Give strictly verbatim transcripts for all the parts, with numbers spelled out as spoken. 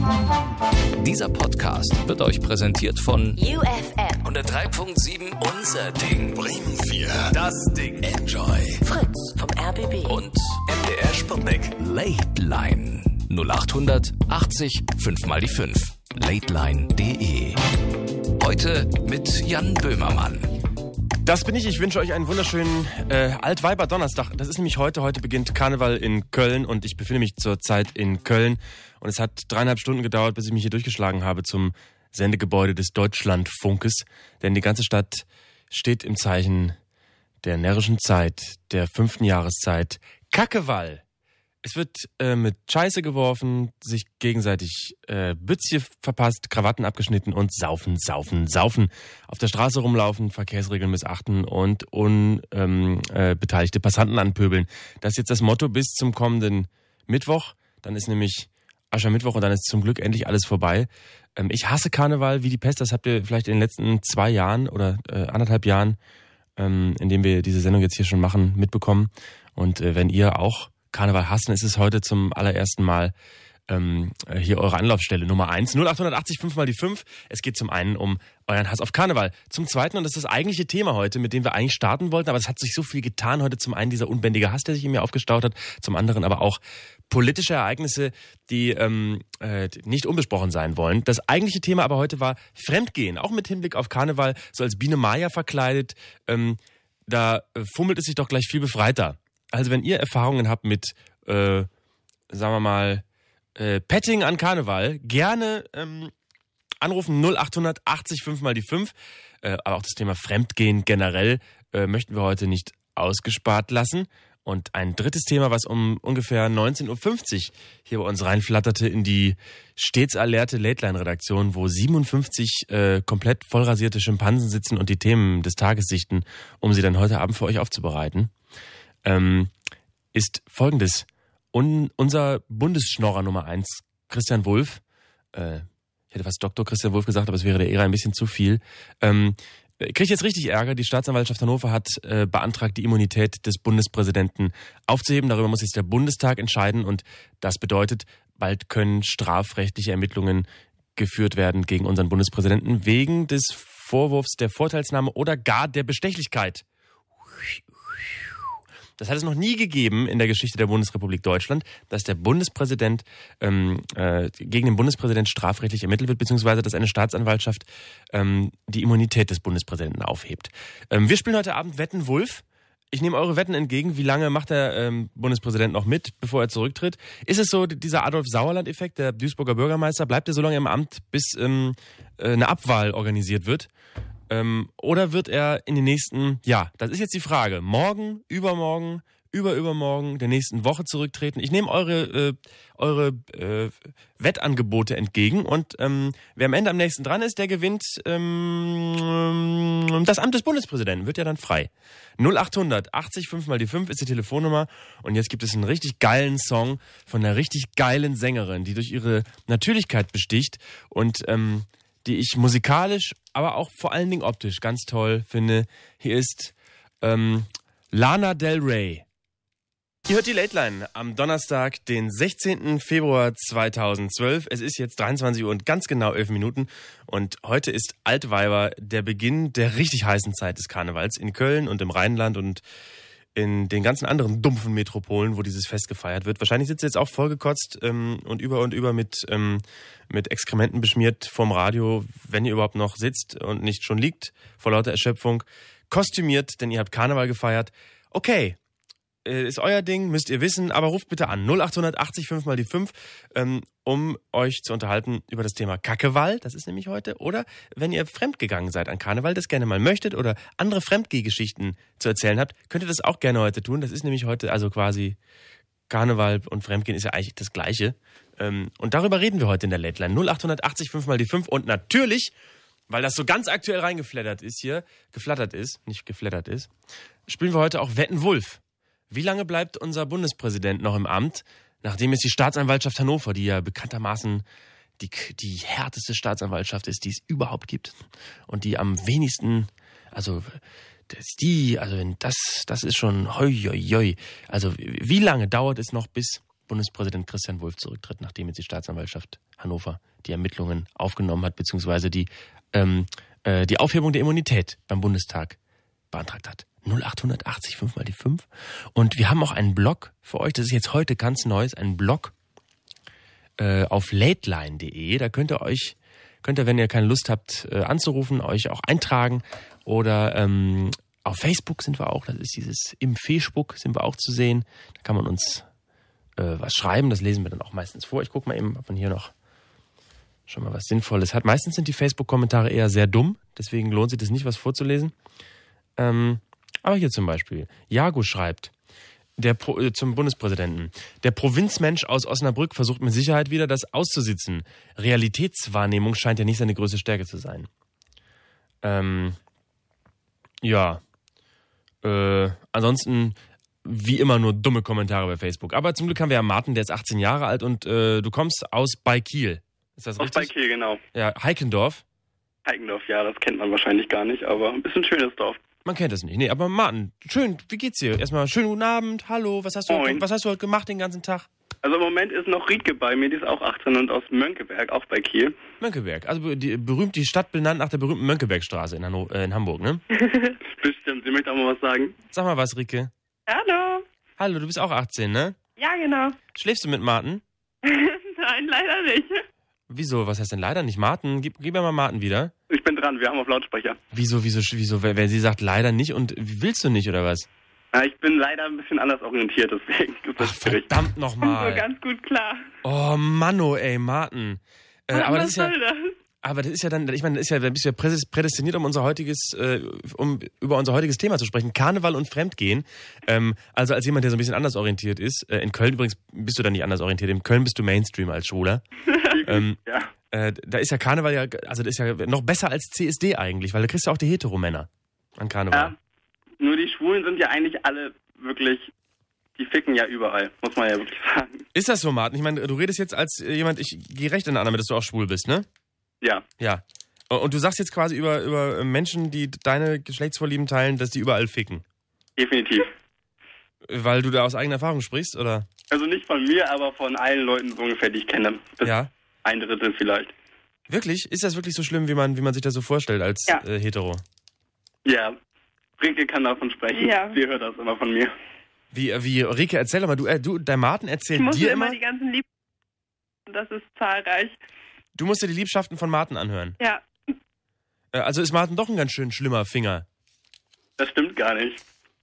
Dieser Podcast wird euch präsentiert von U F M hundertdrei Komma sieben Unser Ding. Bremen vier. Das Ding. Enjoy. Fritz vom R B B Und M D R Sputnik. Late Line null acht achtzig fünf mal die fünf. lateline punkt de. Heute mit Jan Böhmermann. Das bin ich. Ich wünsche euch einen wunderschönen äh, Altweiber-Donnerstag. Das ist nämlich heute. Heute beginnt Karneval in Köln und ich befinde mich zurzeit in Köln. Und es hat dreieinhalb Stunden gedauert, bis ich mich hier durchgeschlagen habe zum Sendegebäude des Deutschlandfunkes. Denn die ganze Stadt steht im Zeichen der närrischen Zeit, der fünften Jahreszeit. Kackewall. Es wird äh, mit Scheiße geworfen, sich gegenseitig äh, Bützje verpasst, Krawatten abgeschnitten und saufen, saufen, saufen. Auf der Straße rumlaufen, Verkehrsregeln missachten und unbeteiligte ähm, äh, Passanten anpöbeln. Das ist jetzt das Motto bis zum kommenden Mittwoch. Dann ist nämlich Aschermittwoch und dann ist zum Glück endlich alles vorbei. Ähm, ich hasse Karneval wie die Pest. Das habt ihr vielleicht in den letzten zwei Jahren oder äh, anderthalb Jahren, ähm, in dem wir diese Sendung jetzt hier schon machen, mitbekommen. Und äh, wenn ihr auch Karneval hassen, ist es heute zum allerersten Mal ähm, hier eure Anlaufstelle Nummer eins. null acht achtzig fünf mal die fünf. Es geht zum einen um euren Hass auf Karneval. Zum zweiten, und das ist das eigentliche Thema heute, mit dem wir eigentlich starten wollten, aber es hat sich so viel getan heute. Zum einen dieser unbändige Hass, der sich in mir aufgestaut hat. Zum anderen aber auch politische Ereignisse, die ähm, äh, nicht unbesprochen sein wollen. Das eigentliche Thema aber heute war Fremdgehen. Auch mit Hinblick auf Karneval, so als Biene Maya verkleidet. Ähm, da äh, fummelt es sich doch gleich viel befreiter. Also wenn ihr Erfahrungen habt mit, äh, sagen wir mal, äh, Petting an Karneval, gerne ähm, anrufen null acht achtzig fünf mal die fünf. Äh, aber auch das Thema Fremdgehen generell äh, möchten wir heute nicht ausgespart lassen. Und ein drittes Thema, was um ungefähr neunzehn Uhr fünfzig hier bei uns reinflatterte in die stets alerte Late-Line-Redaktion, wo siebenundfünfzig äh, komplett vollrasierte Schimpansen sitzen und die Themen des Tages sichten, um sie dann heute Abend für euch aufzubereiten. Ähm, ist folgendes. Un, unser Bundesschnorrer Nummer eins, Christian Wulff, äh, ich hätte fast Doktor Christian Wulff gesagt, aber es wäre der Ehre ein bisschen zu viel, ähm, kriegt jetzt richtig Ärger. Die Staatsanwaltschaft Hannover hat äh, beantragt, die Immunität des Bundespräsidenten aufzuheben. Darüber muss jetzt der Bundestag entscheiden und das bedeutet, bald können strafrechtliche Ermittlungen geführt werden gegen unseren Bundespräsidenten wegen des Vorwurfs der Vorteilsnahme oder gar der Bestechlichkeit. Das hat es noch nie gegeben in der Geschichte der Bundesrepublik Deutschland, dass der Bundespräsident ähm, äh, gegen den Bundespräsident strafrechtlich ermittelt wird, beziehungsweise dass eine Staatsanwaltschaft ähm, die Immunität des Bundespräsidenten aufhebt. Ähm, wir spielen heute Abend Wetten Wulff. Ich nehme eure Wetten entgegen. Wie lange macht der ähm, Bundespräsident noch mit, bevor er zurücktritt? Ist es so dieser Adolf-Sauerland-Effekt, der Duisburger Bürgermeister, bleibt er so lange im Amt, bis ähm, äh, eine Abwahl organisiert wird? Ähm, oder wird er in den nächsten, ja, das ist jetzt die Frage, morgen, übermorgen, überübermorgen, der nächsten Woche zurücktreten? Ich nehme eure, äh, eure äh, Wettangebote entgegen und ähm, wer am Ende am nächsten dran ist, der gewinnt ähm, das Amt des Bundespräsidenten, wird ja dann frei. null acht achtzig fünf mal die fünf ist die Telefonnummer und jetzt gibt es einen richtig geilen Song von einer richtig geilen Sängerin, die durch ihre Natürlichkeit besticht und ähm, die ich musikalisch, aber auch vor allen Dingen optisch ganz toll finde. Hier ist ähm, Lana Del Rey. Ihr hört die Late Line am Donnerstag, den sechzehnten Februar zweitausendzwölf. Es ist jetzt dreiundzwanzig Uhr und ganz genau elf Minuten. Und heute ist Altweiber der Beginn der richtig heißen Zeit des Karnevals in Köln und im Rheinland und in den ganzen anderen dumpfen Metropolen, wo dieses Fest gefeiert wird. Wahrscheinlich sitzt ihr jetzt auch vollgekotzt ähm, und über und über mit, ähm, mit Exkrementen beschmiert vorm Radio, wenn ihr überhaupt noch sitzt und nicht schon liegt, vor lauter Erschöpfung. Kostümiert, denn ihr habt Karneval gefeiert. Okay, äh, ist euer Ding, müsst ihr wissen, aber ruft bitte an. null acht achtzig fünf mal die fünf, ähm, um euch zu unterhalten über das Thema Kackewall, das ist nämlich heute. Oder wenn ihr fremdgegangen seid an Karneval, das gerne mal möchtet oder andere Fremdgeh-Geschichten zu erzählen habt, könnt ihr das auch gerne heute tun. Das ist nämlich heute also quasi Karneval und Fremdgehen ist ja eigentlich das Gleiche. Ähm, und darüber reden wir heute in der Late Line. null acht achtzig fünf mal die fünf und natürlich, weil das so ganz aktuell reingeflattert ist hier, geflattert ist, nicht geflattert ist, spielen wir heute auch Wetten Wulff. Wie lange bleibt unser Bundespräsident noch im Amt, nachdem es die Staatsanwaltschaft Hannover, die ja bekanntermaßen die, die härteste Staatsanwaltschaft ist, die es überhaupt gibt und die am wenigsten, also das, die, also das, das ist schon hoi, hoi, hoi. Also wie lange dauert es noch, bis Bundespräsident Christian Wulff zurücktritt, nachdem jetzt die Staatsanwaltschaft Hannover die Ermittlungen aufgenommen hat, beziehungsweise die, ähm, äh, die Aufhebung der Immunität beim Bundestag beantragt hat. null acht achtzig fünf mal die fünf. Und wir haben auch einen Blog für euch, das ist jetzt heute ganz Neues, ein Blog äh, auf lateline punkt de. Da könnt ihr euch, könnt ihr, wenn ihr keine Lust habt äh, anzurufen, euch auch eintragen. Oder ähm, auf Facebook sind wir auch, das ist dieses im Facebook sind wir auch zu sehen. Da kann man uns äh, was schreiben, das lesen wir dann auch meistens vor. Ich gucke mal eben, ob man hier noch schon mal was Sinnvolles hat. Meistens sind die Facebook-Kommentare eher sehr dumm, deswegen lohnt sich das nicht, was vorzulesen. Ähm, aber hier zum Beispiel, Jago schreibt, der Pro, äh, zum Bundespräsidenten, der Provinzmensch aus Osnabrück versucht mit Sicherheit wieder, das auszusitzen. Realitätswahrnehmung scheint ja nicht seine größte Stärke zu sein. Ähm, ja, äh, ansonsten wie immer nur dumme Kommentare bei Facebook. Aber zum Glück haben wir ja Martin, der ist achtzehn Jahre alt und äh, du kommst aus Beikiel. Ist das richtig? Aus Beikiel, genau. Ja, Heikendorf. Heikendorf, ja, das kennt man wahrscheinlich gar nicht, aber ein bisschen schönes Dorf. Man kennt es nicht. Nee, aber Martin, schön, wie geht's dir? Erstmal schönen guten Abend, hallo, was hast du, Moin. was hast du heute gemacht den ganzen Tag? Also im Moment ist noch Rieke bei mir, die ist auch achtzehn und aus Mönckeberg, auch bei Kiel. Mönckeberg, also die, berühmt, die Stadt benannt nach der berühmten Mönckebergstraße in, Hanno, äh, in Hamburg, ne? Bestimmt, sie möchte auch mal was sagen. Sag mal was, Rieke. Hallo. Hallo, du bist auch achtzehn, ne? Ja, genau. Schläfst du mit Martin? Nein, leider nicht. Wieso, was heißt denn leider nicht? Martin, gib, gib mir mal Martin wieder. Ich bin dran, wir haben auf Lautsprecher. Wieso, wieso, wieso, wenn wenn sie sagt leider nicht und willst du nicht, oder was? Ja, ich bin leider ein bisschen anders orientiert, deswegen ist das Ach, schwierig. verdammt Kommt nochmal. so ganz gut klar. Oh, Manno, ey, Martin. Äh, Was aber das ist ja, soll das? aber das ist ja dann, ich meine, das ist ja, da bist du ja prädes- prädestiniert, um unser heutiges, äh, um über unser heutiges Thema zu sprechen. Karneval und Fremdgehen. Ähm, also als jemand, der so ein bisschen anders orientiert ist. Äh, in Köln übrigens bist du da nicht anders orientiert. In Köln bist du Mainstream als Schwuler. ähm, Ja. äh, da ist ja Karneval ja, also das ist ja noch besser als C S D eigentlich, weil da kriegst du auch die Heteromänner an Karneval. ja. Nur die Schwulen sind ja eigentlich alle wirklich, die ficken ja überall, muss man ja wirklich sagen. Ist das so, Martin? Ich meine, du redest jetzt als jemand, ich gehe recht in der Annahme, dass du auch schwul bist, ne? Ja. Ja. Und du sagst jetzt quasi über, über Menschen, die deine Geschlechtsvorlieben teilen, dass die überall ficken. Definitiv. Weil du da aus eigener Erfahrung sprichst, oder? Also nicht von mir, aber von allen Leuten so ungefähr, die ich kenne. Bis Ja. ein Drittel vielleicht. Wirklich? Ist das wirklich so schlimm, wie man, wie man sich das so vorstellt als Ja. äh, Hetero? Ja. Rinke kann davon sprechen. Ja. Sie hört das immer von mir. Wie, wie, Rike, erzähl doch mal, du, äh, du der Martin erzählt Ich muss dir mir immer, immer die ganzen Lieb... Das ist zahlreich. du musst dir die Liebschaften von Martin anhören. Ja. Äh, also ist Martin doch ein ganz schön schlimmer Finger. Das stimmt gar nicht.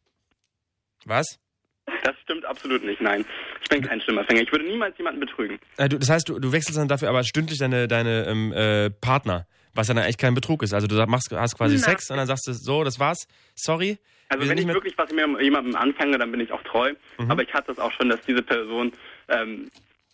Was? Das stimmt absolut nicht, nein. Ich bin kein schlimmer Fänger. Ich würde niemals jemanden betrügen. Äh, du, das heißt, du, du wechselst dann dafür aber stündlich deine, deine ähm, äh, Partner, was dann eigentlich kein Betrug ist. Also du sag- machst, hast quasi Na. Sex und dann sagst du, so, das war's, sorry. Also wir sind wenn ich nicht mehr- wirklich was mit jemandem anfange, dann bin ich auch treu. Mhm. Aber ich hatte es auch schon, dass diese Person ähm,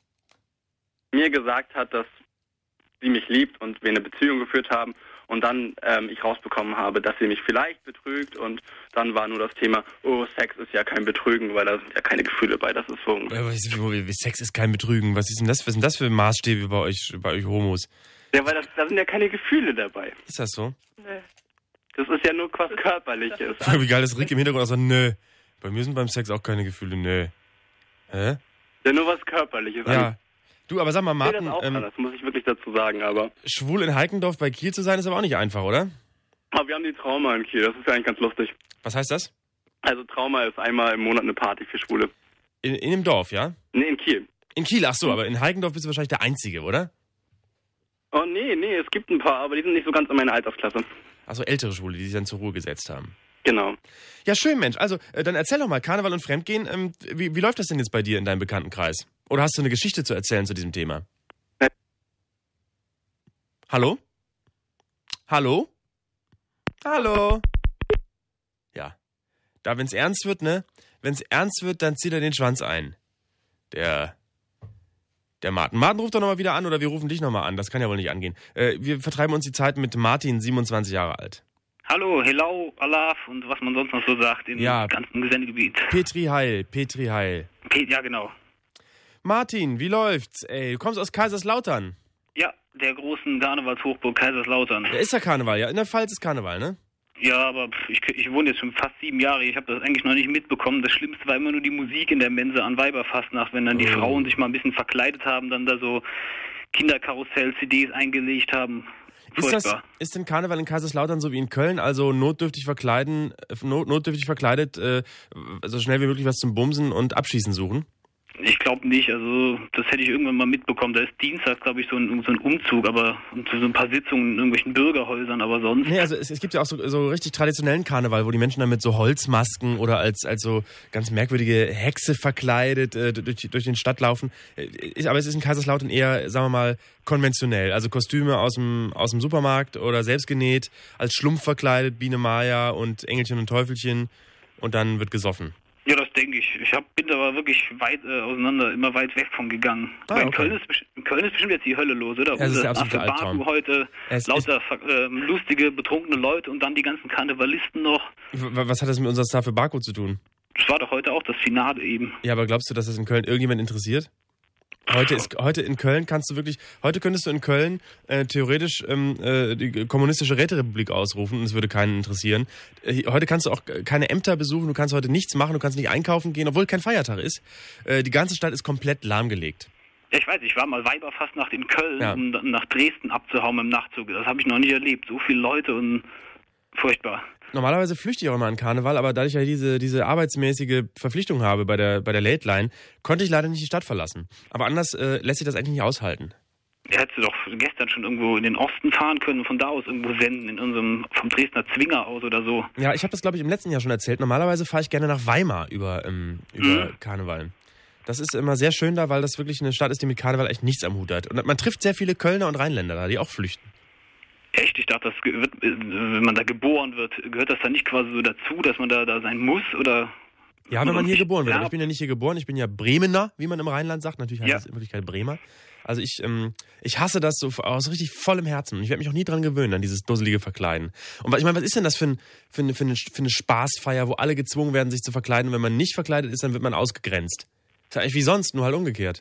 mir gesagt hat, dass sie mich liebt und wir eine Beziehung geführt haben und dann ähm, ich rausbekommen habe, dass sie mich vielleicht betrügt und dann war nur das Thema, oh, Sex ist ja kein Betrügen, weil da sind ja keine Gefühle bei, das ist so. Äh, was ist- wo- wie- Sex ist kein Betrügen. Was ist denn das, was sind das für Maßstäbe bei euch, bei euch Homos? Ja, weil das, da sind ja keine Gefühle dabei. Ist das so? Nee. Das ist ja nur was Körperliches. Wie geil ist Rick im Hintergrund auch so, nö. Bei mir sind beim Sex auch keine Gefühle, nö. Hä? Ja, nur was Körperliches. Ja. Du, aber sag mal, Ich sehe das Martin, auch ähm, anders, muss ich wirklich dazu sagen, aber... schwul in Heikendorf bei Kiel zu sein, ist aber auch nicht einfach, oder? Aber wir haben die Trauma in Kiel, das ist ja eigentlich ganz lustig. Was heißt das? Also Trauma ist einmal im Monat eine Party für Schwule. In, in dem Dorf, ja? Nee, in Kiel. In Kiel, ach so, aber in Heikendorf bist du wahrscheinlich der Einzige, oder? Oh nee, nee, es gibt ein paar, aber die sind nicht so ganz in meiner Altersklasse. Also ältere Schwule, die sich dann zur Ruhe gesetzt haben. Genau. Ja, schön, Mensch. Also, äh, dann erzähl doch mal, Karneval und Fremdgehen, ähm, wie, wie läuft das denn jetzt bei dir in deinem Bekanntenkreis? Oder hast du eine Geschichte zu erzählen zu diesem Thema? Nee. Hallo? Hallo? Hallo? Ja. Da, wenn's ernst wird, ne? Wenn's ernst wird, dann zieht er den Schwanz ein. Der... Der Martin. Martin ruft doch nochmal wieder an oder wir rufen dich nochmal an. Das kann ja wohl nicht angehen. Äh, wir vertreiben uns die Zeit mit Martin, siebenundzwanzig Jahre alt. Hallo, hello, Alaf und was man sonst noch so sagt im Ja. ganzen Sendegebiet. Petri Heil, Petri Heil. Pe- Ja, genau. Martin, wie läuft's? Ey, du kommst aus Kaiserslautern. Ja, der großen Karnevalshochburg Kaiserslautern. Da ist ja Karneval, ja. In der Pfalz ist Karneval, ne? Ja, aber ich, ich wohne jetzt schon fast sieben Jahre, ich habe das eigentlich noch nicht mitbekommen. Das Schlimmste war immer nur die Musik in der Mensa an Weiberfastnacht, wenn dann die Oh. Frauen sich mal ein bisschen verkleidet haben, dann da so Kinderkarussell-C Ds eingelegt haben. Ist, das, Furchtbar. ist denn Karneval in Kaiserslautern so wie in Köln, also notdürftig verkleiden, äh, not, notdürftig verkleidet, äh, so schnell wie möglich was zum Bumsen und Abschießen suchen? Ich glaube nicht, also das hätte ich irgendwann mal mitbekommen. Da ist Dienstag, glaube ich, so ein, so ein Umzug, aber und so ein paar Sitzungen in irgendwelchen Bürgerhäusern, aber sonst. Nee, also es, es gibt ja auch so, so richtig traditionellen Karneval, wo die Menschen dann mit so Holzmasken oder als, als so ganz merkwürdige Hexe verkleidet äh, durch, durch den Stadt laufen. Äh, aber es ist in Kaiserslautern eher, sagen wir mal, konventionell. Also Kostüme aus dem, aus dem Supermarkt oder selbst genäht, als Schlumpf verkleidet, Biene Maya und Engelchen und Teufelchen und dann wird gesoffen. Ja, das denke ich. Ich hab, bin aber wirklich weit äh, auseinander, immer weit weg von gegangen. Ah, Aber in, okay. Köln ist, besti- in Köln ist bestimmt jetzt die Hölle los, oder? Ja, das ist der absolute Affe Baku Albtraum. heute, Es lauter äh, lustige, betrunkene Leute und dann die ganzen Karnevalisten noch. W- Was hat das mit unserer Star für Baku zu tun? Das war doch heute auch das Finale eben. Ja, aber glaubst du, dass das in Köln irgendjemand interessiert? Heute ist heute in Köln kannst du wirklich, heute könntest du in Köln äh, theoretisch ähm, äh, die kommunistische Räterepublik ausrufen und es würde keinen interessieren. Äh, heute kannst du auch keine Ämter besuchen, du kannst heute nichts machen, du kannst nicht einkaufen gehen, obwohl kein Feiertag ist. Äh, die ganze Stadt ist komplett lahmgelegt. Ja, ich weiß, ich war mal Weiberfastnacht in Köln, Ja. um dann nach Dresden abzuhauen im Nachtzug. Das habe ich noch nie erlebt. So viele Leute und furchtbar. Normalerweise flüchte ich auch immer an Karneval, aber da ich ja diese, diese arbeitsmäßige Verpflichtung habe bei der, bei der Late Line, konnte ich leider nicht die Stadt verlassen. Aber anders äh, lässt sich das eigentlich nicht aushalten. Er hätte doch gestern schon irgendwo in den Osten fahren können und von da aus irgendwo senden, in unserem, vom Dresdner Zwinger aus oder so. Ja, ich habe das, glaube ich, im letzten Jahr schon erzählt. Normalerweise fahre ich gerne nach Weimar über, ähm, über Mhm. Karneval. Das ist immer sehr schön da, weil das wirklich eine Stadt ist, die mit Karneval echt nichts am Hut hat. Und man trifft sehr viele Kölner und Rheinländer da, die auch flüchten. Echt? Ich dachte, das ge- wird, äh, wenn man da geboren wird, gehört das dann nicht quasi so dazu, dass man da, da sein muss? Oder? Ja, wenn man hier geboren wird. Ja. Aber ich bin ja nicht hier geboren, ich bin ja Bremener, wie man im Rheinland sagt. Natürlich heißt Ja. es in Wirklichkeit Bremer. Also ich, ähm, ich hasse das so aus richtig vollem Herzen. Und ich werde mich auch nie dran gewöhnen, an dieses dusselige Verkleiden. Und ich meine, was ist denn das für, ein, für, eine, für, eine, für eine Spaßfeier, wo alle gezwungen werden, sich zu verkleiden? Und wenn man nicht verkleidet ist, dann wird man ausgegrenzt. Das ist ja eigentlich wie sonst, nur halt umgekehrt.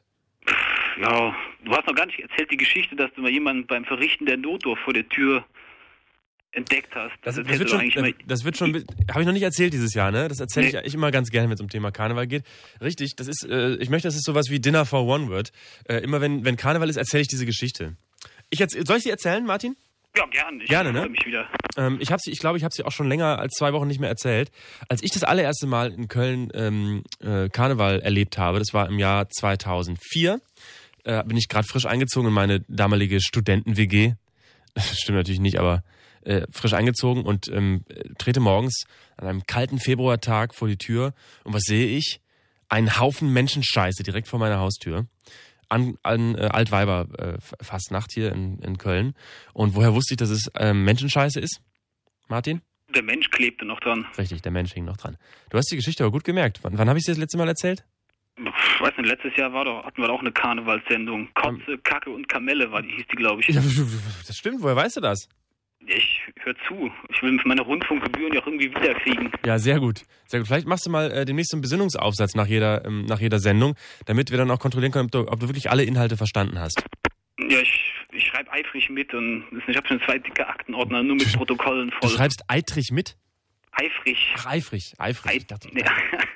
Ja, du hast noch gar nicht erzählt die Geschichte, dass du mal jemanden beim Verrichten der Notdurft vor der Tür entdeckt hast. Das, das, erzählst wird du schon, eigentlich das, immer. das wird schon, habe ich noch nicht erzählt dieses Jahr, ne? Das erzähle ich Nee. eigentlich immer ganz gerne, wenn es um Thema Karneval geht. Richtig, das ist, äh, ich möchte, dass es sowas wie Dinner for One wird. Äh, immer wenn, wenn Karneval ist, erzähle ich diese Geschichte. Ich erzähl, soll ich sie erzählen, Martin? Ja, gerne. Ich Gerne, ne? freue mich wieder. Ähm, ich habe sie, ich glaube, ich habe sie auch schon länger als zwei Wochen nicht mehr erzählt. Als ich das allererste Mal in Köln ähm, äh, Karneval erlebt habe, das war im Jahr zweitausendvier, äh, bin ich gerade frisch eingezogen in meine damalige Studenten-W G. Das stimmt natürlich nicht, aber äh, frisch eingezogen und ähm, trete morgens an einem kalten Februartag vor die Tür und was sehe ich? Einen Haufen Menschenscheiße direkt vor meiner Haustür. An, an äh, Altweiber äh, Fastnacht hier in, in Köln. Und woher wusste ich, dass es ähm, Menschenscheiße ist? Martin? Der Mensch klebte noch dran. Richtig, der Mensch hing noch dran. Du hast die Geschichte aber gut gemerkt. Wann, wann habe ich sie das letzte Mal erzählt? Ich weiß nicht, letztes Jahr war doch, hatten wir doch eine Karnevalssendung. Kotze, Kacke und Kamelle war die, hieß die, glaube ich. Ja, das stimmt, woher weißt du das? Ich höre zu. Ich will meine Rundfunkgebühren ja auch irgendwie wiederkriegen. Ja, sehr gut. Sehr gut. Vielleicht machst du mal äh, demnächst so einen Besinnungsaufsatz nach jeder, ähm, nach jeder Sendung, damit wir dann auch kontrollieren können, ob du, ob du wirklich alle Inhalte verstanden hast. Ja, ich, ich schreibe eifrig mit und ich habe schon zwei dicke Aktenordner nur mit Protokollen Du voll. schreibst eitrig mit? Eifrig. Ach, eifrig. Eifrig. Ich dachte, Ja.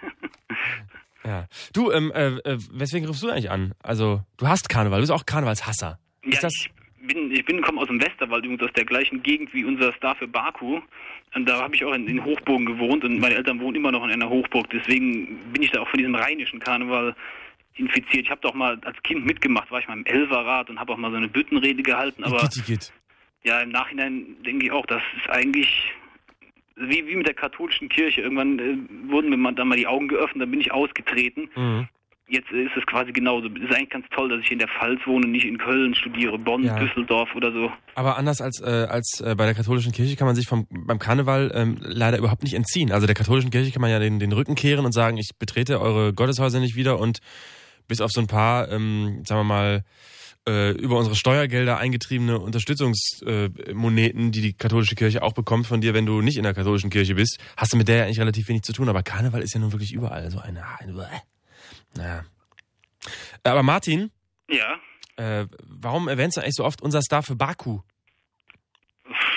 ja. Du, ähm, äh, äh, weswegen rufst du eigentlich an? Also, du hast Karneval, du bist auch Karnevalshasser. Ist Ja, das... ich bin, ich bin komme aus dem Westerwald, übrigens aus der gleichen Gegend wie unser Star für Baku. Und da habe ich auch in, in Hochburgen gewohnt und meine Eltern wohnen immer noch in einer Hochburg. Deswegen bin ich da auch von diesem rheinischen Karneval infiziert. Ich habe doch mal als Kind mitgemacht, war ich mal im Elferrat und habe auch mal so eine Büttenrede gehalten. Aber Igitt. ja, im Nachhinein denke ich auch, das ist eigentlich wie, wie mit der katholischen Kirche. Irgendwann äh, wurden mir mal, dann mal die Augen geöffnet, dann bin ich ausgetreten. Mhm. Jetzt ist es quasi genauso. Es ist eigentlich ganz toll, dass ich in der Pfalz wohne und nicht in Köln studiere, Bonn, Ja. Düsseldorf oder so. Aber anders als, äh, als äh, bei der katholischen Kirche kann man sich vom, beim Karneval ähm, leider überhaupt nicht entziehen. Also der katholischen Kirche kann man ja den, den Rücken kehren und sagen, ich betrete eure Gotteshäuser nicht wieder und bis auf so ein paar, ähm, sagen wir mal, äh, über unsere Steuergelder eingetriebene Unterstützungsmoneten, äh, die die katholische Kirche auch bekommt von dir, wenn du nicht in der katholischen Kirche bist, hast du mit der ja eigentlich relativ wenig zu tun. Aber Karneval ist ja nun wirklich überall so eine... eine naja. Aber Martin, Ja, äh, warum erwähnst du eigentlich so oft unser Star für Baku?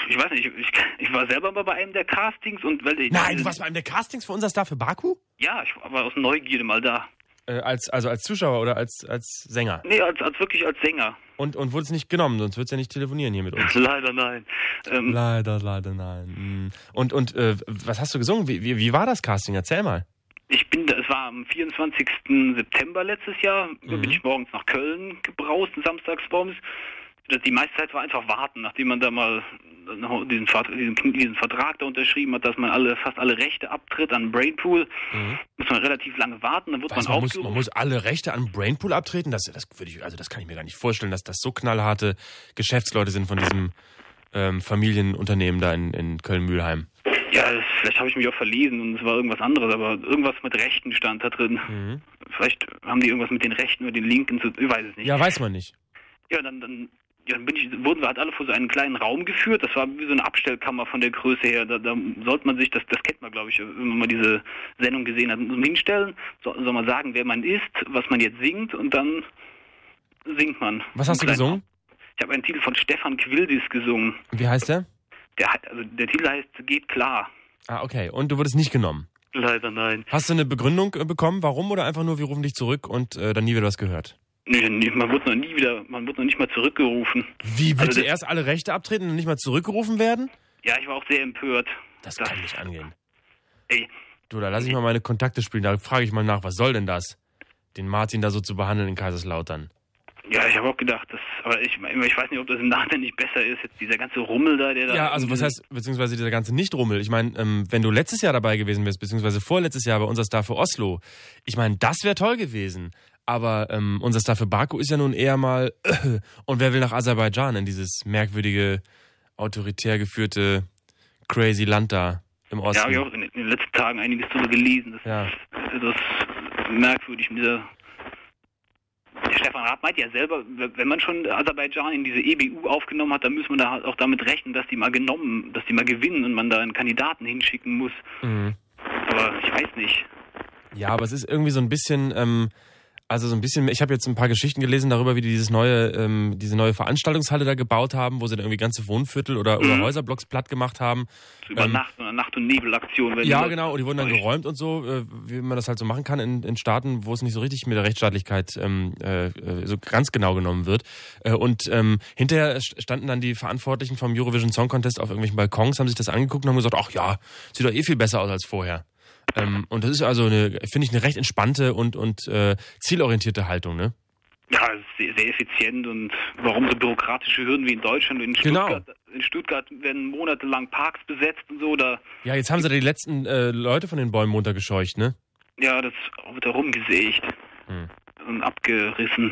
Ich weiß nicht, ich, ich war selber mal bei einem der Castings und... Weil ich, Nein, du warst bei einem der Castings für unser Star für Baku? Ja, ich war aus Neugierde mal da. Äh, als, also als Zuschauer oder als, als Sänger? Nee, als, als wirklich als Sänger. Und, und wurde es nicht genommen, sonst würdest du ja nicht telefonieren hier mit uns. Leider nein. Ähm, leider, leider nein. Mhm. Und, und äh, was hast du gesungen? Wie, wie, wie war das Casting? Erzähl mal. Ich bin, es war am vierundzwanzigsten September letztes Jahr, da Mhm. bin ich morgens nach Köln gebraust, samstags morgens. Die meiste Zeit war einfach warten, nachdem man da mal diesen, diesen, diesen Vertrag da unterschrieben hat, dass man alle fast alle Rechte abtritt an Brainpool. Mhm. Muss man relativ lange warten, dann wird Was, man man, muss, aufgerufen. man muss alle Rechte an Brainpool abtreten? Das, das würde ich, also das kann ich mir gar nicht vorstellen, dass das so knallharte Geschäftsleute sind von diesem ähm, Familienunternehmen da in, in Köln-Mühlheim. Ja, das, vielleicht habe ich mich auch verlesen und es war irgendwas anderes, aber irgendwas mit Rechten stand da drin. Mhm. Vielleicht haben die irgendwas mit den Rechten oder den Linken zu, ich weiß es nicht. Ja, weiß man nicht. Ja, dann, dann, ja, dann bin ich, wurden wir halt alle vor so einen kleinen Raum geführt. Das war wie so eine Abstellkammer von der Größe her. Da, da sollte man sich, das, das kennt man, glaube ich, wenn man mal diese Sendung gesehen hat, so hinstellen, so, soll man sagen, wer man ist, was man jetzt singt und dann singt man. Was hast du Kleinen- gesungen? Ich habe einen Titel von Stefan Quildis gesungen. Wie heißt der? Der, hat- also der Titel heißt Geht klar. Ah, okay. Und du wurdest nicht genommen. Leider nein. Hast du eine Begründung äh, bekommen, warum, oder einfach nur, wir rufen dich zurück und äh, dann nie wieder was gehört? Nee, nee, man wird noch nie wieder, man wird noch nicht mal zurückgerufen. Wie, bitte Also das- erst alle Rechte abtreten und nicht mal zurückgerufen werden? Ja, ich war auch sehr empört. Das, Das- kann nicht angehen. Ey, Du, da lass ich mal meine Kontakte spielen, da frage ich mal nach, was soll denn das? Den Martin da so zu behandeln in Kaiserslautern. ja, ich habe auch gedacht, das, aber ich, ich weiß nicht, ob das im Nachhinein nicht besser ist, jetzt dieser ganze Rummel da, der da... Ja, also was heißt, beziehungsweise dieser ganze Nicht-Rummel. Ich meine, ähm, wenn du letztes Jahr dabei gewesen wärst, beziehungsweise vorletztes Jahr bei unser Star für Oslo, ich meine, das wäre toll gewesen. Aber ähm, unser Star für Baku ist ja nun eher mal, äh, und wer will nach Aserbaidschan, in dieses merkwürdige, autoritär geführte, crazy Land da im Osten? Ja, habe ich auch in, in den letzten Tagen einiges darüber gelesen. Das Ja. ist etwas merkwürdig mit dieser... Der Stefan Raab meint ja selber, wenn man schon Aserbaidschan in diese E B U aufgenommen hat, dann muss man da halt auch damit rechnen, dass die mal genommen, dass die mal gewinnen und man da einen Kandidaten hinschicken muss. Mhm. Aber ich weiß nicht. Ja, aber es ist irgendwie so ein bisschen, ähm, also so ein bisschen, ich habe jetzt ein paar Geschichten gelesen darüber, wie die dieses neue, ähm, diese neue Veranstaltungshalle da gebaut haben, wo sie dann irgendwie ganze Wohnviertel oder, oder Mhm. Häuserblocks platt gemacht haben. So über Ähm, Nacht, so eine Nacht- und Nebelaktion. wenn die Ja, Leute- genau, und die wurden dann geräumt und so, äh, wie man das halt so machen kann in, in Staaten, wo es nicht so richtig mit der Rechtsstaatlichkeit ähm, äh, so ganz genau genommen wird. Äh, und ähm, hinterher standen dann die Verantwortlichen vom Eurovision Song Contest auf irgendwelchen Balkons, haben sich das angeguckt und haben gesagt, ach ja, sieht doch eh viel besser aus als vorher. Ähm, und das ist also eine, finde ich, eine recht entspannte und, und äh, zielorientierte Haltung, ne? Ja, es ist sehr, sehr effizient und warum so bürokratische Hürden wie in Deutschland? In Genau. Stuttgart, in Stuttgart werden monatelang Parks besetzt und so, da, Ja, jetzt haben sie da die letzten äh, Leute von den Bäumen runtergescheucht, ne? ja, das wird da rumgesägt Hm. und abgerissen.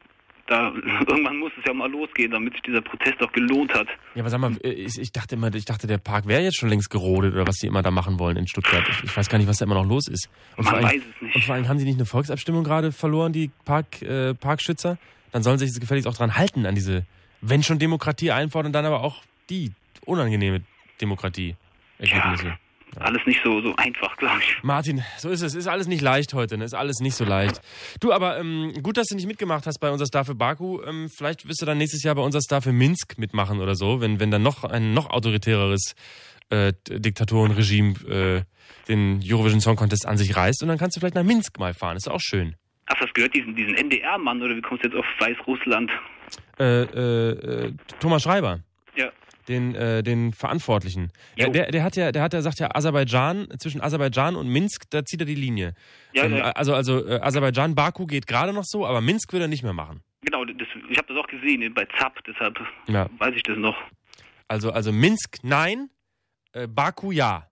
Da, irgendwann muss es ja mal losgehen, damit sich dieser Protest auch gelohnt hat. Ja, aber sag mal, ich, ich dachte immer, ich dachte, der Park wäre jetzt schon längst gerodet oder was die immer da machen wollen in Stuttgart. Ich, ich weiß gar nicht, was da immer noch los ist. Und Man vor allem, weiß es nicht. Und vor allem haben die nicht eine Volksabstimmung gerade verloren, die Park, äh, Parkschützer? Dann sollen sie sich gefälligst auch dran halten, an diese, wenn schon Demokratie einfordern, dann aber auch die unangenehme Demokratie-Ergebnisse. Ja. Alles nicht so, so einfach, glaube ich. Martin, so ist es. Ist alles nicht leicht heute, ne? Ist alles nicht so leicht. Du, aber ähm, gut, dass du nicht mitgemacht hast bei unser Star für Baku. Ähm, vielleicht wirst du dann nächstes Jahr bei unser Star für Minsk mitmachen oder so, wenn, wenn dann noch ein noch autoritäreres äh, Diktatorenregime äh, den Eurovision Song Contest an sich reißt. Und dann kannst du vielleicht nach Minsk mal fahren. Ist auch schön. Hast du das gehört, diesen, diesen N D R-Mann, oder wie kommst du jetzt auf Weißrussland? Äh, äh, äh, Thomas Schreiber. Ja. Den, äh, den Verantwortlichen. Der, Jo. der, der hat ja, der hat ja, sagt ja, Aserbaidschan, zwischen Aserbaidschan und Minsk, da zieht er die Linie. Ja, ähm, ja. Also, also äh, Aserbaidschan, Baku geht gerade noch so, aber Minsk will er nicht mehr machen. Genau, das, ich habe das auch gesehen bei Zapp, deshalb Ja. weiß ich das noch. Also, also Minsk nein, äh, Baku ja.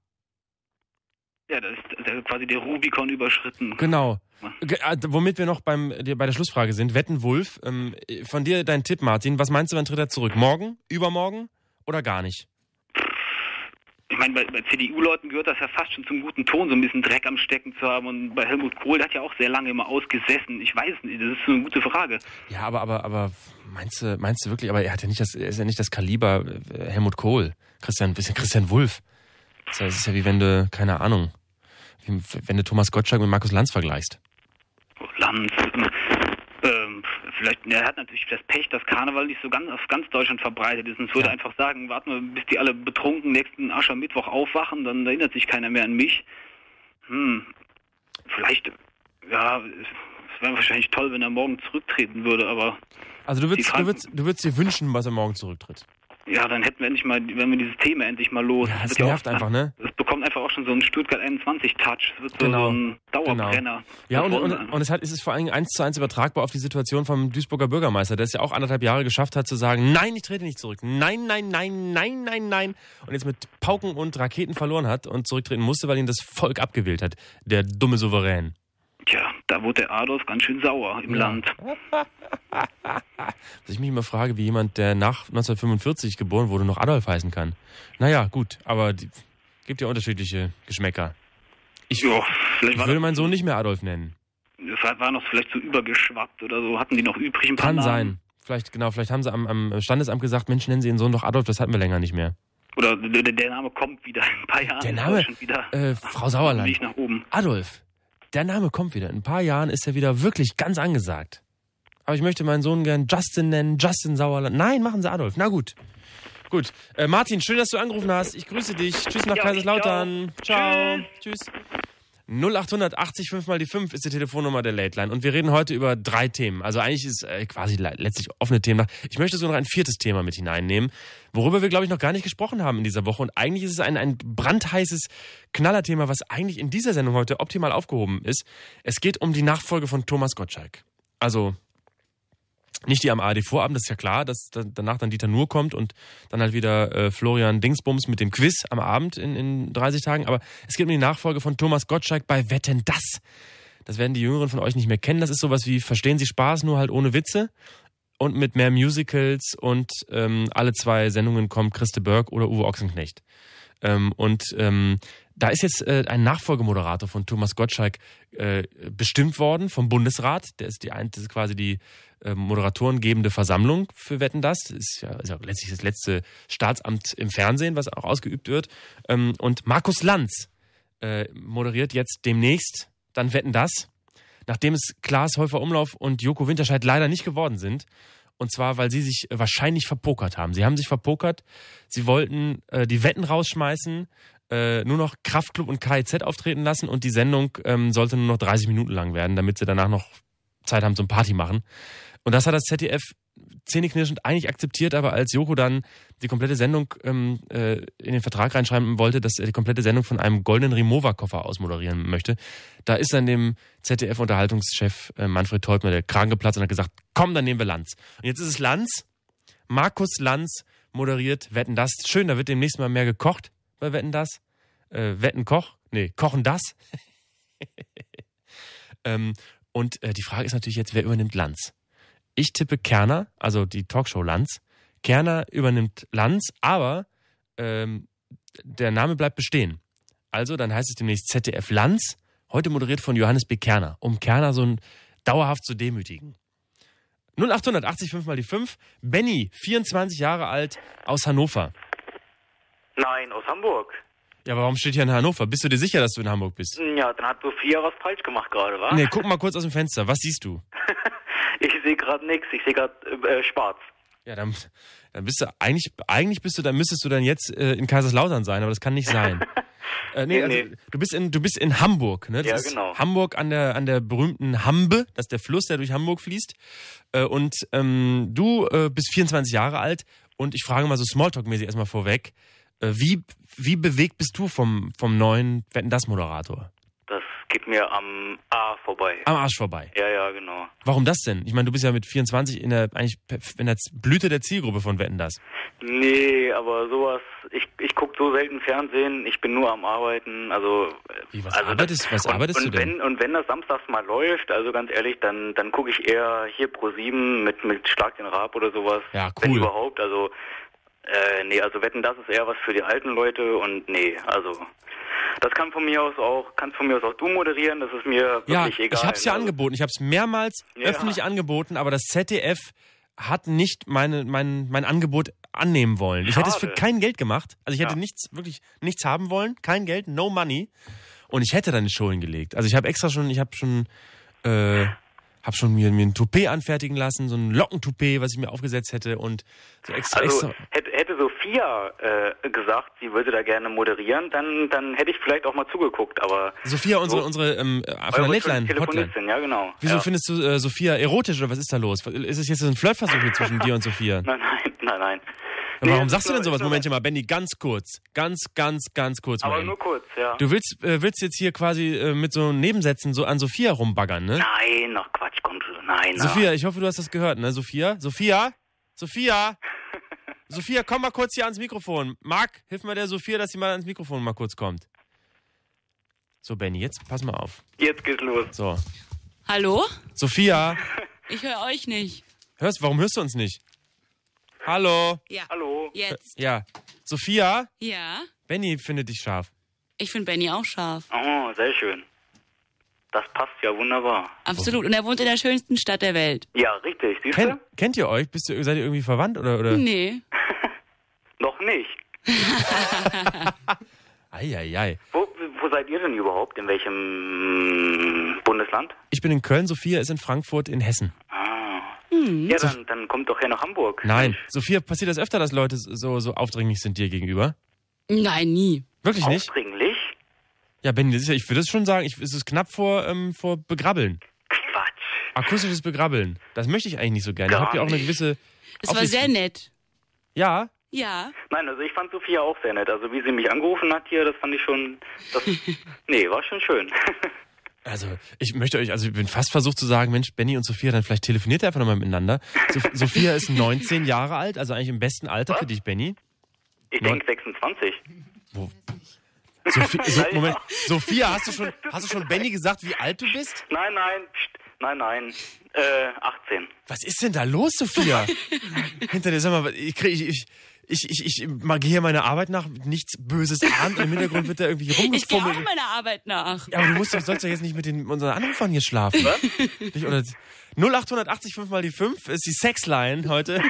Ja, da ist der, quasi der Rubikon überschritten. Genau. Ge- äh, womit wir noch beim, die- bei der Schlussfrage sind, Wetten Wulf, ähm, von dir dein Tipp, Martin, was meinst du, wann tritt er zurück? Morgen? Übermorgen? Oder gar nicht? Ich meine, bei, bei C D U-Leuten gehört das ja fast schon zum guten Ton, so ein bisschen Dreck am Stecken zu haben. Und bei Helmut Kohl, der hat ja auch sehr lange immer ausgesessen. Ich weiß nicht, das ist so eine gute Frage. Ja, aber, aber, aber meinst du, meinst du wirklich, aber er hat ja nicht das, er ist ja nicht das Kaliber äh, Helmut Kohl, Christian, bisschen Christian Wulff. Das ist ja- das ist ja wie wenn du, keine Ahnung, wie, wenn du Thomas Gottschalk mit Markus Lanz vergleichst. Lanz, ähm, vielleicht, er hat natürlich das Pech, dass Karneval nicht so ganz auf ganz Deutschland verbreitet ist. Und es würde Ja. einfach sagen, warten wir, bis die alle betrunken nächsten Aschermittwoch aufwachen, dann erinnert sich keiner mehr an mich. Hm, vielleicht, ja, es wäre wahrscheinlich toll, wenn er morgen zurücktreten würde, aber Also du Die würdest, Franken- du würdest, du würdest dir wünschen, dass er morgen zurücktritt. ja, dann hätten wir endlich mal, wenn wir dieses Thema endlich mal los. Ja, Es das wird ja nervt auch- einfach, ne? Es bekommt einfach auch schon so einen Stuttgart einundzwanzig-Touch. Es wird so, Genau. so ein Dauerbrenner. Ja, Das und, wollen und, wir. und es, hat, es ist vor allem eins zu eins übertragbar auf die Situation vom Duisburger Bürgermeister, der es ja auch anderthalb Jahre geschafft hat zu sagen, nein, ich trete nicht zurück, nein, nein, nein, nein, nein, nein. Und jetzt mit Pauken und Raketen verloren hat und zurücktreten musste, weil ihn das Volk abgewählt hat, der dumme Souverän. Tja, da wurde der Adolf ganz schön sauer im Ja. Land. Dass ich mich immer frage, wie jemand, der nach neunzehnhundertfünfundvierzig geboren wurde, noch Adolf heißen kann. Naja, gut, aber die, gibt ja unterschiedliche Geschmäcker. Ich, Ja, vielleicht ich war würde das, meinen Sohn nicht mehr Adolf nennen. das war- war noch vielleicht so übergeschwappt oder so. Hatten die noch übrig ein paar Kann Namen? sein. Vielleicht, genau, vielleicht haben sie am, am Standesamt gesagt, Mensch, nennen Sie Ihren Sohn doch Adolf, das hatten wir länger nicht mehr. Oder der, der Name kommt wieder in ein paar Jahren. Der ist Name? Deutschland wieder Äh, Frau Sauerland. Weg nach oben. Adolf. Der Name kommt wieder. In ein paar Jahren ist er wieder wirklich ganz angesagt. Aber ich möchte meinen Sohn gern Justin nennen, Justin Sauerland. Nein, machen Sie Adolf. Na gut. Gut. Äh, Martin, schön, dass du angerufen hast. Ich grüße dich. Tschüss nach Ja, Kaiserslautern. ich Ciao. Tschüss. null acht achtzig fünf mal die fünf ist die Telefonnummer der Late Line. Und wir reden heute über drei Themen. Also eigentlich ist äh, quasi le- letztlich offene Themen. Ich möchte so noch ein viertes Thema mit hineinnehmen, worüber wir, glaube ich, noch gar nicht gesprochen haben in dieser Woche. Und eigentlich ist es ein, ein brandheißes Knallerthema, was eigentlich in dieser Sendung heute optimal aufgehoben ist. Es geht um die Nachfolge von Thomas Gottschalk. Also nicht die am A R D-Vorabend, das ist ja klar, dass da- danach dann Dieter Nuhr kommt und dann halt wieder äh, Florian Dingsbums mit dem Quiz am Abend in, in dreißig Tagen. Aber es geht um die Nachfolge von Thomas Gottschalk bei Wetten, dass. Das werden die Jüngeren von euch nicht mehr kennen. Das ist sowas wie Verstehen Sie Spaß, nur halt ohne Witze. Und mit mehr Musicals und ähm, alle zwei Sendungen kommt Christe Berg oder Uwe Ochsenknecht. Ähm, und ähm, da ist jetzt äh, ein Nachfolgemoderator von Thomas Gottschalk äh, bestimmt worden vom Bundesrat. Der ist, die, ein- das ist quasi die äh, moderatorengebende Versammlung für Wetten, das. Das ist ja, ist ja letztlich das letzte Staatsamt im Fernsehen, was auch ausgeübt wird. Ähm, und Markus Lanz äh, moderiert jetzt demnächst dann Wetten, das. Nachdem es Klaas Häufer-Umlauf und Joko Winterscheid leider nicht geworden sind. Und zwar, weil sie sich wahrscheinlich verpokert haben. Sie haben sich verpokert. Sie wollten äh, die Wetten rausschmeißen, äh, nur noch Kraftklub und K I Z auftreten lassen und die Sendung ähm, sollte nur noch dreißig Minuten lang werden, damit sie danach noch Zeit haben zum Party machen. Und das hat das Z D F zähneknirschend eigentlich akzeptiert, aber als Joko dann die komplette Sendung ähm, äh, in den Vertrag reinschreiben wollte, dass er die komplette Sendung von einem goldenen Rimowa-Koffer aus moderieren möchte, da ist dann dem Z D F-Unterhaltungschef äh, Manfred Teubner der Kragen geplatzt und hat gesagt, komm, dann nehmen wir Lanz. Und jetzt ist es Lanz, Markus Lanz moderiert Wetten, das. Schön, da wird demnächst mal mehr gekocht bei Wetten, das. Äh, Wetten, Koch? Nee, Kochen, das. ähm, und äh, die Frage ist natürlich jetzt, wer übernimmt Lanz? Ich tippe Kerner, also die Talkshow Lanz. Kerner übernimmt Lanz, aber ähm, der Name bleibt bestehen. Also dann heißt es demnächst Z D F Lanz, heute moderiert von Johannes B. Kerner, um Kerner so ein dauerhaft zu demütigen. null acht achtzig fünf mal die fünf. Benny, vierundzwanzig Jahre alt, aus Hannover. Nein, aus Hamburg. Ja, aber warum steht hier in Hannover? Bist du dir sicher, dass du in Hamburg bist? Ja, dann hat Sophia was falsch gemacht gerade, wa? Nee, guck mal kurz aus dem Fenster. Was siehst du? Ich sehe gerade nichts, ich sehe gerade äh, schwarz. Ja, dann, dann bist du eigentlich, eigentlich bist du, dann müsstest du dann jetzt äh, in Kaiserslautern sein, aber das kann nicht sein. äh, nee, Nee, also, nee. du bist in, du bist in Hamburg, ne? Das Ja, ist genau. Hamburg an der, an der berühmten Hambe, das ist der Fluss, der durch Hamburg fließt. Äh, und ähm, du äh, bist vierundzwanzig Jahre alt und ich frage mal so Smalltalk-mäßig erstmal vorweg, äh, wie, wie bewegt bist du vom, vom neuen Wetten, das Moderator? Das geht mir am A vorbei. Am Arsch vorbei. Ja, ja, genau. Warum das denn? Ich meine, du bist ja mit vierundzwanzig in der, eigentlich in der Blüte der Zielgruppe von Wetten, das. Nee, aber sowas, ich, ich gucke so selten Fernsehen, ich bin nur am Arbeiten, also... Wie, was also arbeitest- das, was und, arbeitest und du denn? Wenn, und wenn das samstags mal läuft, also ganz ehrlich, dann, dann gucke ich eher hier Pro sieben mit, mit Schlag den Raab oder sowas. Ja, Wenn cool. überhaupt, also... Äh, nee, also Wetten, das ist eher was für die alten Leute und nee, also... Das kann von mir aus auch, kannst von mir aus auch du moderieren, das ist mir Ja, wirklich egal. ich habe es ja Also, angeboten. Ich habe es mehrmals Ja. öffentlich angeboten, aber das Z D F hat nicht meine, mein, mein Angebot annehmen wollen. Ich hätte es für Schade. kein Geld gemacht. Also ich hätte Ja. nichts, wirklich nichts haben wollen. Kein Geld, no money. Und ich hätte dann eine Show hingelegt. Also ich habe extra schon, ich habe schon, äh, Hab schon mir, mir ein Toupet anfertigen lassen, so ein Lockentoupet, was ich mir aufgesetzt hätte und so extra. Also extra. hätte, hätte Sophia äh, gesagt, sie würde da gerne moderieren, dann, dann hätte ich vielleicht auch mal zugeguckt, aber... Sophia, unsere, so, unsere ähm, von der Late-Line, Telefonistin, ja genau. Wieso ja. findest du äh, Sophia erotisch oder was ist da los? Ist es jetzt so ein Flirtversuch hier zwischen dir und Sophia? Nein, nein, nein, nein. Nee, warum Nee, sagst du denn nur- sowas? nur- Momentchen mal, Benny, ganz kurz. Ganz, ganz, ganz kurz mal. Aber eben. nur kurz, ja. Du willst, äh, willst jetzt hier quasi äh, mit so Nebensätzen so an Sophia rumbaggern, ne? Nein, ach Quatsch, komm du, nein. na. Sophia, ich hoffe, du hast das gehört, ne? Sophia? Sophia? Sophia? Sophia, komm mal kurz hier ans Mikrofon. Marc, hilf mal der Sophia, dass sie mal ans Mikrofon mal kurz kommt. So, Benny, jetzt pass mal auf. Jetzt geht's los. So. Hallo? Sophia, Ich höre euch nicht. hörst, warum hörst du uns nicht? Hallo? Ja. Hallo. Jetzt. Ja. Sophia, Ja. Benny findet dich scharf. Ich finde Benny auch scharf. Oh, sehr schön. Das passt ja wunderbar. Absolut. Und er wohnt in der schönsten Stadt der Welt. Ja, richtig, siehst Ken, du? kennt ihr euch? Bist ihr, seid ihr irgendwie verwandt oder? oder? Nee. Noch nicht. Eieiei. Wo, wo seid ihr denn überhaupt? In welchem Bundesland? Ich bin in Köln, Sophia ist in Frankfurt in Hessen. Ah. Hm. Ja, dann, dann kommt doch her nach Hamburg. Nein, Sophia, passiert das öfter, dass Leute so, so aufdringlich sind dir gegenüber? Nein, nie. Wirklich nicht? Aufdringlich? Ja, Benny, das ist ja, ich würde das schon sagen, ich, es ist knapp vor, ähm, vor Begrabbeln. Quatsch. Akustisches Begrabbeln. Das möchte ich eigentlich nicht so gerne. Gar Ihr habt ja auch eine nicht. gewisse... Es war Aufsicht- sehr nett. Ja? Ja. Nein, also ich fand Sophia auch sehr nett. Also wie sie mich angerufen hat hier, das fand ich schon... Das, nee, war schon schön. Also, ich möchte euch, also ich bin fast versucht zu sagen, Mensch, Benny und Sophia, dann vielleicht telefoniert ihr einfach nochmal miteinander. So, Sophia ist neunzehn Jahre alt, also eigentlich im besten Alter für dich, Benny. Ich Neun- denke sechsundzwanzig. Wo? Sophia, so, Naja. Moment, Sophia, hast du schon, hast du schon Benny gesagt, wie alt du bist? Nein, nein, pst, nein, nein. Äh, achtzehn. Was ist denn da los, Sophia? Hinter dir, sag mal, ich krieg, ich, ich, ich, ich, ich mal gehe hier meiner Arbeit nach, nichts Böses ahnt und im Hintergrund wird da irgendwie Ich gehe rumgefummelt. auch meiner Arbeit nach. Ja, aber du musst doch, sollst doch jetzt nicht mit den, unseren Anrufern hier schlafen. Nicht, oder, null acht achtzig fünf mal die fünf ist die Sexline heute.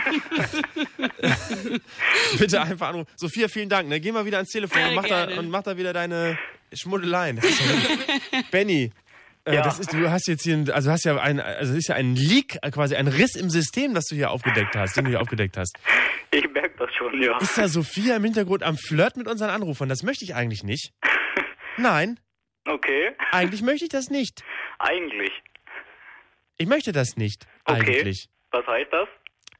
Bitte einfach anrufen. Sophia, vielen Dank. Ne? Geh mal wieder ans Telefon Ja, und mach, da, gerne. und mach da wieder deine Schmuddeleien. Das ist ja Benny, äh, Ja. das ist, du hast jetzt hier, ein, also hast ja ein, also das ist ja ein Leak, äh, quasi ein Riss im System, das du hier aufgedeckt hast, den du hier aufgedeckt hast. Ich merke das schon, ja. Ist da Sophia im Hintergrund am Flirt mit unseren Anrufern? Das möchte ich eigentlich nicht. Nein, Okay, eigentlich möchte ich das nicht. eigentlich. Ich möchte das nicht. Okay. Eigentlich. Was heißt das?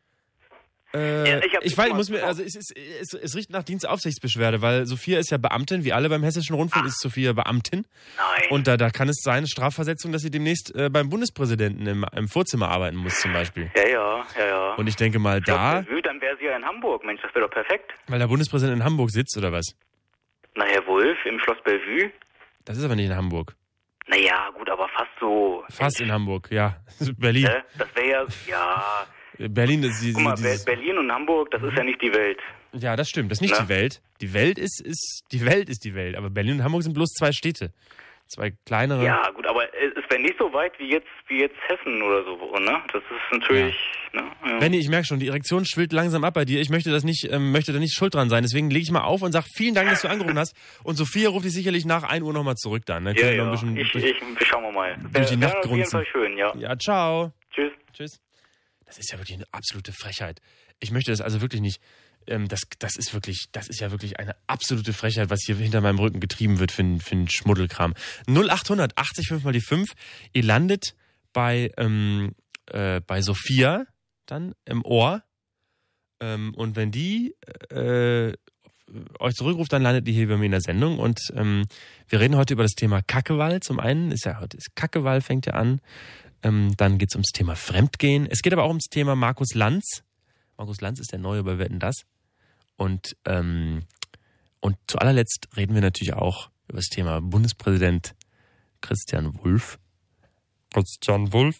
Äh, Ja, ich hab- ich weiß, ich muss mir, also es, ist, es, es riecht nach Dienstaufsichtsbeschwerde, weil Sophia ist ja Beamtin, wie alle beim Hessischen Rundfunk ist Sophia Beamtin. Nein. Und da, da kann es sein, Strafversetzung, dass sie demnächst äh, beim Bundespräsidenten im, im Vorzimmer arbeiten muss zum Beispiel. Ja, ja, ja, ja. Und ich denke mal da, Schloss Bellevue, dann wäre sie ja in Hamburg. Mensch, das wäre doch perfekt. weil der Bundespräsident in Hamburg sitzt oder was? Na, Herr Wolf, im Schloss Bellevue? Das ist aber nicht in Hamburg. Naja, gut, aber fast so. Fast in Hamburg, ja. Berlin. Ne? Das wäre ja, ja. Berlin ist die, Guck mal, dieses, Be- Berlin und Hamburg, das ist ja nicht die Welt. ja, das stimmt. Das ist nicht Ne? die Welt. Die Welt ist, ist, die Welt ist die Welt. Aber Berlin und Hamburg sind bloß zwei Städte. Zwei kleinere. Ja, gut, aber es es wäre nicht so weit wie jetzt, wie jetzt Hessen oder so, ne? Das ist natürlich, ne? Ja. Benni, ich merke schon, die Erektion schwillt langsam ab bei dir. Ich möchte das nicht, ähm, möchte da nicht schuld dran sein. Deswegen lege ich mal auf und sage vielen Dank, dass du angerufen hast. Und Sophia ruft dich sicherlich nach ein Uhr nochmal zurück dann. Dann Ja, können wir ja, noch ein bisschen ich, durch, ich, schauen wir mal. durch die Äh, Nacht ja, auf jeden grunzen. Fall schön, ja. Ja, ciao. Tschüss. Tschüss. Das ist ja wirklich eine absolute Frechheit. Ich möchte das also wirklich nicht. Ähm, das, das ist wirklich, das ist ja wirklich eine absolute Frechheit, was hier hinter meinem Rücken getrieben wird für, einen- für einen Schmuddelkram. null acht achtzig fünf mal die fünf. Ihr landet bei, ähm, äh, bei Sophia dann im Ohr. Ähm, und wenn die äh, euch zurückruft, dann landet die hier bei mir in der Sendung. Und ähm, wir reden heute über das Thema Kackewall. Zum einen ist ja heute ist Kackewall, fängt ja an. Ähm, dann geht es ums Thema Fremdgehen. Es geht aber auch ums Thema Markus Lanz. Markus Lanz ist der Neue bei Wetten, das. Und, ähm, und zu allerletzt reden wir natürlich auch über das Thema Bundespräsident Christian Wulff. Christian Wulff.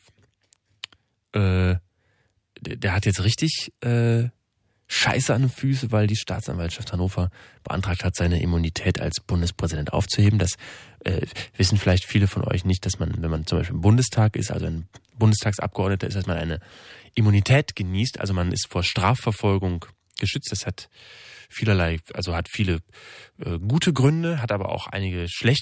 Äh, der, der hat jetzt richtig äh, Scheiße an den Füßen, weil die Staatsanwaltschaft Hannover beantragt hat, seine Immunität als Bundespräsident aufzuheben. Das äh, wissen vielleicht viele von euch nicht, dass man, wenn man zum Beispiel im Bundestag ist, also ein Bundestagsabgeordneter ist, dass man eine Immunität genießt. Also man ist vor Strafverfolgung geschützt. Das hat vielerlei, also hat viele äh, gute Gründe, hat aber auch einige schlechte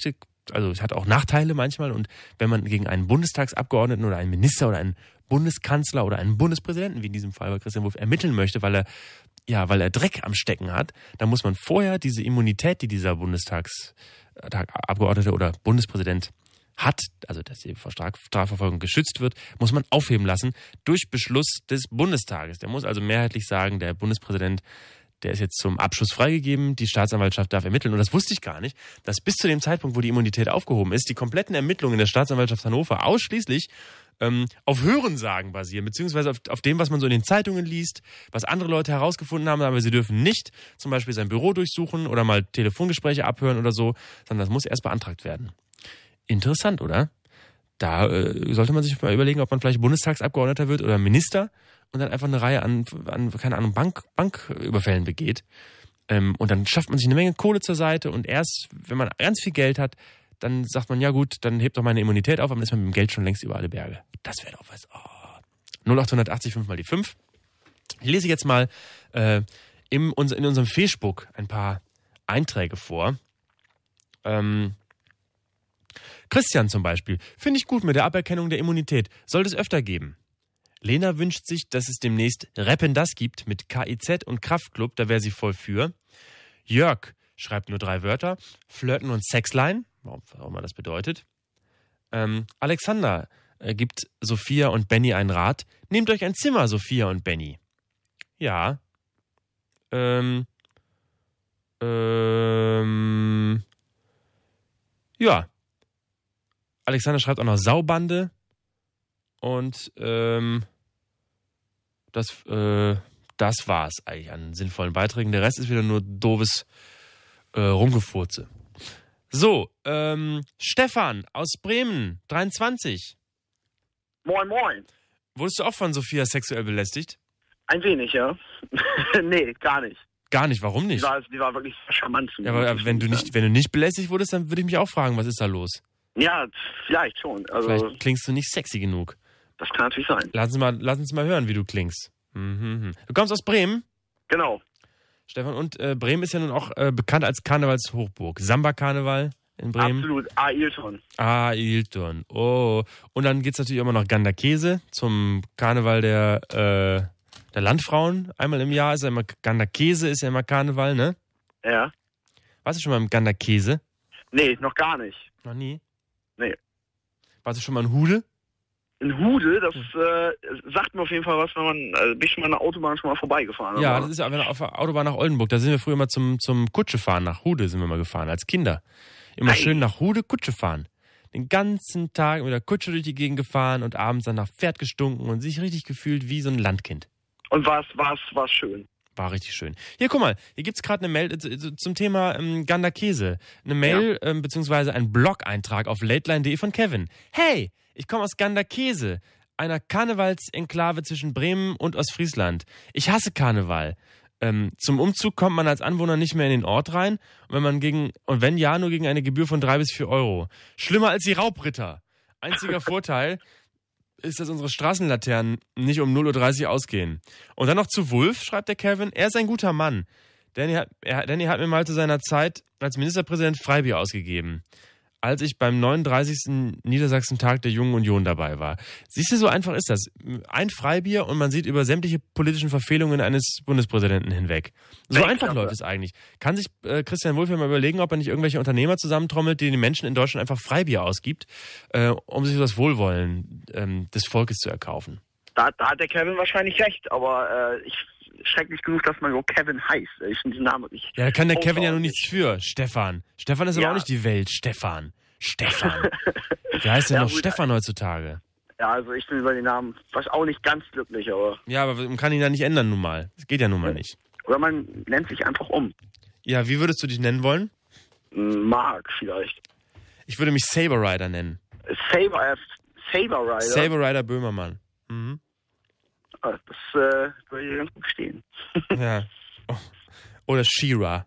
also es hat auch Nachteile manchmal. Und wenn man gegen einen Bundestagsabgeordneten oder einen Minister oder einen Bundeskanzler oder einen Bundespräsidenten, wie in diesem Fall bei Christian Wulff, ermitteln möchte, weil er ja, weil er Dreck am Stecken hat, dann muss man vorher diese Immunität, die dieser Bundestagsabgeordnete oder Bundespräsident hat, also dass sie vor Strafverfolgung geschützt wird, muss man aufheben lassen durch Beschluss des Bundestages. Der muss also mehrheitlich sagen, der Bundespräsident, der ist jetzt zum Abschluss freigegeben, die Staatsanwaltschaft darf ermitteln. Und das wusste ich gar nicht, dass bis zu dem Zeitpunkt, wo die Immunität aufgehoben ist, die kompletten Ermittlungen der Staatsanwaltschaft Hannover ausschließlich ähm, auf Hörensagen basieren, beziehungsweise auf, auf dem, was man so in den Zeitungen liest, was andere Leute herausgefunden haben, aber sie dürfen nicht zum Beispiel sein Büro durchsuchen oder mal Telefongespräche abhören oder so, sondern das muss erst beantragt werden. Interessant, oder? Da äh, sollte man sich mal überlegen, ob man vielleicht Bundestagsabgeordneter wird oder Minister und dann einfach eine Reihe an, an keine Ahnung, Bank, Banküberfällen begeht. Ähm, und dann schafft man sich eine Menge Kohle zur Seite und erst, wenn man ganz viel Geld hat, dann sagt man, ja gut, dann hebt doch meine Immunität auf, aber dann ist man mit dem Geld schon längst über alle Berge. Das wäre doch was. Oh. null acht achtzig fünf mal die fünf. Ich lese jetzt mal äh, im, in unserem Facebook ein paar Einträge vor. Ähm, Christian zum Beispiel. Finde ich gut mit der Aberkennung der Immunität. Sollte es öfter geben. Lena wünscht sich, dass es demnächst Rappen das gibt mit K I Z und Kraftklub, da wäre sie voll für. Jörg schreibt nur drei Wörter. Flirten und Sexline, was auch immer das bedeutet. Ähm, Alexander äh, gibt Sophia und Benny einen Rat. Nehmt euch ein Zimmer, Sophia und Benny. Ja. Ähm. Ähm. Ja. Alexander schreibt auch noch Saubande und ähm, das, äh, das war's eigentlich an sinnvollen Beiträgen. Der Rest ist wieder nur doofes äh, Rumgefurze. So, ähm, Stefan aus Bremen, dreiundzwanzig. Moin, moin. Wurdest du auch von Sophia sexuell belästigt? Ein wenig, ja. Nee, gar nicht. Gar nicht, warum nicht? Die war, die war wirklich charmant zu mir. Ja, aber wenn du nicht, wenn du nicht belästigt wurdest, dann würde ich mich auch fragen, was ist da los? Ja, vielleicht schon. Also, vielleicht klingst du nicht sexy genug. Das kann natürlich sein. Lass uns mal, lass uns mal hören, wie du klingst. Mhm. Du kommst aus Bremen? Genau. Stefan, und äh, Bremen ist ja nun auch äh, bekannt als Karnevalshochburg. Samba-Karneval in Bremen. Absolut, Ailton. Ailton, oh. Und dann geht's natürlich immer noch Ganderkese zum Karneval der, äh, der Landfrauen. Einmal im Jahr ist ja immer Ganderkese, ist ja immer Karneval, ne? Ja. Warst du schon mal im Ganderkese? Nee, noch gar nicht. Noch nie? Nee. Warst du schon mal in Hude? In Hude, das äh, sagt mir auf jeden Fall was, wenn man, äh, bin ich schon mal an der Autobahn schon mal vorbeigefahren. Ja, aber. das ist ja auf der Autobahn nach Oldenburg. Da sind wir früher mal zum, zum Kutschefahren nach Hude sind wir mal gefahren, als Kinder. Immer Nein. schön nach Hude Kutsche fahren. Den ganzen Tag mit der Kutsche durch die Gegend gefahren und abends dann nach Pferd gestunken und sich richtig gefühlt wie so ein Landkind. Und war's, war's, war's schön. War richtig schön. Hier, guck mal, hier gibt's gerade eine Mail äh, zum Thema ähm, Ganderkese. Eine Mail, ja. ähm, beziehungsweise ein Blog-Eintrag auf lateline punkt de von Kevin. Hey, ich komme aus Ganderkese, einer Karnevalsenklave zwischen Bremen und Ostfriesland. Ich hasse Karneval. Ähm, zum Umzug kommt man als Anwohner nicht mehr in den Ort rein, und wenn man gegen, und wenn ja, nur gegen eine Gebühr von drei bis vier Euro. Schlimmer als die Raubritter. Einziger Vorteil ist, dass unsere Straßenlaternen nicht um null Uhr dreißig ausgehen. Und dann noch zu Wulff, schreibt der Kevin, er ist ein guter Mann. Danny hat, er, Danny hat mir mal zu seiner Zeit als Ministerpräsident Freibier ausgegeben, als ich beim neununddreißigsten Niedersachsen-Tag der Jungen Union dabei war. Siehst du, so einfach ist das. Ein Freibier und man sieht über sämtliche politischen Verfehlungen eines Bundespräsidenten hinweg. So einfach läuft es eigentlich. Kann sich äh, Christian Wulff ja mal überlegen, ob er nicht irgendwelche Unternehmer zusammentrommelt, die den Menschen in Deutschland einfach Freibier ausgibt, äh, um sich das Wohlwollen ähm, des Volkes zu erkaufen. Da, da hat der Kevin wahrscheinlich recht, aber äh, ich schrecklich genug, dass man so Kevin heißt. Ich finde den Namen nicht. Ja, da kann der Kevin ja nur nichts für. Stefan. Stefan ist Ja. aber auch nicht die Welt. Stefan. Stefan. Wie heißt denn Ja, noch gut. Stefan heutzutage? Ja, also ich bin über den Namen fast auch nicht ganz glücklich, aber. Ja, aber man kann ihn ja nicht ändern nun mal. Das geht ja nun mal nicht. Oder man nennt sich einfach um. Ja, wie würdest du dich nennen wollen? Mark vielleicht. Ich würde mich Saber Rider nennen. Saber, äh, Saber Rider. Saber Rider Böhmermann. Mhm. Ah, das äh, würde hier ganz gut stehen. Ja. Oh. Oder She-Ra.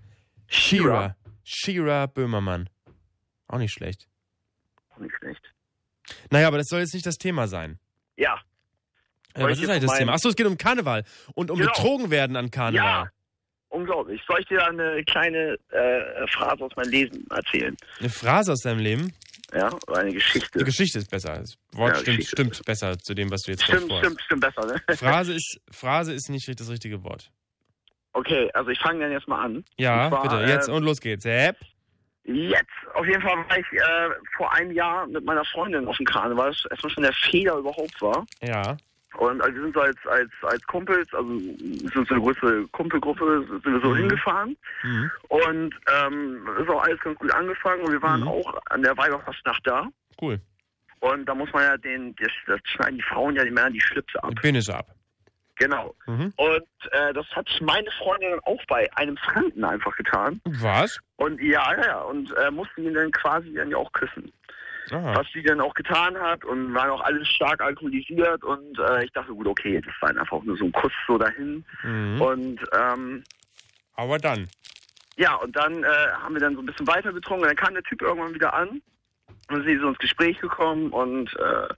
She-Ra. She-Ra Böhmermann. Auch nicht schlecht. Auch nicht schlecht. Naja, aber das soll jetzt nicht das Thema sein. Ja. Äh, was ist eigentlich das Thema? Achso, es geht um Karneval. Und um Genau. betrogen werden an Karneval. Ja. unglaublich. Soll ich dir eine kleine äh, Phrase aus meinem Leben erzählen? Eine Phrase aus deinem Leben? Ja, oder eine Geschichte. Die Geschichte ist besser. Das Wort Ja, stimmt, Geschichte. stimmt besser zu dem, was du jetzt Stimmt, vorhast. stimmt, stimmt besser, ne? Phrase ist, Phrase ist nicht das richtige Wort. Okay, also ich fange dann jetzt mal an. Ja, Und zwar, bitte, jetzt äh, und los geht's. Sepp. Jetzt, auf jeden Fall war ich äh, vor einem Jahr mit meiner Freundin auf dem Karneval, was erstmal schon der Fehler überhaupt war. Ja. Und also wir sind so als, als, als Kumpels, also es ist so eine größere Kumpelgruppe, sind wir so Mhm. hingefahren. Mhm. Und ähm, ist auch alles ganz gut angefangen und wir waren Mhm. auch an der Weiberfastnacht da. Cool. Und da muss man ja den, das, das schneiden die Frauen ja die Männer die Schlipse ab. Ich bin es ab. Genau. Mhm. Und äh, das hat meine Freundin dann auch bei einem Fremden einfach getan. Was? Und ja, ja, ja. Und äh, musste ihn dann quasi dann ja auch küssen. Aha. Was sie dann auch getan hat und waren auch alles stark alkoholisiert und äh, ich dachte, gut, okay, das war dann einfach nur so ein Kuss so dahin. Mhm. Und ähm, Aber dann. ja, und dann äh, haben wir dann so ein bisschen weiter getrunken und dann kam der Typ irgendwann wieder an und sind so ins Gespräch gekommen und äh,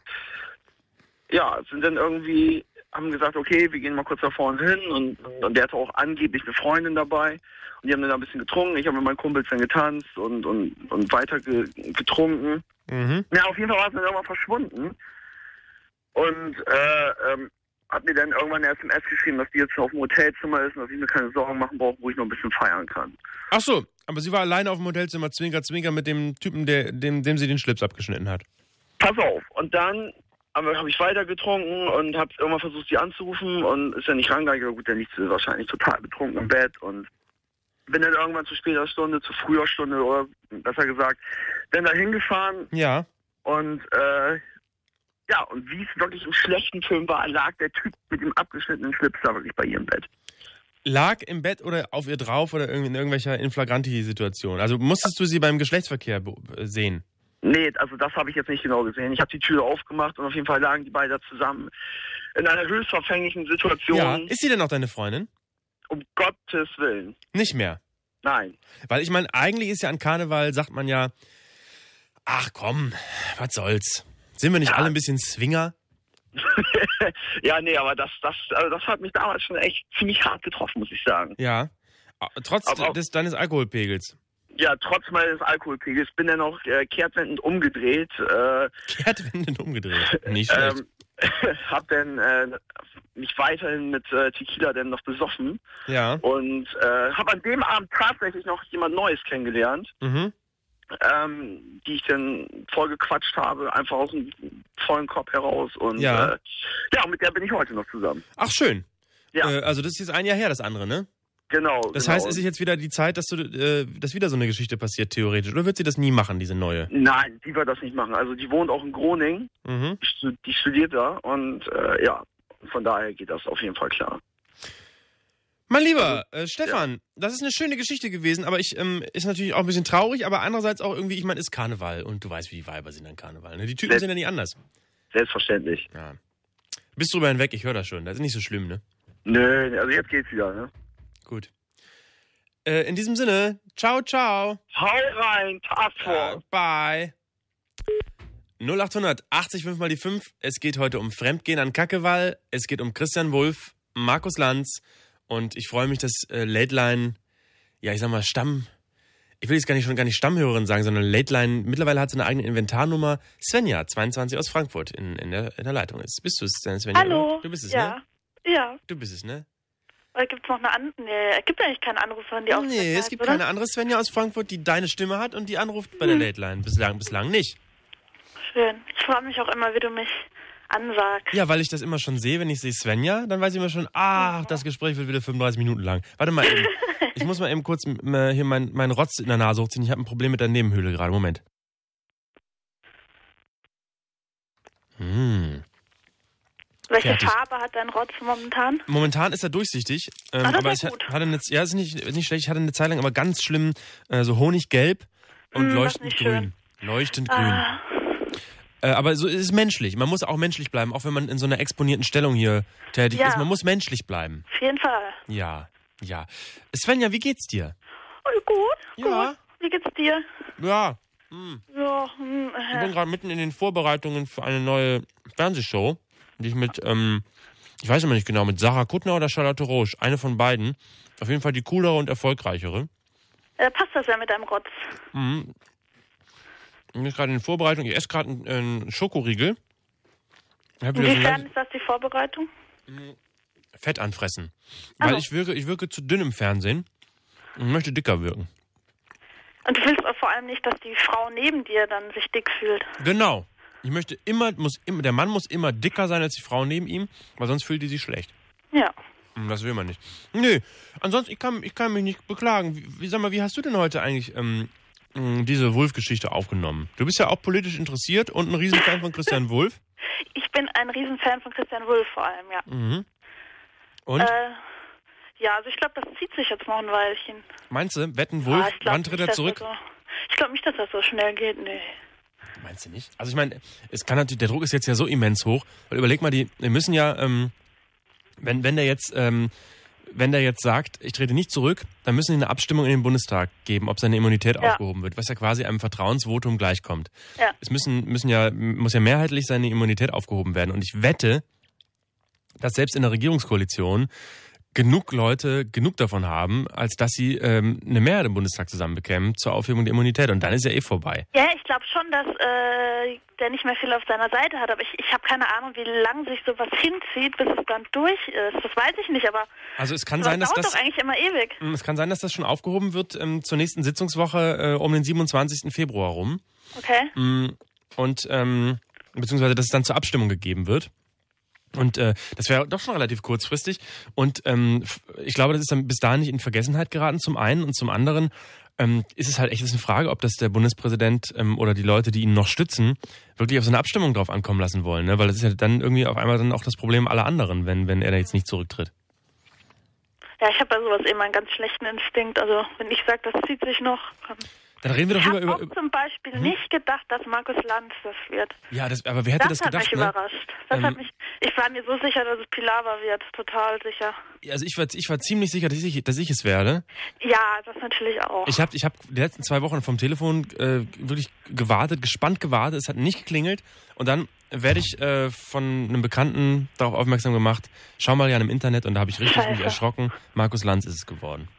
ja, sind dann irgendwie, haben gesagt, okay, wir gehen mal kurz da vorne hin und, und der hatte auch angeblich eine Freundin dabei und die haben dann da ein bisschen getrunken, ich habe mit meinen Kumpels dann getanzt und, und, und weiter ge getrunken. Mhm. Ja, auf jeden Fall war es dann irgendwann verschwunden und äh, ähm, hat mir dann irgendwann eine S M S geschrieben, dass die jetzt auf dem Hotelzimmer ist und dass ich mir keine Sorgen machen brauche, wo ich noch ein bisschen feiern kann. Ach so, aber sie war alleine auf dem Hotelzimmer, zwinker, zwinker, mit dem Typen, der, dem, dem sie den Schlips abgeschnitten hat. Pass auf. Und dann habe hab ich weiter getrunken und habe irgendwann versucht, sie anzurufen und ist ja nicht rangegangen. Ja, gut, dann liegt sie wahrscheinlich total betrunken im Bett und bin dann irgendwann zu später Stunde, zu früher Stunde oder besser gesagt, dann da hingefahren Ja. und äh, ja, und wie es wirklich im schlechten Film war, lag der Typ mit dem abgeschnittenen Schlips da wirklich bei ihr im Bett. Lag im Bett oder auf ihr drauf oder in irgendwelcher Inflagranti-Situation? Also musstest du sie beim Geschlechtsverkehr be- sehen? Nee, also das habe ich jetzt nicht genau gesehen. Ich habe die Tür aufgemacht und auf jeden Fall lagen die beiden da zusammen in einer höchst verfänglichen Situation. Ja. Ist sie denn auch deine Freundin? Um Gottes Willen. Nicht mehr. Nein. Weil ich meine, eigentlich ist ja an Karneval, sagt man ja, ach komm, was soll's. Sind wir nicht Ja. alle ein bisschen Swinger? Ja, nee, aber das, das, also das hat mich damals schon echt ziemlich hart getroffen, muss ich sagen. Ja. Trotz Aber- des, deines Alkoholpegels. Ja, trotz meines Alkoholpegels bin dann auch äh, kehrtwendend umgedreht. Äh, Kehrtwendend umgedreht. Nicht schlecht. ähm, hab dann äh, mich weiterhin mit äh, Tequila dann noch besoffen Ja. und äh, habe an dem Abend tatsächlich noch jemand Neues kennengelernt, Mhm. ähm, die ich dann voll gequatscht habe, einfach aus dem vollen Kopf heraus und Ja. äh, ja, mit der bin ich heute noch zusammen. Ach, schön. Ja. Äh, also das ist jetzt ein Jahr her, das andere, ne? Genau. Das genau. heißt, es ist jetzt wieder die Zeit, dass du, äh, dass wieder so eine Geschichte passiert, theoretisch. Oder wird sie das nie machen, diese neue? Nein, die wird das nicht machen. Also die wohnt auch in Groningen, Mhm. die stu- die studiert da und äh, ja, von daher geht das auf jeden Fall klar. Mein Lieber, äh, Stefan, das ist eine schöne Geschichte gewesen, aber ich ähm, ist natürlich auch ein bisschen traurig, aber andererseits auch irgendwie, ich meine, ist Karneval und du weißt, wie die Weiber sind an Karneval. Ne? Die Typen Selbst- sind ja nicht anders. Selbstverständlich. Ja. Bist drüber hinweg, ich höre das schon. Das ist nicht so schlimm, ne? Nö, also jetzt geht's wieder, ne? Gut. Äh, in diesem Sinne, ciao, ciao. Hau rein, Taskforce. Äh, bye. null achthundert achtzig fünf mal die fünf. Es geht heute um Fremdgehen an Kackewall. Es geht um Christian Wulff, Markus Lanz. Und ich freue mich, dass äh, Late Line, ja, ich sag mal, Stamm, ich will jetzt gar nicht schon gar nicht Stammhörerin sagen, sondern Late Line, mittlerweile hat sie eine eigene Inventarnummer. Svenja, zweiundzwanzig aus Frankfurt, in, in, der, in der Leitung ist. Bist du es, Svenja? Hallo. Du bist es, ja. ne? Ja. Du bist es, ne? Oder gibt es noch eine andere? Nee, es gibt eigentlich keinen Anrufer, die auch. Nee, es gibt oder? keine andere Svenja aus Frankfurt, die deine Stimme hat und die anruft bei der Hm. Late Line. Bislang, bislang nicht. Schön. Ich freue mich auch immer, wie du mich ansagst. Ja, weil ich das immer schon sehe, wenn ich sehe Svenja, dann weiß ich immer schon, ach, das Gespräch wird wieder fünfunddreißig Minuten lang. Warte mal eben. Ich muss mal eben kurz äh, hier meinen mein Rotz in der Nase hochziehen. Ich habe ein Problem mit der Nebenhöhle gerade. Moment. Hm. Welche fertig. Farbe hat dein Rotz momentan? Momentan ist er durchsichtig, ähm, Ah, das aber ist es gut. hat- hatte eine, ja, ist nicht, ist nicht schlecht, ich hatte eine Zeit lang aber ganz schlimm, äh, so honiggelb und Hm, das ist leuchtend nicht grün. Leuchtend grün. Ah, Äh, aber so ist es menschlich. Man muss auch menschlich bleiben, auch wenn man in so einer exponierten Stellung hier tätig Ja. ist. Man muss menschlich bleiben. auf jeden Fall. Ja, ja. Svenja, wie geht's dir? Oh, gut, Ja. gut. Wie geht's dir? Ja, hm. So, hm, Ich bin gerade mitten in den Vorbereitungen für eine neue Fernsehshow, die ich mit ähm, Ich weiß immer nicht genau, mit Sarah Kuttner oder Charlotte Roche. Eine von beiden. Auf jeden Fall die coolere und erfolgreichere. Äh, passt das ja mit deinem Rotz. Mhm. Ich bin gerade in Vorbereitung. Ich esse gerade einen, einen Schokoriegel. Inwiefern ist das die Vorbereitung? Fett anfressen. Weil Also. ich wirke, ich wirke zu dünn im Fernsehen und möchte dicker wirken. Und du willst auch vor allem nicht, dass die Frau neben dir dann sich dick fühlt. Genau. Ich möchte immer, muss immer, der Mann muss immer dicker sein als die Frau neben ihm, weil sonst fühlt die sich schlecht. Ja. Das will man nicht. Nee, ansonsten, ich kann, ich kann mich nicht beklagen. Wie, wie, sag mal, wie hast du denn heute eigentlich ähm, diese Wulff-Geschichte aufgenommen? Du bist ja auch politisch interessiert und ein Riesenfan von Christian Wulff. Ich bin ein Riesenfan von Christian Wulff vor allem, ja. Mhm. Und? Äh, ja, also ich glaube, das zieht sich jetzt noch ein Weilchen. Meinst du, Wetten Wulff, Ah, ich glaub wann tritt nicht, er zurück? dass er So, ich glaube nicht, dass das so schnell geht, nee. Meinst du nicht? Also ich meine, es kann natürlich, der Druck ist jetzt ja so immens hoch. Weil überleg mal, die, wir müssen ja, ähm, wenn, wenn der jetzt, ähm, wenn der jetzt sagt, ich trete nicht zurück, dann müssen die eine Abstimmung in den Bundestag geben, ob seine Immunität Ja. aufgehoben wird, was ja quasi einem Vertrauensvotum gleichkommt. Ja. Es müssen, müssen ja, muss ja mehrheitlich seine Immunität aufgehoben werden. Und ich wette, dass selbst in der Regierungskoalition genug Leute genug davon haben, als dass sie ähm, eine Mehrheit im Bundestag zusammenbekämen zur Aufhebung der Immunität. Und dann ist ja eh vorbei. Ja, ich glaube schon, dass äh, der nicht mehr viel auf seiner Seite hat, aber ich, ich habe keine Ahnung, wie lange sich sowas hinzieht, bis es dann durch ist. Das weiß ich nicht, aber Also es kann das sein, dass dauert das doch eigentlich immer ewig. es kann sein, dass das schon aufgehoben wird ähm, zur nächsten Sitzungswoche äh, um den siebenundzwanzigsten Februar rum. Okay. Mm, Und ähm, beziehungsweise, dass es dann zur Abstimmung gegeben wird. Und äh, das wäre doch schon relativ kurzfristig. Und ähm, f- ich glaube, das ist dann bis dahin nicht in Vergessenheit geraten, zum einen. Und zum anderen ähm, ist es halt echt eine Frage, ob das der Bundespräsident ähm, oder die Leute, die ihn noch stützen, wirklich auf so eine Abstimmung drauf ankommen lassen wollen. Ne? Weil das ist ja dann irgendwie auf einmal dann auch das Problem aller anderen, wenn, wenn er da jetzt nicht zurücktritt. Ja, ich habe bei sowas immer einen ganz schlechten Instinkt. Also wenn ich sage, das zieht sich noch. Dann reden wir doch Ich lieber habe über... auch zum Beispiel Hm? nicht gedacht, dass Markus Lanz das wird. Ja, das, aber wer hätte das, das hat gedacht? mich Ne? überrascht. Das Ähm, hat mich. Ich war mir so sicher, dass es Pilawa wird. Total sicher. Also ich war, ich war ziemlich sicher, dass ich, dass ich es werde. Ja, das natürlich auch. Ich habe ich hab die letzten zwei Wochen vom Telefon äh, wirklich gewartet, gespannt gewartet. Es hat nicht geklingelt. Und dann werde ich äh, von einem Bekannten darauf aufmerksam gemacht, schau mal ja im Internet, und da habe ich richtig Scheiße. mich erschrocken. Markus Lanz ist es geworden.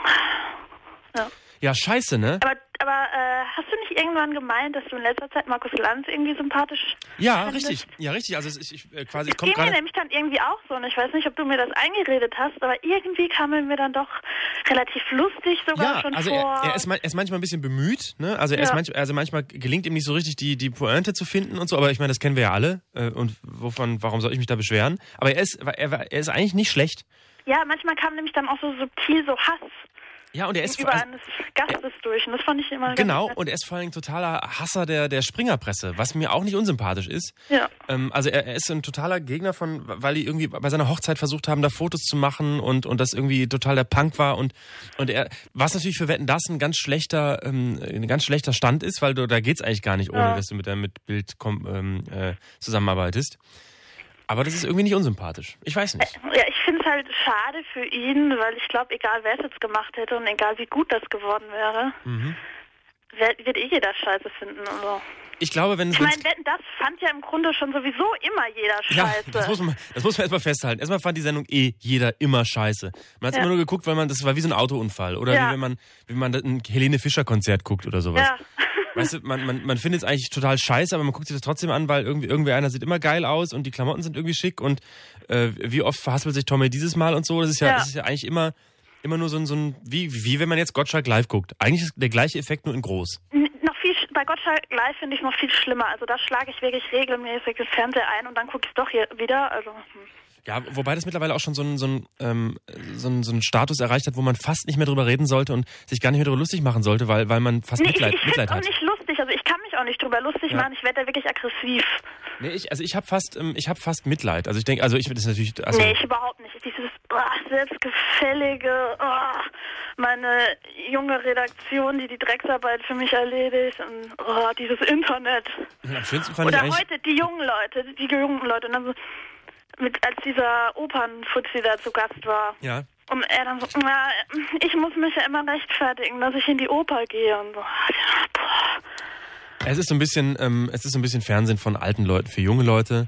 Ja. Ja, scheiße, ne? Aber, aber äh, hast du nicht irgendwann gemeint, dass du in letzter Zeit Markus Lanz irgendwie sympathisch Ja, findest? richtig. Ja, richtig. Also ich, ich äh, quasi, ich Es komme ging mir gerade... nämlich dann irgendwie auch so, und ich weiß nicht, ob du mir das eingeredet hast, aber irgendwie kam er mir dann doch relativ lustig sogar Ja, schon also vor. er, er, ist man, er ist manchmal ein bisschen bemüht, ne? Also er ist Ja. manch, also manchmal gelingt ihm nicht so richtig die, die Pointe zu finden und so, aber ich meine, das kennen wir ja alle. Äh, und wovon, warum soll ich mich da beschweren? Aber er ist, er, er ist eigentlich nicht schlecht. Ja, manchmal kam nämlich dann auch so subtil so Hass Ja, und er ist gegenüber also, eines Gastes durch, und das fand ich immer genau, ganz nett. und er ist vor allem totaler Hasser der, der Springerpresse, was mir auch nicht unsympathisch ist. Ja. Ähm, also er, er ist ein totaler Gegner von, weil die irgendwie bei seiner Hochzeit versucht haben, da Fotos zu machen und, und das irgendwie total der Punk war, und, und er, was natürlich für Wetten, das ein ganz schlechter, ähm, ein ganz schlechter Stand ist, weil du, da geht's eigentlich gar nicht, ohne Ja. dass du mit der mit Bild komm, ähm, äh, zusammenarbeitest. Aber das ist irgendwie nicht unsympathisch. Ich weiß nicht. Ja, ich finde es halt schade für ihn, weil ich glaube, egal wer es jetzt gemacht hätte und egal wie gut das geworden wäre, Mhm. wer- wird eh jeder Scheiße finden. Also. Ich glaube, wenn es... Ich meine, Wetten, das fand ja im Grunde schon sowieso immer jeder Ja, Scheiße. das muss man, das muss man erstmal festhalten. Erstmal fand die Sendung eh jeder immer scheiße. Man hat Ja. immer nur geguckt, weil man, das war wie so ein Autounfall. Oder Ja. wie wenn man, wie man ein Helene Fischer Konzert guckt oder sowas. Ja. Weißt du, man, man, man findet es eigentlich total scheiße, aber man guckt sich das trotzdem an, weil irgendwie, irgendwie einer sieht immer geil aus und die Klamotten sind irgendwie schick, und äh, wie oft verhaspelt sich Tommy dieses Mal und so. Das ist ja, Ja. das ist ja eigentlich immer, immer nur so ein, so ein, wie, wie wenn man jetzt Gottschalk live guckt. Eigentlich ist der gleiche Effekt, nur in groß. N- Noch viel, sch- bei Gottschalk Live finde ich noch viel schlimmer. Also da schlage ich wirklich regelmäßig das Fernseher ein und dann gucke ich es doch hier wieder. Also hm. Ja, wobei das mittlerweile auch schon so einen so einen, ähm, so einen, so einen Status erreicht hat, wo man fast nicht mehr drüber reden sollte und sich gar nicht mehr darüber lustig machen sollte, weil, weil man fast nee, Mitleid, ich, ich finde Mitleid es auch hat. nicht lustig. Also ich kann mich auch nicht drüber lustig Ja. machen. Ich werde da wirklich aggressiv. Nee, ich, also ich habe fast, ähm, ich habe fast Mitleid. Also ich denke, also ich das ist natürlich, also nee, ich überhaupt nicht. Dieses oh, selbstgefällige, oh, meine junge Redaktion, die die Drecksarbeit für mich erledigt, und oh, dieses Internet. am schönsten fand Oder ich eigentlich. heute die jungen Leute, die jungen Leute. Und dann so, mit, als dieser Opernfuzzi da zu Gast war. Ja. Und er dann so, na, ich muss mich ja immer rechtfertigen, dass ich in die Oper gehe und so. Ja, boah. Es ist so ein bisschen, ähm, es ist so ein bisschen Fernsehen von alten Leuten für junge Leute.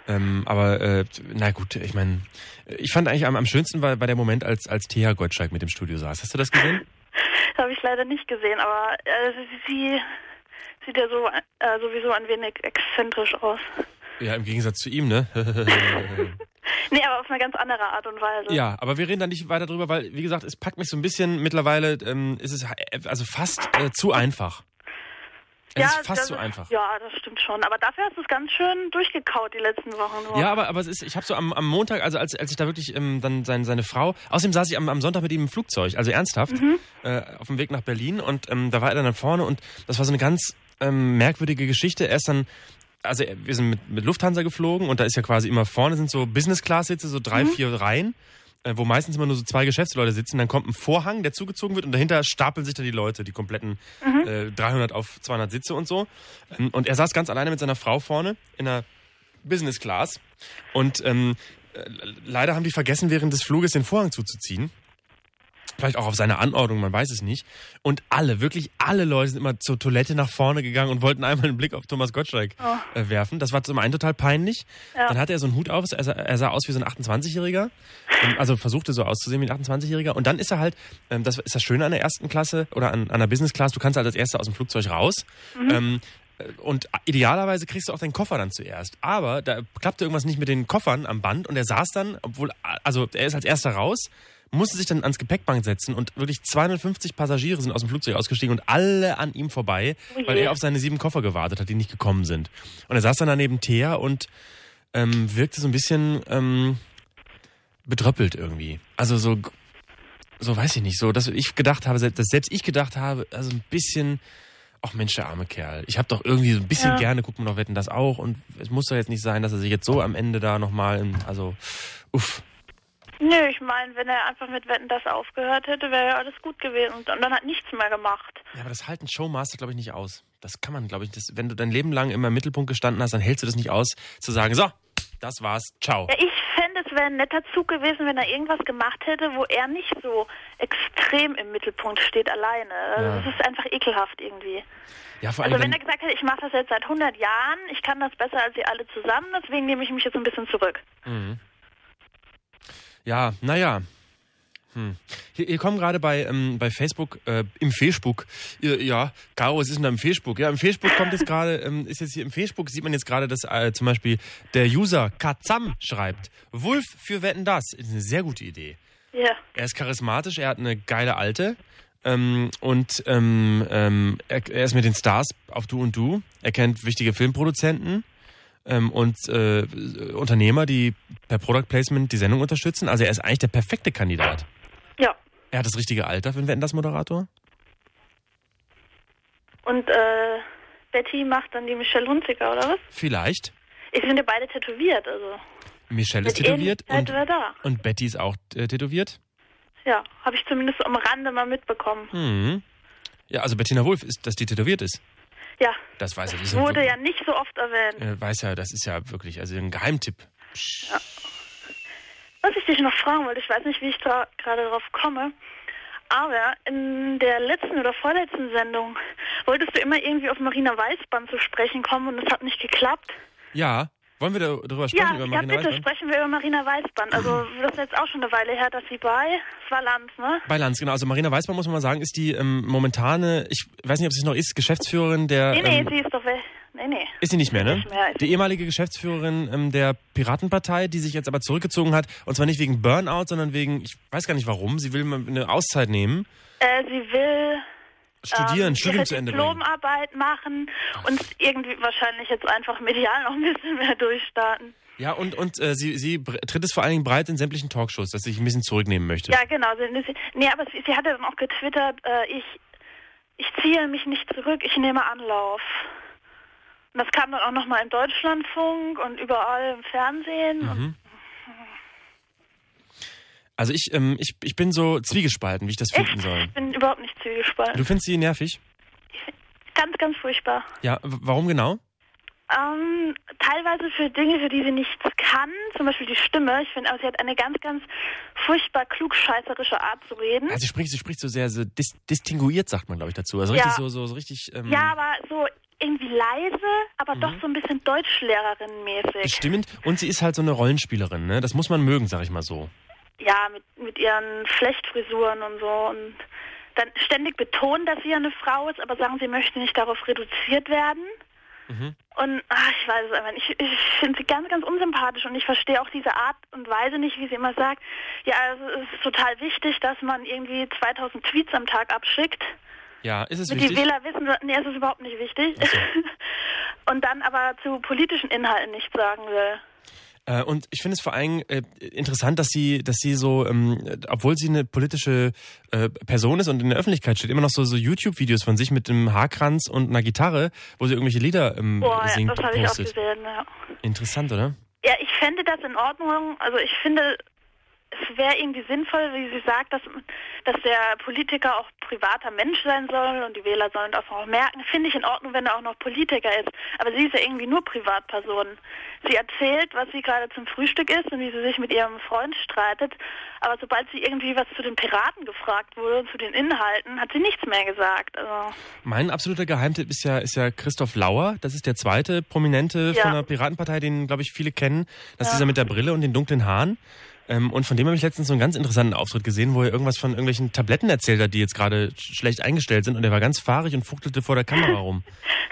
Ähm, aber äh, na gut, ich meine, ich fand eigentlich am, am schönsten war, war der Moment, als als Thea Gottschalk mit dem Studio saß. Hast du das gesehen? Das habe ich leider nicht gesehen, aber äh, sie sieht ja so äh, sowieso ein wenig exzentrisch aus. Ja, im Gegensatz zu ihm, ne? Nee, aber auf eine ganz andere Art und Weise. Ja, aber wir reden da nicht weiter drüber, weil, wie gesagt, es packt mich so ein bisschen, mittlerweile ähm, ist es also fast äh, zu einfach. Es ja, ist fast das, zu einfach. Ja, das stimmt schon. Aber dafür hast du es ganz schön durchgekaut die letzten Wochen nur. Ja, aber, aber es ist, ich habe so am, am Montag, also als, als ich da wirklich ähm, dann seine, seine Frau, außerdem saß ich am, am Sonntag mit ihm im Flugzeug, also ernsthaft, mhm. äh, auf dem Weg nach Berlin und ähm, da war er dann vorne und das war so eine ganz ähm, merkwürdige Geschichte. Er ist dann, also wir sind mit, mit Lufthansa geflogen und da ist ja quasi immer vorne sind so Business-Class-Sitze, so drei, mhm. vier Reihen, äh, wo meistens immer nur so zwei Geschäftsleute sitzen. Dann kommt ein Vorhang, der zugezogen wird und dahinter stapeln sich dann die Leute, die kompletten mhm. äh, dreihundert auf zweihundert Sitze und so. Ähm, und er saß ganz alleine mit seiner Frau vorne in einer Business-Class und ähm, äh, leider haben die vergessen, während des Fluges den Vorhang zuzuziehen. Vielleicht auch auf seine Anordnung, man weiß es nicht. Und alle, wirklich alle Leute sind immer zur Toilette nach vorne gegangen und wollten einmal einen Blick auf Thomas Gottschalk oh. äh, werfen. Das war zum einen total peinlich. Ja. Dann hatte er so einen Hut auf, er sah, er sah aus wie so ein achtundzwanzigjähriger. Also versuchte so auszusehen wie ein achtundzwanzigjähriger. Und dann ist er halt, ähm, das ist das Schöne an der ersten Klasse oder an, an der Business Class, du kannst halt als Erster aus dem Flugzeug raus. Mhm. Ähm, und idealerweise kriegst du auch deinen Koffer dann zuerst. Aber da klappte irgendwas nicht mit den Koffern am Band und er saß dann, obwohl, also er ist als Erster raus, musste sich dann ans Gepäckband setzen und wirklich zweihundertfünfzig Passagiere sind aus dem Flugzeug ausgestiegen und alle an ihm vorbei, okay. weil er auf seine sieben Koffer gewartet hat, die nicht gekommen sind. Und er saß dann daneben Thea und ähm, wirkte so ein bisschen ähm, bedröppelt irgendwie. Also so, so weiß ich nicht, so, dass ich gedacht habe, dass selbst ich gedacht habe, also ein bisschen, ach Mensch, der arme Kerl. Ich habe doch irgendwie so ein bisschen ja. gerne, guck mal noch, Wetten das auch und es muss doch jetzt nicht sein, dass er sich jetzt so am Ende da nochmal, also, uff. Nö, ich meine, wenn er einfach mit Wetten das aufgehört hätte, wäre ja alles gut gewesen und dann hat nichts mehr gemacht. Ja, aber das halten Showmaster, glaube ich, nicht aus. Das kann man, glaube ich, das, wenn du dein Leben lang immer im Mittelpunkt gestanden hast, dann hältst du das nicht aus, zu sagen, so, das war's, ciao. Ja, ich fände, es wäre ein netter Zug gewesen, wenn er irgendwas gemacht hätte, wo er nicht so extrem im Mittelpunkt steht alleine. Also ja. Das ist einfach ekelhaft irgendwie. Ja, vor allem also wenn er gesagt hätte, ich mache das jetzt seit hundert Jahren, ich kann das besser als ihr alle zusammen, deswegen nehme ich mich jetzt ein bisschen zurück. Mhm. Ja, naja. Hm. Hier, hier kommen gerade bei, ähm, bei Facebook, äh, im Facebook, äh, ja, Caro, was ist denn da im Facebook? Ja, im Facebook kommt jetzt gerade, ähm, ist jetzt hier im Facebook, sieht man jetzt gerade, dass äh, zum Beispiel der User Kazam schreibt, Wulff für Wetten das. Ist eine sehr gute Idee. Ja. Er ist charismatisch, er hat eine geile Alte ähm, und ähm, ähm, er, er ist mit den Stars auf Du und Du. Er kennt wichtige Filmproduzenten. Ähm, und äh, Unternehmer, die per Product Placement die Sendung unterstützen. Also er ist eigentlich der perfekte Kandidat. Ja. Er hat das richtige Alter für einen Wetten das Moderator. Und äh, Betty macht dann die Michelle Hunziker, oder was? Vielleicht. Ich finde beide tätowiert, also. Michelle ist tätowiert und, da. und Betty ist auch äh, tätowiert. Ja, habe ich zumindest am Rande mal mitbekommen. Mhm. Ja, also Bettina Wulff ist, dass die tätowiert ist. Ja, das weiß das er. wurde wirklich, ja nicht so oft erwähnt. Äh, weiß ja, das ist ja wirklich also ein Geheimtipp. Ja. Was ich dich noch fragen wollte, ich weiß nicht, wie ich da gerade drauf komme, aber in der letzten oder vorletzten Sendung wolltest du immer irgendwie auf Marina Weißband zu sprechen kommen und es hat nicht geklappt. Ja. Wollen wir darüber sprechen, ja, über Marina Ja, bitte, Weißband? sprechen wir über Marina Weißband. Also, das ist jetzt auch schon eine Weile her, dass sie bei, es war Lanz, ne? Bei Lanz, genau. Also Marina Weißband, muss man mal sagen, ist die ähm, momentane, ich weiß nicht, ob sie es noch ist, Geschäftsführerin der... Nee, nee, ähm, sie ist doch weg. Nee, nee. Ist sie nicht mehr, ne? Nicht mehr. Die ehemalige Geschäftsführerin ähm, der Piratenpartei, die sich jetzt aber zurückgezogen hat. Und zwar nicht wegen Burnout, sondern wegen, ich weiß gar nicht warum, sie will mal eine Auszeit nehmen. Äh, sie will... Studieren, ähm, Studium zu Ende bringen. Diplomarbeit machen und irgendwie wahrscheinlich jetzt einfach medial noch ein bisschen mehr durchstarten. Ja, und, und äh, sie, sie tritt es vor allen Dingen breit in sämtlichen Talkshows, dass sie sich ein bisschen zurücknehmen möchte. Ja, genau. Sie, nee, aber sie, sie hatte dann auch getwittert, äh, ich, ich ziehe mich nicht zurück, ich nehme Anlauf. Und das kam dann auch nochmal im Deutschlandfunk und überall im Fernsehen. Mhm. Und also ich, ähm, ich, ich bin so zwiegespalten, wie ich das finden Echt? soll. Ich bin überhaupt nicht zwiegespalten. Du findest sie nervig? Ganz, ganz furchtbar. Ja, w- warum genau? Ähm, teilweise für Dinge, für die sie nichts kann, zum Beispiel die Stimme. Ich finde, aber sie hat eine ganz, ganz furchtbar klugscheißerische Art zu reden. Ja, sie spricht, sie spricht so sehr so dis- distinguiert, sagt man, glaube ich, dazu. Also Ja. richtig so, so, so richtig... Ähm Ja, aber so irgendwie leise, aber mhm. doch so ein bisschen Deutschlehrerin-mäßig. Bestimmend. Und sie ist halt so eine Rollenspielerin, ne? Das muss man mögen, sag ich mal so. Ja, mit, mit ihren Flechtfrisuren und so. Und dann ständig betonen, dass sie ja eine Frau ist, aber sagen, sie möchte nicht darauf reduziert werden. Mhm. Und ach, ich weiß es einfach nicht. Ich, ich finde sie ganz, ganz unsympathisch und ich verstehe auch diese Art und Weise nicht, wie sie immer sagt, ja, also es ist total wichtig, dass man irgendwie zweitausend Tweets am Tag abschickt. Ja, ist es Mit wichtig? Die Wähler wissen, nee, es ist überhaupt nicht wichtig. Okay. Und dann aber zu politischen Inhalten nichts sagen will. Äh, und ich finde es vor allem äh, interessant, dass sie, dass sie so, ähm, obwohl sie eine politische äh, Person ist und in der Öffentlichkeit steht, immer noch so, so YouTube-Videos von sich mit einem Haarkranz und einer Gitarre, wo sie irgendwelche Lieder ähm, Boah, singt, ja, das habe ich auch postet. gesehen, ja. Interessant, oder? Ja, ich fände das in Ordnung. Also ich finde, es wäre irgendwie sinnvoll, wie sie sagt, dass, dass der Politiker auch privater Mensch sein soll und die Wähler sollen das auch merken. Finde ich in Ordnung, wenn er auch noch Politiker ist. Aber sie ist ja irgendwie nur Privatperson. Sie erzählt, was sie gerade zum Frühstück isst und wie sie sich mit ihrem Freund streitet. Aber sobald sie irgendwie was zu den Piraten gefragt wurde und zu den Inhalten, hat sie nichts mehr gesagt. Also mein absoluter Geheimtipp ist ja, ist ja Christoph Lauer. Das ist der zweite Prominente ja. von der Piratenpartei, den, glaube ich, viele kennen. Das ja. ist er mit der Brille und den dunklen Haaren. Ähm, und von dem habe ich letztens so einen ganz interessanten Auftritt gesehen, wo er irgendwas von irgendwelchen Tabletten erzählt hat, die jetzt gerade schlecht eingestellt sind. Und er war ganz fahrig und fuchtelte vor der Kamera rum.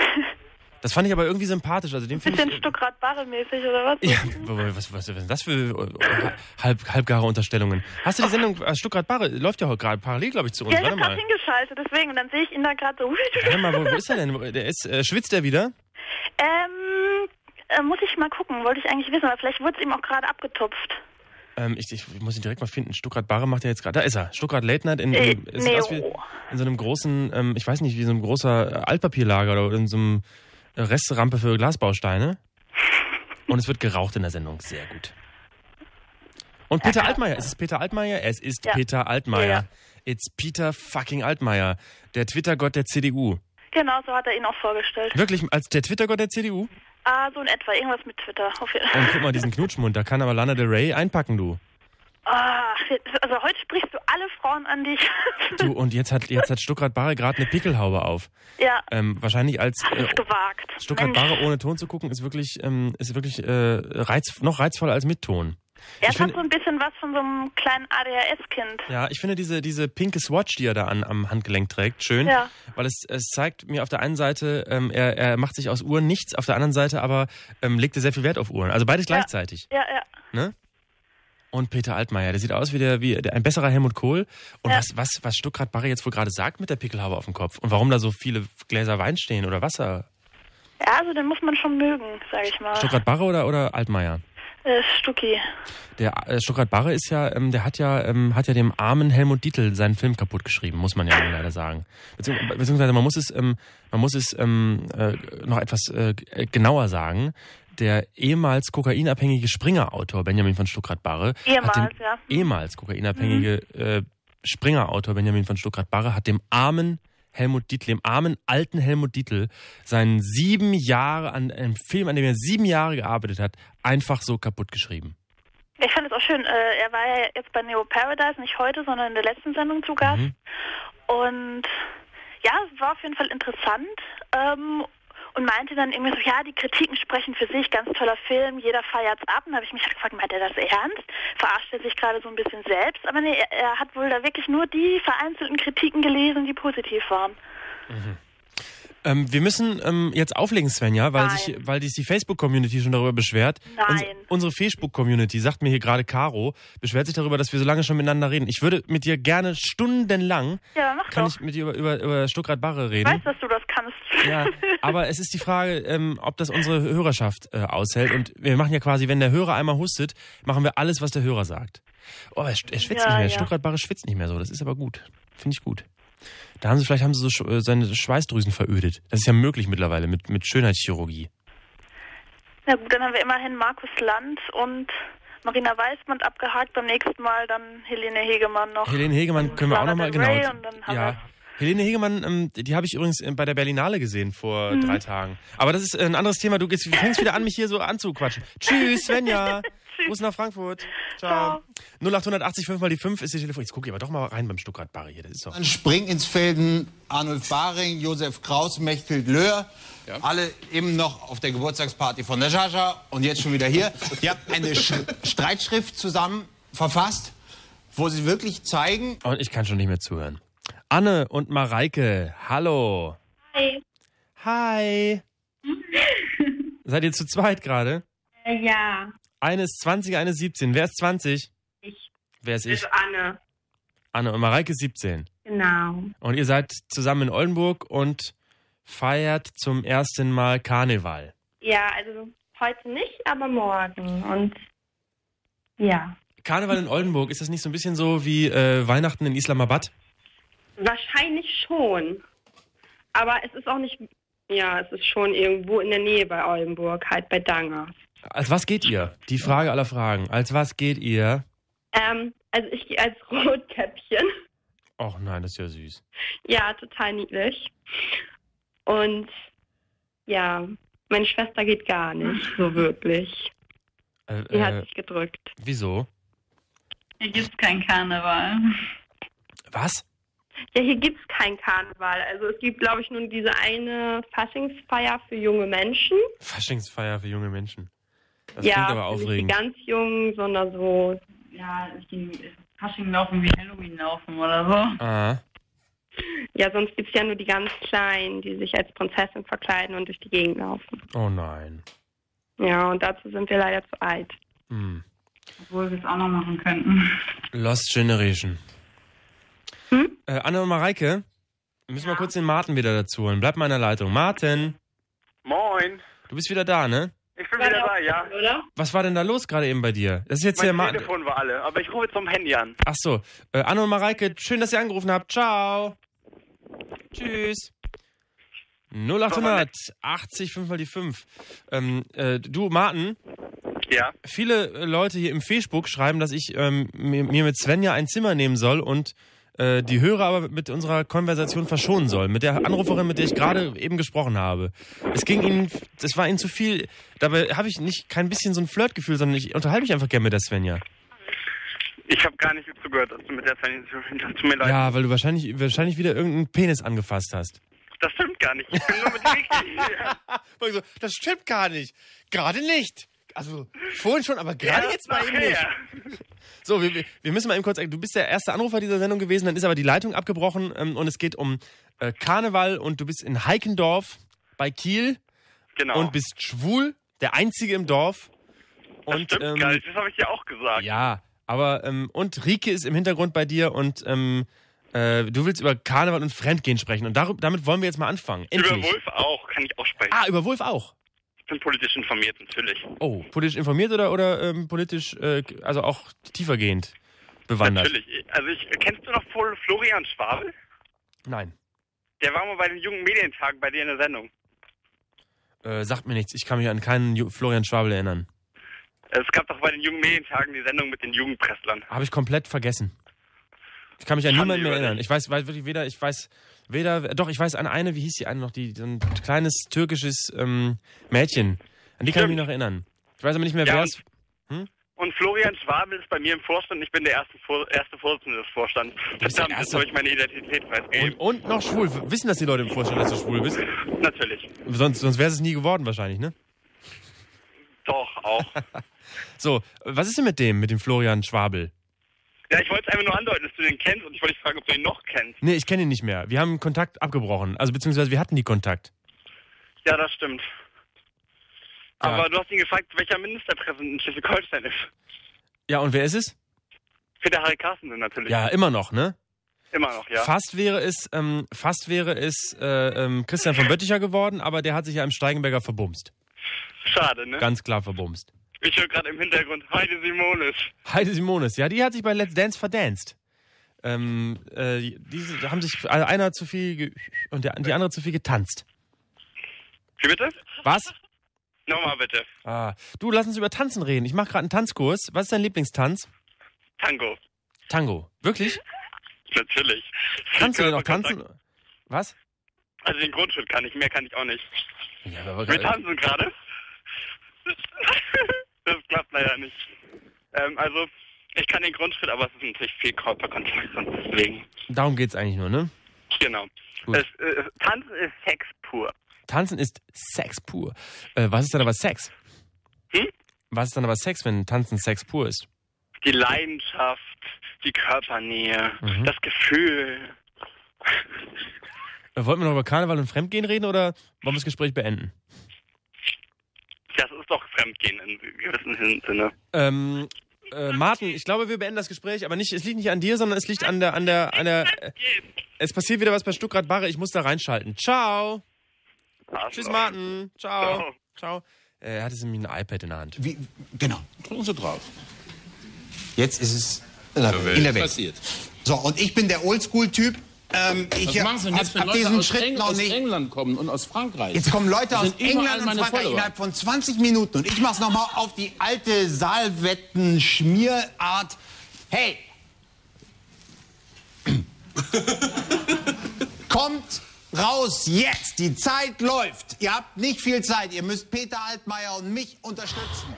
Das fand ich aber irgendwie sympathisch. Also dem finde ich. Bisschen Stuckrad-Barre-mäßig oder was? Ja, was, was, was sind das für halb, halbgare Unterstellungen? Hast du die Sendung äh, Stuckrad-Barre? Läuft ja heute gerade parallel, glaube ich, zu uns. Ja, ich Warte habe mal. gerade hingeschaltet, deswegen. Und dann sehe ich ihn da gerade so. Warte mal, wo, wo ist er denn? Der ist, äh, schwitzt er wieder? Ähm, äh, muss ich mal gucken. Wollte ich eigentlich wissen, aber vielleicht wurde es ihm auch gerade abgetupft. Ähm, ich, ich muss ihn direkt mal finden. Stuckrad-Barre macht er jetzt gerade. Da ist er. Stuckrad Late Night in, in, äh, ist aus wie in so einem großen, ähm, ich weiß nicht, wie so ein großer Altpapierlager oder in so einem Restrampe für Glasbausteine. Und es wird geraucht in der Sendung. Sehr gut. Und Peter Altmaier. Ist es Peter Altmaier? Es ist ja. Peter Altmaier. Ja, ja. It's Peter fucking Altmaier. Der Twitter-Gott der C D U. Genau, so hat er ihn auch vorgestellt. Wirklich? Als der Twitter-Gott der C D U? Ah, so in etwa. Irgendwas mit Twitter. Auf jeden Fall. Und guck mal, diesen Knutschmund. Da kann aber Lana Del Rey einpacken, du. Ah, also heute sprichst du alle Frauen an, die ich... Du, und jetzt hat, jetzt hat Stuckrad-Barre gerade eine Pickelhaube auf. Ja. Ähm, wahrscheinlich als... Äh, gewagt. Stuckrad-Barre ohne Ton zu gucken, ist wirklich, ähm, ist wirklich äh, reiz, noch reizvoller als mit Ton. Er hat so ein bisschen was von so einem kleinen A D H S-Kind. Ja, ich finde diese, diese pinke Swatch, die er da an, am Handgelenk trägt, schön. Ja. Weil es, es zeigt mir auf der einen Seite, ähm, er, er macht sich aus Uhren nichts, auf der anderen Seite aber ähm, legt er sehr viel Wert auf Uhren. Also beides ja. gleichzeitig. Ja, ja. Ne? Und Peter Altmaier, der sieht aus wie, der, wie der, ein besserer Helmut Kohl. Und ja. was, was, was Stuckrad-Barre jetzt wohl gerade sagt mit der Pickelhaube auf dem Kopf und warum da so viele Gläser Wein stehen oder Wasser. Ja, also den muss man schon mögen, sag ich mal. Stuckrad-Barre oder, oder Altmaier? Äh, Stucki. Der äh, Stuckrad-Barre ist ja, ähm, der hat ja, ähm, hat ja dem armen Helmut Dietl seinen Film kaputt geschrieben, muss man ja leider sagen. Beziehungs beziehungsweise man muss es, ähm, man muss es ähm, äh, noch etwas äh, genauer sagen. Der ehemals kokainabhängige Springer-Autor Benjamin von Stuckrad-Barre ehemals, hat dem ja. ehemals kokainabhängige mhm. äh, Springer-Autor Benjamin von Stuckrad-Barre hat dem armen Helmut Dietl, dem armen alten Helmut Dietl, seinen sieben Jahre an einem Film, an dem er sieben Jahre gearbeitet hat, einfach so kaputt geschrieben. Ich fand es auch schön. Äh, er war ja jetzt bei Neo Paradise, nicht heute, sondern in der letzten Sendung zu Gast. Mhm. Und ja, es war auf jeden Fall interessant. Ähm, und meinte dann irgendwie so, ja, die Kritiken sprechen für sich, ganz toller Film, jeder feiert's ab. Und da habe ich mich halt gefragt, meint er das ernst? Verarscht er sich gerade so ein bisschen selbst? Aber nee, er, er hat wohl da wirklich nur die vereinzelten Kritiken gelesen, die positiv waren. Mhm. Ähm, wir müssen ähm, jetzt auflegen, Svenja, weil sich, weil sich die Facebook-Community schon darüber beschwert. Nein. Uns, unsere Facebook-Community, sagt mir hier gerade Caro, beschwert sich darüber, dass wir so lange schon miteinander reden. Ich würde mit dir gerne stundenlang, ja, mach kann doch. ich mit dir über, über, über Stuckrad-Barre reden. Ich weiß, dass du das kannst. Ja, aber es ist die Frage, ähm, ob das unsere Hörerschaft äh, aushält. Und wir machen ja quasi, wenn der Hörer einmal hustet, machen wir alles, was der Hörer sagt. Oh, er, er schwitzt ja, nicht mehr. Ja. Stuckrad-Barre schwitzt nicht mehr so. Das ist aber gut. Finde ich gut. Da haben sie, vielleicht haben sie so sch seine Schweißdrüsen verödet. Das ist ja möglich mittlerweile mit, mit Schönheitschirurgie. Na gut, dann haben wir immerhin Markus Land und Marina Weißband abgehakt. Beim nächsten Mal dann Helene Hegemann noch. Helene Hegemann können wir auch nochmal, genau. Und dann haben ja. Helene Hegemann, ähm, die habe ich übrigens bei der Berlinale gesehen vor mhm. drei Tagen. Aber das ist ein anderes Thema. Du, du fängst wieder an, mich hier so anzuquatschen. Tschüss, Svenja. Gruß nach Frankfurt. Ciao. null acht achtzig fünf mal die fünf ist die Telefon. Jetzt guck ich aber doch mal rein beim Stuttgart-Barry hier. Das ist doch. Dann Spring ins Felden, Arnulf Baring, Josef Kraus, Mechthild Löhr. Ja. Alle eben noch auf der Geburtstagsparty von der Jaja und jetzt schon wieder hier. Ihr habt eine Sch Streitschrift zusammen verfasst, wo sie wirklich zeigen... Und ich kann schon nicht mehr zuhören. Anne und Mareike, hallo. Hi. Hi. Seid ihr zu zweit gerade? Äh, ja. Eine ist zwanzig, eine ist siebzehn. Wer ist zwanzig? Ich. Wer ist ich? Das ist Anne. Anne und Mareike ist siebzehn. Genau. Und ihr seid zusammen in Oldenburg und feiert zum ersten Mal Karneval. Ja, also heute nicht, aber morgen. Und ja. Karneval in Oldenburg, ist das nicht so ein bisschen so wie äh, Weihnachten in Islamabad? Wahrscheinlich schon. Aber es ist auch nicht... Ja, es ist schon irgendwo in der Nähe bei Oldenburg, halt bei Danger. Als was geht ihr? Die Frage aller Fragen. Als was geht ihr? Ähm, also ich gehe als Rotkäppchen. Och nein, das ist ja süß. Ja, total niedlich. Und ja, meine Schwester geht gar nicht, so wirklich. Äh, Die hat äh, sich gedrückt. Wieso? Hier gibt's keinen Karneval. Was? Ja, hier gibt's keinen Karneval. Also es gibt, glaube ich, nur diese eine Faschingsfeier für junge Menschen. Faschingsfeier für junge Menschen. Das ja, klingt aber aufregend. Nicht die ganz jungen, sondern so... Ja, die Fasching laufen wie Halloween laufen oder so. Ah. Ja, sonst gibt's ja nur die ganz Kleinen, die sich als Prinzessin verkleiden und durch die Gegend laufen. Oh nein. Ja, und dazu sind wir leider zu alt. Hm. Obwohl wir es auch noch machen könnten. Lost Generation. Hm? Äh, Anne und Mareike, müssen wir ja. kurz den Martin wieder dazu holen. Bleib mal in der Leitung. Martin. Moin. Du bist wieder da, ne? Ich bin wieder da, ja. Oder? Was war denn da los gerade eben bei dir? Das ist jetzt mein der Ma Telefon war alle, aber ich rufe zum Handy an. Ach so. Äh, Anne und Mareike, schön, dass ihr angerufen habt. Ciao. Tschüss. null acht achtzig fünf mal die fünf. Ähm, äh, du, Martin. Ja. Viele Leute hier im Facebook schreiben, dass ich ähm, mir, mir mit Svenja ein Zimmer nehmen soll und äh, die Hörer aber mit unserer Konversation verschonen soll. Mit der Anruferin, mit der ich gerade eben gesprochen habe. Es ging ihnen, das war ihnen zu viel. Dabei habe ich nicht kein bisschen so ein Flirtgefühl, sondern ich unterhalte mich einfach gerne mit der Svenja. Ich habe gar nicht zugehört, dass du mit der Svenja, das tut mir leid. Ja, weil du wahrscheinlich, wahrscheinlich wieder irgendeinen Penis angefasst hast. Das stimmt gar nicht. Ich bin nur mit dir so, das stimmt gar nicht. Gerade nicht. Also, vorhin schon, aber gerade ja, jetzt mal eben nicht. Ja. So, wir, wir müssen mal eben kurz, du bist der erste Anrufer dieser Sendung gewesen, dann ist aber die Leitung abgebrochen ähm, und es geht um äh, Karneval und du bist in Heikendorf bei Kiel. Genau. Und bist schwul, der Einzige im Dorf. Und, das stimmt ähm, gar nicht, das habe ich dir auch gesagt. Ja, aber, ähm, und Rike ist im Hintergrund bei dir und, ähm, äh, du willst über Karneval und Fremdgehen sprechen und darüber, damit wollen wir jetzt mal anfangen. Endlich. Über Wolf auch, kann ich auch sprechen. Ah, über Wolf auch? Ich bin politisch informiert, natürlich. Oh, politisch informiert oder, oder ähm, politisch, äh, also auch tiefergehend bewandert? Natürlich. Also ich, kennst du noch Florian Schwabel? Nein. Der war mal bei den Jungen Medientagen bei dir in der Sendung. Äh, sagt mir nichts. Ich kann mich an keinen Ju- Florian Schwabel erinnern. Es gab doch bei den Jungen Medientagen die Sendung mit den Jugendpresslern. Habe ich komplett vergessen. Ich kann mich an Schande niemanden mehr über erinnern. dich. Ich weiß, weiß wirklich weder, ich weiß weder, doch, ich weiß an eine, wie hieß die eine noch, die, so ein kleines türkisches ähm, Mädchen. An die kann ich mich noch erinnern. Ich weiß aber nicht mehr, Ja, wer und- es... Hm? Und Florian Schwabel ist bei mir im Vorstand. Ich bin der erste, Vor erste Vorsitzende des Vorstands. bist der Verdammt, jetzt Erste? habe ich meine Identität preisgegeben. Und, und noch schwul. Wissen das die Leute im Vorstand, dass du schwul bist? Natürlich. Sonst, sonst wäre es nie geworden wahrscheinlich, ne? Doch, auch. So, was ist denn mit dem, mit dem Florian Schwabel? Ja, ich wollte es einfach nur andeuten, dass du den kennst und ich wollte dich fragen, ob du ihn noch kennst. Nee, ich kenne ihn nicht mehr. Wir haben Kontakt abgebrochen. Also beziehungsweise wir hatten nie Kontakt. Ja, das stimmt. Ja. Aber du hast ihn gefragt, welcher Ministerpräsident in Schleswig-Holstein ist. Ja, und wer ist es? Peter Harry Carsten natürlich. Ja, immer noch, ne? Immer noch, ja. Fast wäre es, ähm, fast wäre es äh, ähm, Christian von Bötticher geworden, aber der hat sich ja im Steigenberger verbumst. Schade, ne? Ganz klar verbumst. Ich höre gerade im Hintergrund Heide Simonis. Heide Simonis, ja, die hat sich bei Let's Dance verdanced. Ähm, äh, die haben sich also einer zu viel ge und der, die andere zu viel getanzt. Wie bitte? Was? Nochmal bitte. Ah, du, lass uns über Tanzen reden. Ich mache gerade einen Tanzkurs. Was ist dein Lieblingstanz? Tango. Tango. Wirklich? Natürlich. Kannst du denn auch tanzen? Was? Also den Grundschritt kann ich, mehr kann ich auch nicht. Ja, aber Wir tanzen gerade. Das klappt leider nicht. Ähm, also, ich kann den Grundschritt, aber es ist natürlich viel Körperkontakt und deswegen. Darum geht's eigentlich nur, ne? Genau. Es, äh, Tanzen ist Sex pur. Tanzen ist Sex pur. Äh, was ist dann aber Sex? Hm? Was ist dann aber Sex, wenn Tanzen Sex pur ist? Die Leidenschaft, die Körpernähe, Mhm. das Gefühl. Äh, wollten wir noch über Karneval und Fremdgehen reden oder wollen wir das Gespräch beenden? Das ist doch Fremdgehen in gewissem Sinne. Ähm, äh, Martin, ich glaube, wir beenden das Gespräch, aber nicht, es liegt nicht an dir, sondern es liegt an der, an der, an der, äh, es passiert wieder was bei Stuttgart Barre, ich muss da reinschalten. Ciao. Arschloch. Tschüss, Martin. Ciao. Ciao. Ciao. Äh, Er hatte nämlich ein iPad in der Hand. Wie, genau. Drücken Sie drauf. Jetzt ist es in der Welt. In der Welt. Passiert. So, und ich bin der Oldschool-Typ. Ähm, ich Was machen Sie denn jetzt, wenn hab Leute diesen aus, Schritt Eng noch aus nicht. England kommen und aus Frankreich? Jetzt kommen Leute Das aus sind überall England und meine Frankreich Follower. innerhalb von zwanzig Minuten. Und ich mach's nochmal auf die alte Saalwetten-Schmierart. Hey! Kommt raus jetzt! Die Zeit läuft. Ihr habt nicht viel Zeit. Ihr müsst Peter Altmaier und mich unterstützen.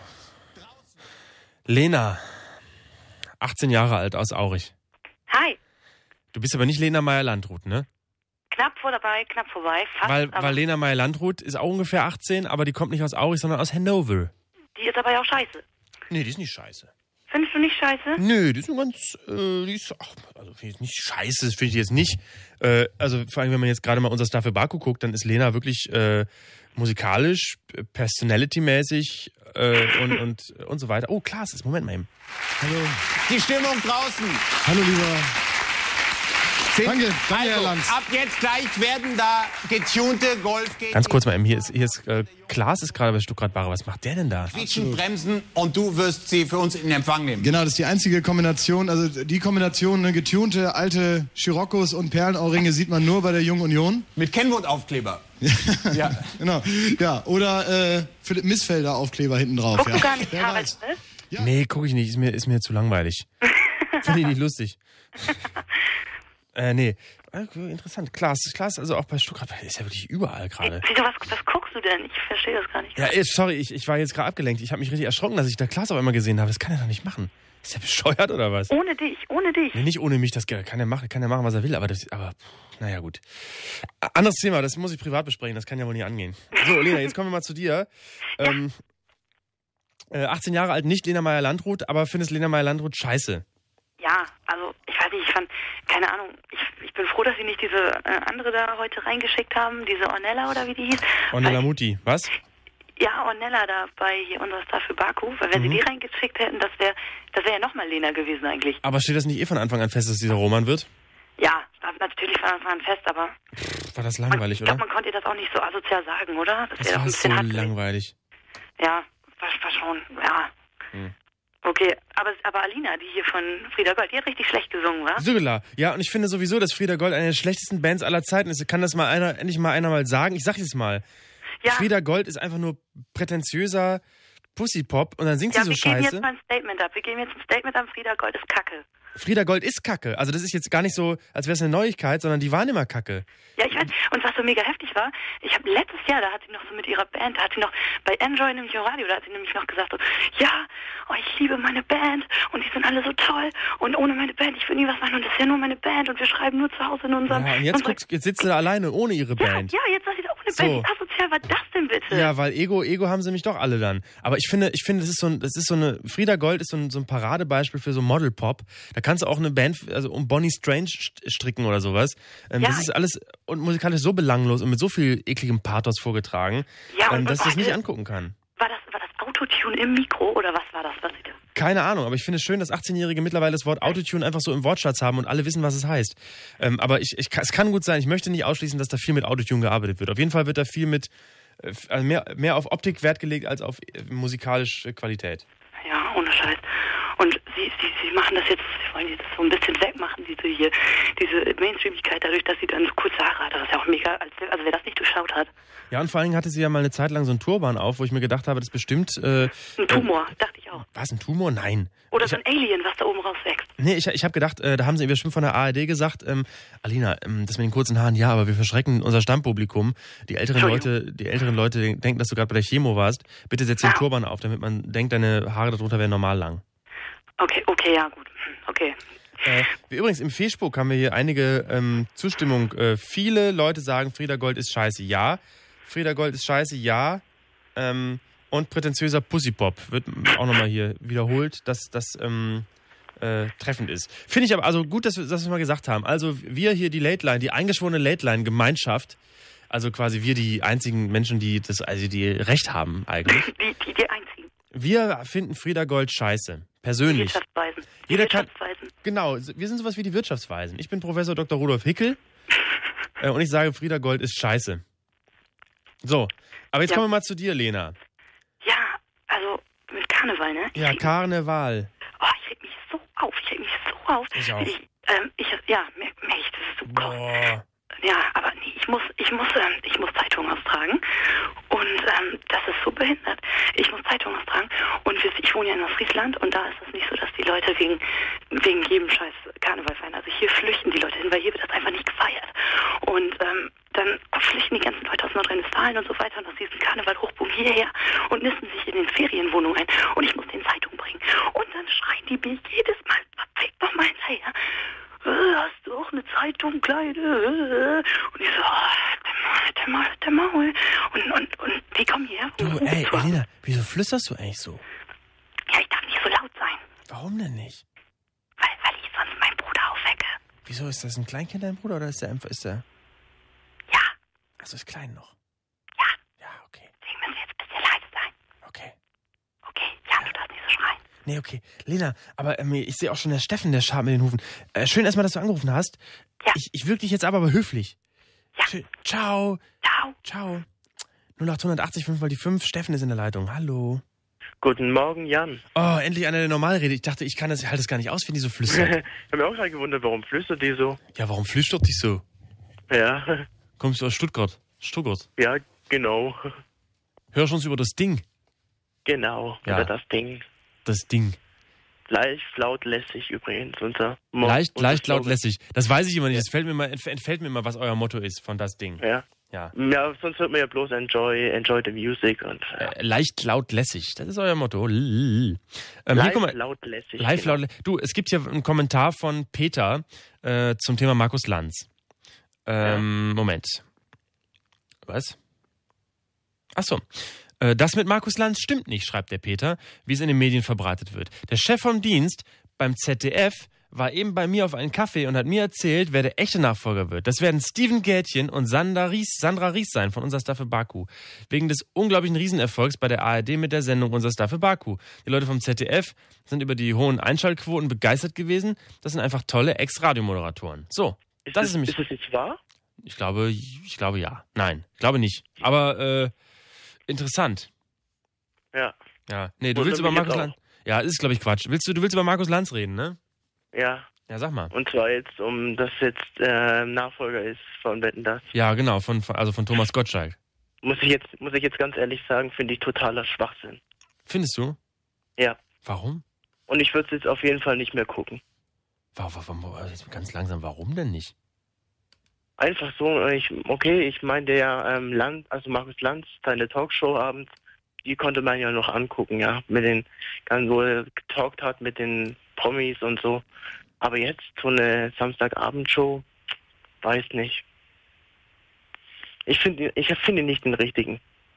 Lena, achtzehn Jahre alt, aus Aurich. Hi. Du bist aber nicht Lena Meyer-Landrut, ne? Knapp vor dabei, knapp vorbei. Fast, Weil, aber weil Lena Meyer-Landrut ist auch ungefähr achtzehn, aber die kommt nicht aus Aurich, sondern aus Hannover. die ist aber ja auch scheiße. Nee, die ist nicht scheiße. Findest du nicht scheiße? Nö, die ist nur ganz, äh, die ist, ach, also finde ich nicht scheiße, das finde ich jetzt nicht. Äh, also vor allem, wenn man jetzt gerade mal unser Star für Baku guckt, dann ist Lena wirklich äh, musikalisch, personality-mäßig äh, und, und, und so weiter. Oh, Klaas ist, Moment mal eben. Hallo. Die Stimmung draußen. Hallo, lieber. Sind, Danke, danke, Herr also, Lanz. ab jetzt gleich werden da getunte Golf gegen Ganz kurz mal eben, hier ist, hier ist äh, Klaas ist gerade bei Stuttgart Barre. Was macht der denn da? Quietschen, bremsen und du wirst sie für uns in Empfang nehmen. Genau, das ist die einzige Kombination, also die Kombination, ne, getunte alte Schiroccos und Perlenohrringe sieht man nur bei der Jungen Union. Mit Kenwood-Aufkleber. Ja, genau. Ja, oder äh, Philipp Missfelder Aufkleber hinten drauf. Guckst Ja. du gar nicht Wer Harald weiß. Smith? Ja. Nee, gucke ich nicht, ist mir, ist mir zu langweilig. Finde ich nicht lustig. äh, nee. Okay, interessant. Klaas, Klaas, also auch bei Stuttgart, ist ja wirklich überall gerade. Wieso, was, was guckst du denn? Ich verstehe das gar nicht. Ja, ey, sorry, ich, ich war jetzt gerade abgelenkt. Ich habe mich richtig erschrocken, dass ich da Klaas auf einmal gesehen habe. Das kann er doch nicht machen. Ist der bescheuert oder was? Ohne dich, ohne dich. Nee, nicht ohne mich, das kann er machen, kann er machen, was er will, aber das, aber, pff, naja, gut. Anderes Thema, das muss ich privat besprechen, das kann ja wohl nicht angehen. So, Lena, jetzt kommen wir mal zu dir. Ähm, äh, achtzehn Jahre alt, nicht Lena Meyer-Landrut, aber findest Lena Meyer-Landrut scheiße? Ja, also ich weiß nicht, ich fand, keine Ahnung, ich, ich bin froh, dass sie nicht diese äh, andere da heute reingeschickt haben, diese Ornella oder wie die hieß. Ornella Weil- Muti, was? Ja, Ornella da bei hier unserer Star für Baku, weil wenn Mhm. sie die reingeschickt hätten, das wäre das wäre ja nochmal Lena gewesen eigentlich. Aber steht das nicht eh von Anfang an fest, dass dieser Roman wird? Ja, war natürlich von Anfang an fest, aber Pff, war das langweilig, ich glaube, oder? man konnte ihr das auch nicht so asozial sagen, oder? Das Das wäre doch war ein so bisschen hart. langweilig. Ja, war, war schon, ja. Hm. Okay, aber, aber Alina, die hier von Frieda Gold, die hat richtig schlecht gesungen, wa? Sügela. Ja, und ich finde sowieso, dass Frieda Gold eine der schlechtesten Bands aller Zeiten ist. Kann das mal einer, endlich mal einer mal sagen? Ich sag es mal. Ja. Frieda Gold ist einfach nur prätentiöser Pussy-Pop und dann singt Ja, sie so wir geben scheiße. jetzt mal ein Statement ab. Wir geben jetzt ein Statement an Frieda Gold ist Kacke. Frieda Gold ist Kacke. Also das ist jetzt gar nicht so, als wäre es eine Neuigkeit, sondern die waren immer Kacke. Ja, ich weiß. Und was so mega heftig war, ich habe letztes Jahr, da hat sie noch so mit ihrer Band, da hat sie noch bei Enjoy nämlich im Radio, da hat sie nämlich noch gesagt so, ja, oh, ich liebe meine Band und die sind alle so toll und ohne meine Band, ich will nie was machen und das ist ja nur meine Band und wir schreiben nur zu Hause in unserem... Ja, und jetzt, unserer- guckt, jetzt sitzt sie da alleine, ohne ihre ja, Band. ja, jetzt sagt sie da ohne So. Band. Wie asozial war das denn bitte? Ja, weil Ego, Ego haben sie mich doch alle dann. Aber ich finde, ich finde, das ist so ein, das ist so eine, Frieda Gold ist so ein, so ein Paradebeispiel für so Model-Pop. Da kannst du auch eine Band, also um Bonnie Strange st- stricken oder sowas. Ähm, Ja. Das ist alles und musikalisch so belanglos und mit so viel ekligem Pathos vorgetragen, Ja, und- ähm, dass ich das und- nicht angucken kann. War das, war das Autotune im Mikro oder was war das? Was sie da? Keine Ahnung, aber ich finde es schön, dass achtzehnjährige mittlerweile das Wort Autotune einfach so im Wortschatz haben und alle wissen, was es heißt. Ähm, aber ich, ich, es kann gut sein, ich möchte nicht ausschließen, dass da viel mit Autotune gearbeitet wird. Auf jeden Fall wird da viel mit, äh, also mehr, mehr auf Optik Wert gelegt als auf äh, musikalische Qualität. Ja, ohne Scheiß. Und sie, sie, sie machen das jetzt, sie wollen jetzt so ein bisschen wegmachen, diese hier, diese Mainstreamigkeit, dadurch, dass sie dann so kurze Haare hat. Das ist ja auch mega, als, also wer das nicht durchschaut hat. Ja, und vor allen Dingen hatte sie ja mal eine Zeit lang so einen Turban auf, wo ich mir gedacht habe, das ist bestimmt... Äh, Ein Tumor, äh, dachte ich auch. Was, ein Tumor? Nein. Oder ich, so ein Alien, was da oben rauswächst. Nee, ich, ich habe gedacht, äh, da haben sie bestimmt von der A R D gesagt, ähm, Alina, ähm, das mit den kurzen Haaren, ja, aber wir verschrecken unser Stammpublikum. Die älteren Leute, die älteren Leute denken, dass du gerade bei der Chemo warst. Bitte setz den Ja. Turban auf, damit man denkt, deine Haare darunter wären normal lang. Okay, okay, ja, gut. Okay. Äh, übrigens, im Facebook haben wir hier einige ähm, Zustimmung. Äh, viele Leute sagen, Frieda Gold ist scheiße, ja. Frieda Gold ist scheiße, ja. Ähm, und prätentiöser Pussypop wird auch nochmal hier wiederholt, dass das ähm, äh, treffend ist. Finde ich aber, also gut, dass wir das mal gesagt haben. Also wir hier, die Late Line, die eingeschworene Late Line-Gemeinschaft, also quasi wir die einzigen Menschen, die das, also die Recht haben eigentlich. Die, die, die einzigen. Wir finden Frieda Gold scheiße. Persönlich. Wirtschaftsweisen. Jeder kann, Wirtschaftsweisen. genau, wir sind sowas wie die Wirtschaftsweisen. Ich bin Professor Doktor Rudolf Hickel äh, und ich sage, Frieda Gold ist scheiße. So, aber jetzt Ja. kommen wir mal zu dir, Lena. Ja, also mit Karneval, ne? Ja, Karneval. Oh, ich reg mich so auf, ich reg mich so auf. Ich auch. Ich, ähm, ich, ja, merk, merk ich, das ist so groß. Boah. Ja, aber nee, ich muss, ich muss, ähm, ich muss Zeitungen austragen. Und ähm, das ist so behindert. Ich muss Zeitungen austragen. Und wir, ich wohne ja in Ostfriesland und da ist es nicht so, dass die Leute wegen, wegen jedem Scheiß Karneval feiern. Also hier flüchten die Leute hin, weil hier wird das einfach nicht gefeiert. Und ähm, dann flüchten die ganzen Leute aus Nordrhein-Westfalen und so weiter und aus diesem Karneval-Hochburg hierher und nisten sich in den Ferienwohnungen ein. Und ich muss denen Zeitungen bringen. Und dann schreien die mir jedes Mal, verfickt noch mal hinterher. Äh, hast du auch eine Zeitung, Kleine? Und ich so, oh, der Maul, der Maul. Und, und, und die kommen hierher. Du, ey, Elena, wieso flüsterst du eigentlich so? Ja, ich darf nicht so laut sein, Warum denn nicht? weil, weil ich sonst meinen Bruder aufwecke. Wieso, ist das ein Kleinkind, dein Bruder, oder ist der einfach, ist der... Ja. Also ist klein noch. Ja. Ja, okay. Deswegen müssen wir jetzt ein bisschen leise sein. Okay. Okay, Jan, du darfst nicht so schreien. Nee, okay. Lena, aber ähm, ich sehe auch schon, der Steffen, der schabt mit den Hufen. Äh, schön erstmal, dass du angerufen hast. Ja. Ich, ich würg dich jetzt aber, aber höflich. Ja. Schön. Ciao. Ciao. Ciao. null acht achtzig fünf mal die fünf. Steffen ist in der Leitung. Hallo. Guten Morgen, Jan. Oh, endlich einer, der normal redet. Ich dachte, ich kann das, ich halte das gar nicht aus, wenn die so flüstert. Ich habe mir auch gerade gewundert, warum flüstert die so? Ja, warum flüstert die so? Ja, Kommst du aus Stuttgart? Stuttgart. ja, genau. Hörst uns über das Ding. Genau, Ja. über das Ding. Das Ding. Leicht, laut, lässig übrigens. Unser Mo Leicht, unser leicht, laut, Slogan. lässig. Das weiß ich immer nicht. Das fällt mir mal, entf- entfällt mir immer, was euer Motto ist von das Ding. Ja. Ja. Ja, sonst hört man ja bloß enjoy, enjoy the music und ja. Äh, leicht, laut, lässig. Das ist euer Motto. Lll. Ähm, Live, hier, guck mal. laut, lässig. Live, genau. laut, lä- Du, es gibt hier einen Kommentar von Peter äh, zum Thema Markus Lanz. Ähm, Moment. Was? Ach so. Äh, Das mit Markus Lanz stimmt nicht, schreibt der Peter, wie es in den Medien verbreitet wird. Der Chef vom Dienst beim Z D F war eben bei mir auf einen Kaffee und hat mir erzählt, wer der echte Nachfolger wird. Das werden Steven Gätchen und Sandra Ries, Sandra Ries sein von Unser Staffel Baku. Wegen des unglaublichen Riesenerfolgs bei der A R D mit der Sendung Unser Staffel Baku. Die Leute vom Z D F sind über die hohen Einschaltquoten begeistert gewesen. Das sind einfach tolle Ex-Radiomoderatoren. So, Ist das das, ist nämlich... ist das jetzt wahr? Ich glaube, ich glaube ja. Nein, ich glaube nicht. Aber äh, interessant. Ja. Ja. Nee, du Wundert willst über mich jetzt Markus auch. Lanz. Ja, ist glaube ich Quatsch. Willst du, du willst über Markus Lanz reden, ne? Ja. Ja, sag mal. Und zwar jetzt, um das jetzt äh, Nachfolger ist von Wetten, das. Ja, genau, von, von also von Thomas Gottschalk. Muss ich jetzt, muss ich jetzt ganz ehrlich sagen, finde ich totaler Schwachsinn. Findest du? Ja. Warum? Und ich würde es jetzt auf jeden Fall nicht mehr gucken. Warum, warum, jetzt ganz langsam, warum denn nicht? Einfach so, ich, okay, ich meine, der ähm, Land, also Markus Lanz, seine Talkshow abends, die konnte man ja noch angucken, ja, mit den, ganz wo er getalkt hat mit den Promis und so. Aber jetzt so eine Samstagabendshow, weiß nicht. Ich finde, ich finde nicht den richtigen.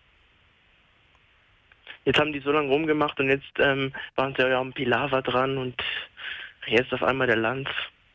Jetzt haben die so lange rumgemacht und jetzt ähm, waren sie ja am Pilawa dran und jetzt auf einmal der Lanz.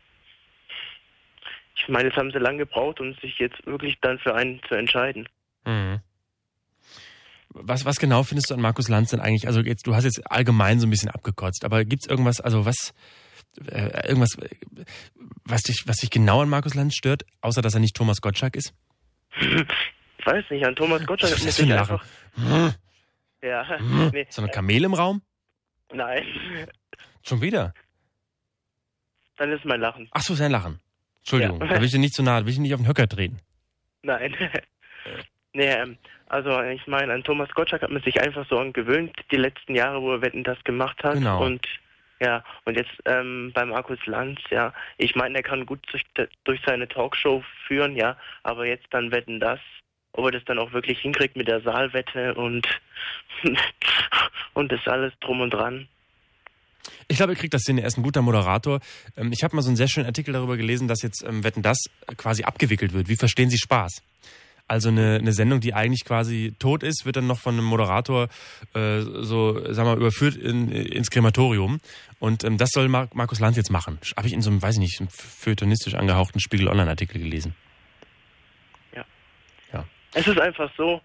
Ich meine, jetzt haben sie lange gebraucht, um sich jetzt wirklich dann für einen zu entscheiden. Mhm. Was, was genau findest du an Markus Lanz denn eigentlich? Also jetzt, du hast jetzt allgemein so ein bisschen abgekotzt, aber gibt's irgendwas, also was, äh, irgendwas, äh, was dich, was dich genau an Markus Lanz stört, außer dass er nicht Thomas Gottschalk ist? Ich weiß nicht, an Thomas Gottschalk Was ist muss das für ich ein Lachen? einfach... Ja, nee. So eine Kamel im Raum? Nein, Schon wieder? dann ist mein Lachen. Ach so, sein Lachen. Entschuldigung, Ja. da will ich dir nicht zu nahe, da will ich dir nicht auf den Höcker treten. Nein. Nee, ähm, also ich meine, an Thomas Gottschalk hat man sich einfach so angewöhnt, die letzten Jahre, wo er Wetten das gemacht hat. Genau. Und ja, und jetzt ähm, bei Markus Lanz, ja, ich meine, er kann gut durch, durch seine Talkshow führen, ja, aber jetzt dann Wetten das, ob er das dann auch wirklich hinkriegt mit der Saalwette und und das alles drum und dran. Ich glaube, ihr kriegt das hin. Er ist ein guter Moderator. Ähm, ich habe mal so einen sehr schönen Artikel darüber gelesen, dass jetzt ähm, Wetten, das quasi abgewickelt wird. Wie verstehen Sie Spaß? Also eine, eine Sendung, die eigentlich quasi tot ist, wird dann noch von einem Moderator äh, so, sagen wir mal, überführt in, ins Krematorium. Und ähm, das soll Mar- Markus Lanz jetzt machen. Habe ich in so einem, weiß ich nicht, einem feuilletonistisch angehauchten Spiegel-Online-Artikel gelesen. Ja. Ja. Es ist einfach so,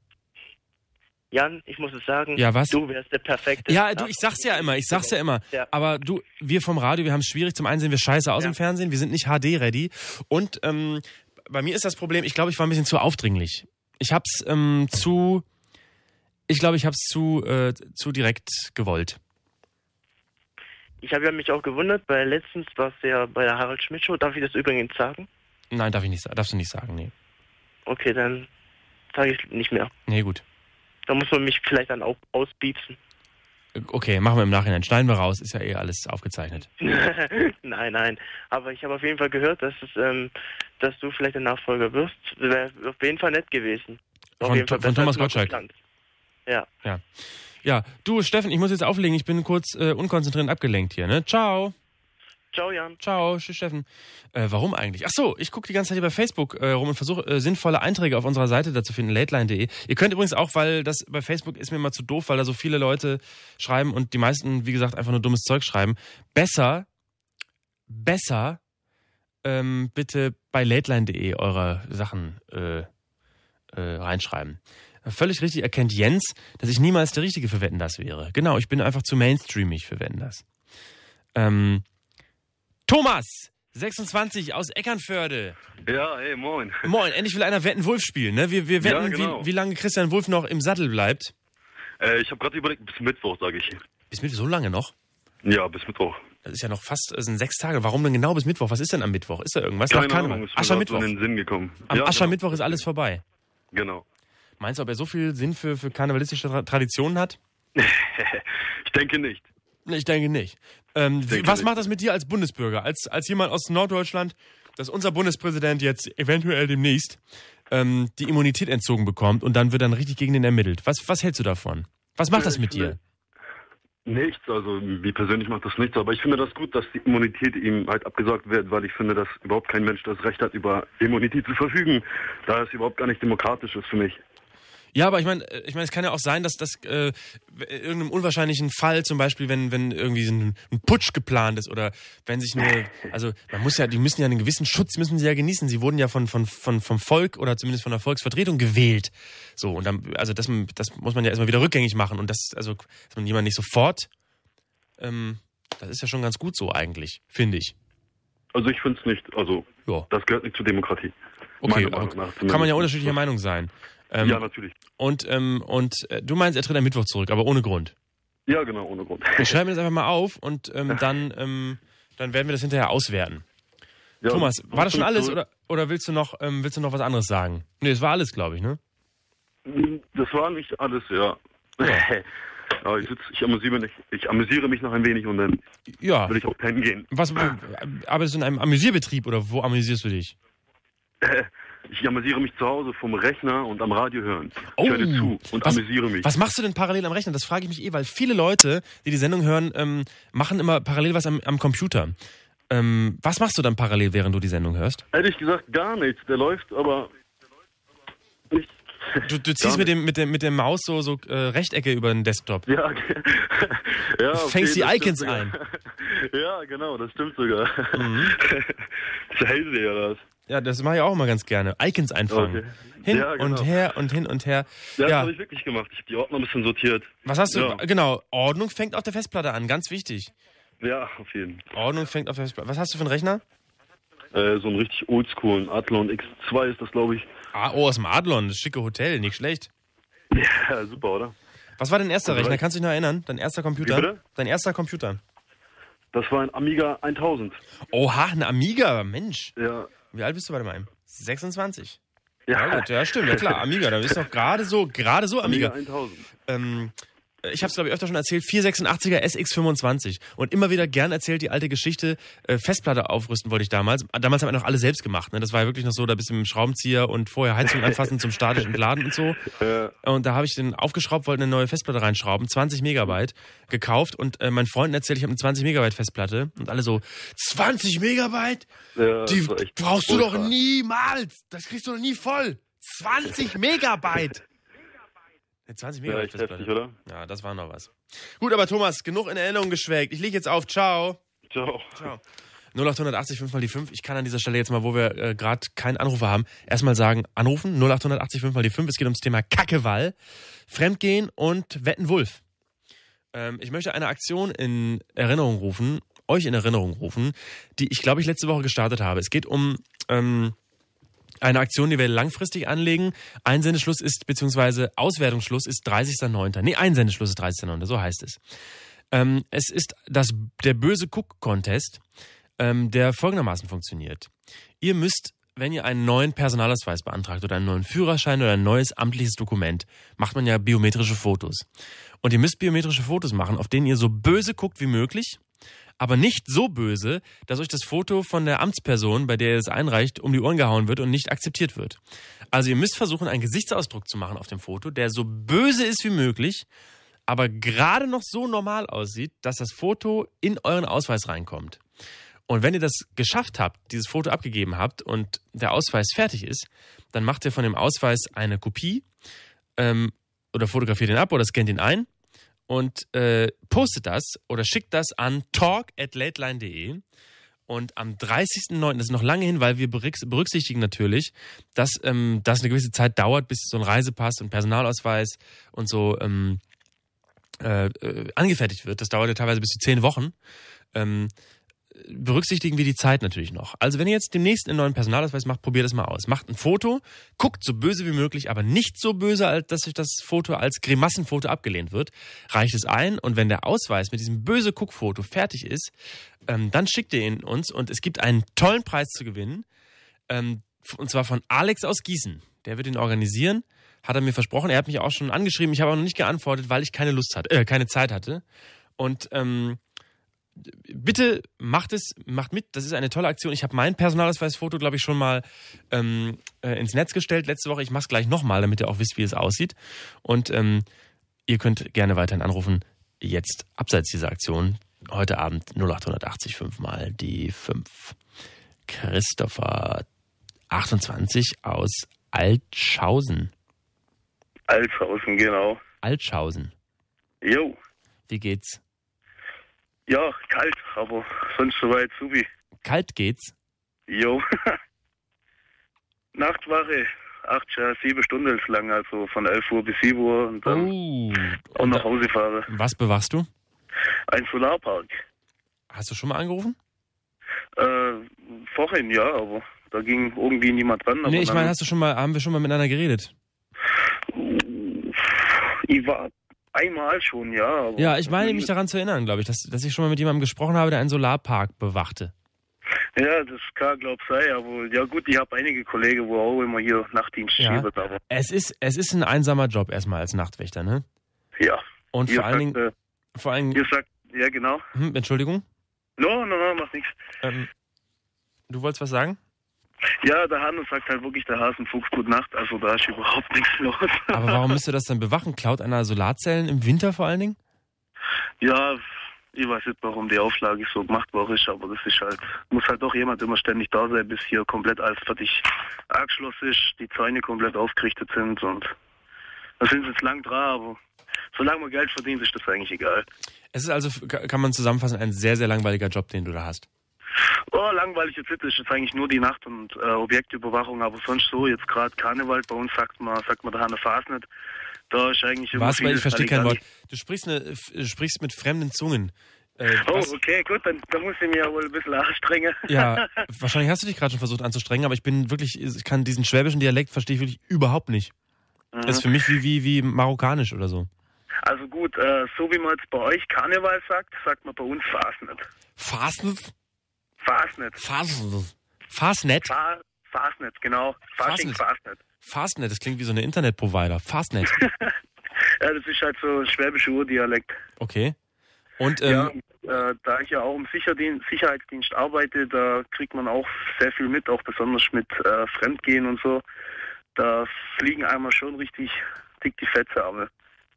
Jan, ich muss es sagen, Ja, was? du wärst der perfekte. Ja, du, ich sag's ja immer, ich sag's ja immer. Ja. Aber du, wir vom Radio, wir haben es schwierig. Zum einen sehen wir scheiße aus Ja. im Fernsehen, wir sind nicht H D-ready. Und ähm, bei mir ist das Problem, ich glaube, ich war ein bisschen zu aufdringlich. Ich hab's ähm, zu, ich glaube, ich hab's zu, äh, zu direkt gewollt. Ich habe ja mich auch gewundert, weil letztens war es ja bei der Harald Schmidt Show. Darf ich das übrigens sagen? Nein, darf ich nicht, darfst du nicht sagen, nee. Okay, dann sage ich nicht mehr. Nee, gut. Da muss man mich vielleicht dann auch auspiepsen. Okay, machen wir im Nachhinein. Schneiden wir raus, ist ja eh alles aufgezeichnet. Nein, nein. Aber ich habe auf jeden Fall gehört, dass es, ähm, dass du vielleicht der Nachfolger wirst. Wäre auf jeden Fall nett gewesen. Auf Von, jeden Fall von besser Thomas als Markus Gottschalk. Lanz. Ja. Ja. Ja, du, Steffen, ich muss jetzt auflegen. Ich bin kurz äh, unkonzentriert und abgelenkt hier, ne? Ciao. Ciao, Jan. Ciao, tschüss, Steffen. Äh, warum eigentlich? Ach so, ich gucke die ganze Zeit hier bei Facebook äh, rum und versuche äh, sinnvolle Einträge auf unserer Seite dazu finden, lateline punkt de. Ihr könnt übrigens auch, weil das bei Facebook ist mir immer zu doof, weil da so viele Leute schreiben und die meisten, wie gesagt, einfach nur dummes Zeug schreiben. Besser, besser, ähm, bitte bei lateline punkt de eure Sachen äh, äh, reinschreiben. Völlig richtig erkennt Jens, dass ich niemals der Richtige für Wetten, das wäre. Genau, ich bin einfach zu mainstreamig für Wetten, das. Ähm, Thomas, sechsundzwanzig aus Eckernförde. Ja, hey, moin. Moin, endlich will einer Wetten Wolf spielen, ne? Wir, wir wetten, Ja, genau. wie, wie lange Christian Wulff noch im Sattel bleibt. Äh, ich habe gerade überlegt, bis Mittwoch, sage ich. Bis Mittwoch, so lange noch? Ja, bis Mittwoch. Das ist ja noch fast, das sind sechs Tage. Warum denn genau bis Mittwoch? Was ist denn am Mittwoch? Ist da irgendwas? Keine Nach Karneval? Ahnung, ist mir Aschermittwoch. grad so in den Sinn gekommen. Am Ja, Aschermittwoch ist alles vorbei. Genau. Meinst du, ob er so viel Sinn für, für karnevalistische Tra- Traditionen hat? Ich denke nicht. Ich denke nicht. Ähm, Ich denke was nicht. macht das mit dir als Bundesbürger? Als, als jemand aus Norddeutschland, dass unser Bundespräsident jetzt eventuell demnächst ähm, die Immunität entzogen bekommt und dann wird dann richtig gegen den ermittelt. Was, was hältst du davon? Was macht das mit dir? Nichts, also mir persönlich macht das nichts, aber ich finde das gut, dass die Immunität ihm halt abgesagt wird, weil ich finde, dass überhaupt kein Mensch das Recht hat, über Immunität zu verfügen, da es überhaupt gar nicht demokratisch ist für mich. Ja, aber ich meine, ich meine, es kann ja auch sein, dass das äh, in irgendeinem unwahrscheinlichen Fall, zum Beispiel, wenn wenn irgendwie so ein, ein Putsch geplant ist oder wenn sich eine, also man muss ja, die müssen ja einen gewissen Schutz müssen sie ja genießen. Sie wurden ja von von von vom Volk oder zumindest von der Volksvertretung gewählt. So und dann, also das das muss man ja erstmal wieder rückgängig machen und das, also dass man jemanden nicht sofort, ähm, das ist ja schon ganz gut so eigentlich, finde ich. Also ich finde es nicht, also ja. Das gehört nicht zur Demokratie. Okay, Meiner Meinung nach kann man zumindest. ja unterschiedlicher Meinung sein. Ähm, Ja, natürlich. Und, ähm, und äh, du meinst, er tritt am Mittwoch zurück, aber ohne Grund. Ja, genau, ohne Grund. Ich schreibe mir das einfach mal auf und ähm, dann, ähm, dann werden wir das hinterher auswerten. Ja, Thomas, war das schon alles zurück. oder, oder willst du noch ähm, willst du noch was anderes sagen? Nee, es war alles, glaube ich, ne? Das war nicht alles, ja. Ja, ich, sitz, ich, amüsiere mich, ich amüsiere mich noch ein wenig und dann Ja. will ich auch pennen gehen. Was, arbeitest du in einem Amüsierbetrieb oder wo amüsierst du dich? Ich amüsiere mich zu Hause vom Rechner und am Radio hören. Ich Oh, höre dir zu und was, amüsiere mich. Was machst du denn parallel am Rechner? Das frage ich mich eh, weil viele Leute, die die Sendung hören, ähm, machen immer parallel was am, am Computer. Ähm, was machst du dann parallel, während du die Sendung hörst? Ehrlich gesagt gar nichts. Der läuft, aber nicht. Du, du ziehst mit dem, mit, dem, mit der Maus so, so äh, Rechtecke über den Desktop. Ja, ja okay, Fängst die das Icons stimmt ein. sogar. Ja, genau, das stimmt sogar. Mhm. Das hält ja das. Ja, das mache ich auch immer ganz gerne. Icons einfangen. Okay. Hin Ja, genau. und her und hin und her. Ja, das Ja. habe ich wirklich gemacht. Ich habe die Ordner ein bisschen sortiert. Was hast du? Ja, Genau, Ordnung fängt auf der Festplatte an, ganz wichtig. ja auf jeden Fall. Ordnung fängt auf der Festplatte. Was hast du für einen Rechner? Äh, so ein richtig oldschool, ein Athlon X zwei ist das, glaube ich. Ah, oh, aus dem Adlon, das schicke Hotel, nicht schlecht. Ja, super, oder? Was war dein erster Also, Rechner? ich- Kannst du dich noch erinnern? Dein erster Computer? Wie bitte? Dein erster Computer. Das war ein Amiga tausend. Oha, ein Amiga, Mensch. Ja. Wie alt bist du, warte mal? sechsundzwanzig. Ja. Ja gut, ja stimmt, ja klar, Amiga, da bist du noch gerade so, gerade so Amiga. Amiga tausend. Ähm, ich habe es glaube ich öfter schon erzählt, vierhundertsechsundachtziger S X fünfundzwanzig. Und immer wieder gern erzählt die alte Geschichte, äh, Festplatte aufrüsten wollte ich damals. Damals haben wir noch alle selbst gemacht. Ne? Das war ja wirklich noch so, da bist du mit dem Schraubenzieher und vorher Heizung anfassen zum statisch entladen und so. Ja. Und da habe ich den aufgeschraubt, wollte eine neue Festplatte reinschrauben, zwanzig Megabyte gekauft. Und äh, meinen Freunden erzählt, ich habe eine zwanzig Megabyte Festplatte. Und alle so, zwanzig Megabyte? Ja, die brauchst du doch niemals. Das kriegst du doch nie voll. zwanzig Megabyte. zwanzig Megabyte ja, heftig, oder? Ja, das war noch was. Gut, aber Thomas, genug in Erinnerung geschwelgt. Ich lege jetzt auf. Ciao. Ciao. Ciao. null acht acht null fünf mal die fünf. Ich kann an dieser Stelle jetzt mal, wo wir äh, gerade keinen Anrufer haben, erstmal sagen, anrufen. null acht acht null fünf mal die fünf. Es geht ums Thema Kackewall, Fremdgehen und Wetten Wulf. Ähm, ich möchte eine Aktion in Erinnerung rufen, euch in Erinnerung rufen, die ich, glaube ich, letzte Woche gestartet habe. Es geht um... Ähm, eine Aktion, die wir langfristig anlegen. Einsendeschluss ist, beziehungsweise Auswertungsschluss ist dreißigster neunter Nee, Einsendeschluss ist dreißigster neunter so heißt es. Ähm, es ist das, der böse Cook-Contest, ähm, der folgendermaßen funktioniert. Ihr müsst, wenn ihr einen neuen Personalausweis beantragt oder einen neuen Führerschein oder ein neues amtliches Dokument, macht man ja biometrische Fotos. Und ihr müsst biometrische Fotos machen, auf denen ihr so böse guckt wie möglich, aber nicht so böse, dass euch das Foto von der Amtsperson, bei der ihr es einreicht, um die Ohren gehauen wird und nicht akzeptiert wird. Also ihr müsst versuchen, einen Gesichtsausdruck zu machen auf dem Foto, der so böse ist wie möglich, aber gerade noch so normal aussieht, dass das Foto in euren Ausweis reinkommt. Und wenn ihr das geschafft habt, dieses Foto abgegeben habt und der Ausweis fertig ist, dann macht ihr von dem Ausweis eine Kopie ähm, oder fotografiert ihn ab oder scannt ihn ein. Und äh, postet das oder schickt das an talk at lateline punkt de und am dreißigster neunter das ist noch lange hin, weil wir berücksichtigen natürlich, dass ähm, das eine gewisse Zeit dauert, bis so ein Reisepass und Personalausweis und so ähm, äh, äh, angefertigt wird. Das dauert ja teilweise bis zu zehn Wochen. Ähm, berücksichtigen wir die Zeit natürlich noch. Also wenn ihr jetzt demnächst einen neuen Personalausweis macht, probiert es mal aus. Macht ein Foto, guckt so böse wie möglich, aber nicht so böse, als dass euch das Foto als Grimassenfoto abgelehnt wird. Reicht es ein und wenn der Ausweis mit diesem böse Guckfoto fertig ist, ähm, dann schickt ihr ihn uns und es gibt einen tollen Preis zu gewinnen. Ähm, und zwar von Alex aus Gießen. Der wird ihn organisieren, hat er mir versprochen. Er hat mich auch schon angeschrieben, ich habe aber noch nicht geantwortet, weil ich keine Lust hatte, äh, keine Zeit hatte. Und ähm, bitte macht es, macht mit, das ist eine tolle Aktion. Ich habe mein Personalausweisfoto, glaube ich, schon mal ähm, äh, ins Netz gestellt letzte Woche. Ich mache es gleich nochmal, damit ihr auch wisst, wie es aussieht. Und ähm, ihr könnt gerne weiterhin anrufen, jetzt abseits dieser Aktion, heute Abend null acht acht null fünf mal die fünf. Christopher, achtundzwanzig, aus Altschaußen. Altschaußen, genau. Altschaußen. Jo. Wie geht's? Ja, kalt, aber sonst soweit supi. Kalt geht's? Jo. Nachtwache, acht, sieben Stunden lang, also von elf Uhr bis sieben Uhr und dann oh. auch nach Hause fahren. Was bewachst du? Ein Solarpark. Hast du schon mal angerufen? Äh, vorhin ja, aber da ging irgendwie niemand dran. Nee, ich meine, hast du schon mal, haben wir schon mal miteinander geredet? Ich war einmal schon, ja. Aber ja, ich meine mich daran zu erinnern, glaube ich, dass, dass ich schon mal mit jemandem gesprochen habe, der einen Solarpark bewachte. Ja, das kann, glaube ich, sein, aber ja gut, ich habe einige Kollegen, wo auch immer hier Nachtdienst ja. schieben. Aber es ist, es ist ein einsamer Job erstmal als Nachtwächter, ne? Ja. Und ihr vor allen sagt, Dingen, äh, vor allen ihr sagt, ja genau. Hm, Entschuldigung? No, no, no, mach nichts. Ähm, du wolltest was sagen? Ja, der Hannes sagt halt wirklich, der Hasenfuchs, gute Nacht, also da ist überhaupt nichts los. Aber warum müsst ihr das dann bewachen? Klaut einer Solarzellen im Winter vor allen Dingen? Ja, ich weiß nicht, warum die Auflage so gemacht worden ist, aber das ist halt, muss halt doch jemand immer ständig da sein, bis hier komplett alles fertig angeschlossen ist, die Zäune komplett aufgerichtet sind und da sind sie jetzt lang dran, aber solange man Geld verdient, ist das eigentlich egal. Es ist also, kann man zusammenfassen, ein sehr, sehr langweiliger Job, den du da hast. Oh, langweilig jetzt ist jetzt eigentlich nur die Nacht- und äh, Objektüberwachung, aber sonst so, jetzt gerade Karneval, bei uns sagt man, sagt man da Hanne Fasnet, da ist eigentlich immer Was, weil ich verstehe kein Wort. Du sprichst, eine, du sprichst mit fremden Zungen. Äh, oh, was? Okay, gut, dann, dann muss ich mich ja wohl ein bisschen anstrengen. Ja, wahrscheinlich hast du dich gerade schon versucht anzustrengen, aber ich bin wirklich, ich kann diesen schwäbischen Dialekt, verstehe ich wirklich überhaupt nicht. Mhm. Das ist für mich wie, wie, wie marokkanisch oder so. Also gut, äh, so wie man jetzt bei euch Karneval sagt, sagt man bei uns Fasnet. Fasnet? Fastnet. Fastnet. Fastnet? Fa Fastnet, genau. Fasting Fastnet. Fastnet, das klingt wie so eine Internetprovider. Fastnet. Ja, das ist halt so schwäbische Urdialekt. Okay. Und ähm, ja, äh, da ich ja auch im Sicherdienst, Sicherheitsdienst arbeite, da kriegt man auch sehr viel mit, auch besonders mit äh, Fremdgehen und so. Da fliegen einmal schon richtig dick die Fetze, aber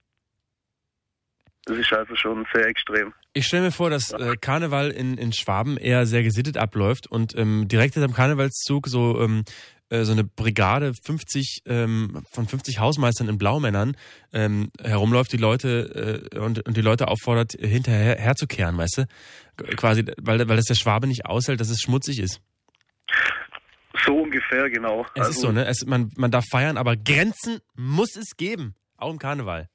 das ist also schon sehr extrem. Ich stelle mir vor, dass äh, Karneval in, in Schwaben eher sehr gesittet abläuft und ähm, direkt hinter dem Karnevalszug so ähm, äh, so eine Brigade fünfzig ähm, von fünfzig Hausmeistern in Blaumännern ähm, herumläuft, die Leute äh, und, und die Leute auffordert, hinterher herzukehren, weißt du? Quasi, weil, weil das der Schwabe nicht aushält, dass es schmutzig ist. So ungefähr, genau. Es also, ist so, ne? Es, man, man darf feiern, aber Grenzen muss es geben. Auch im Karneval.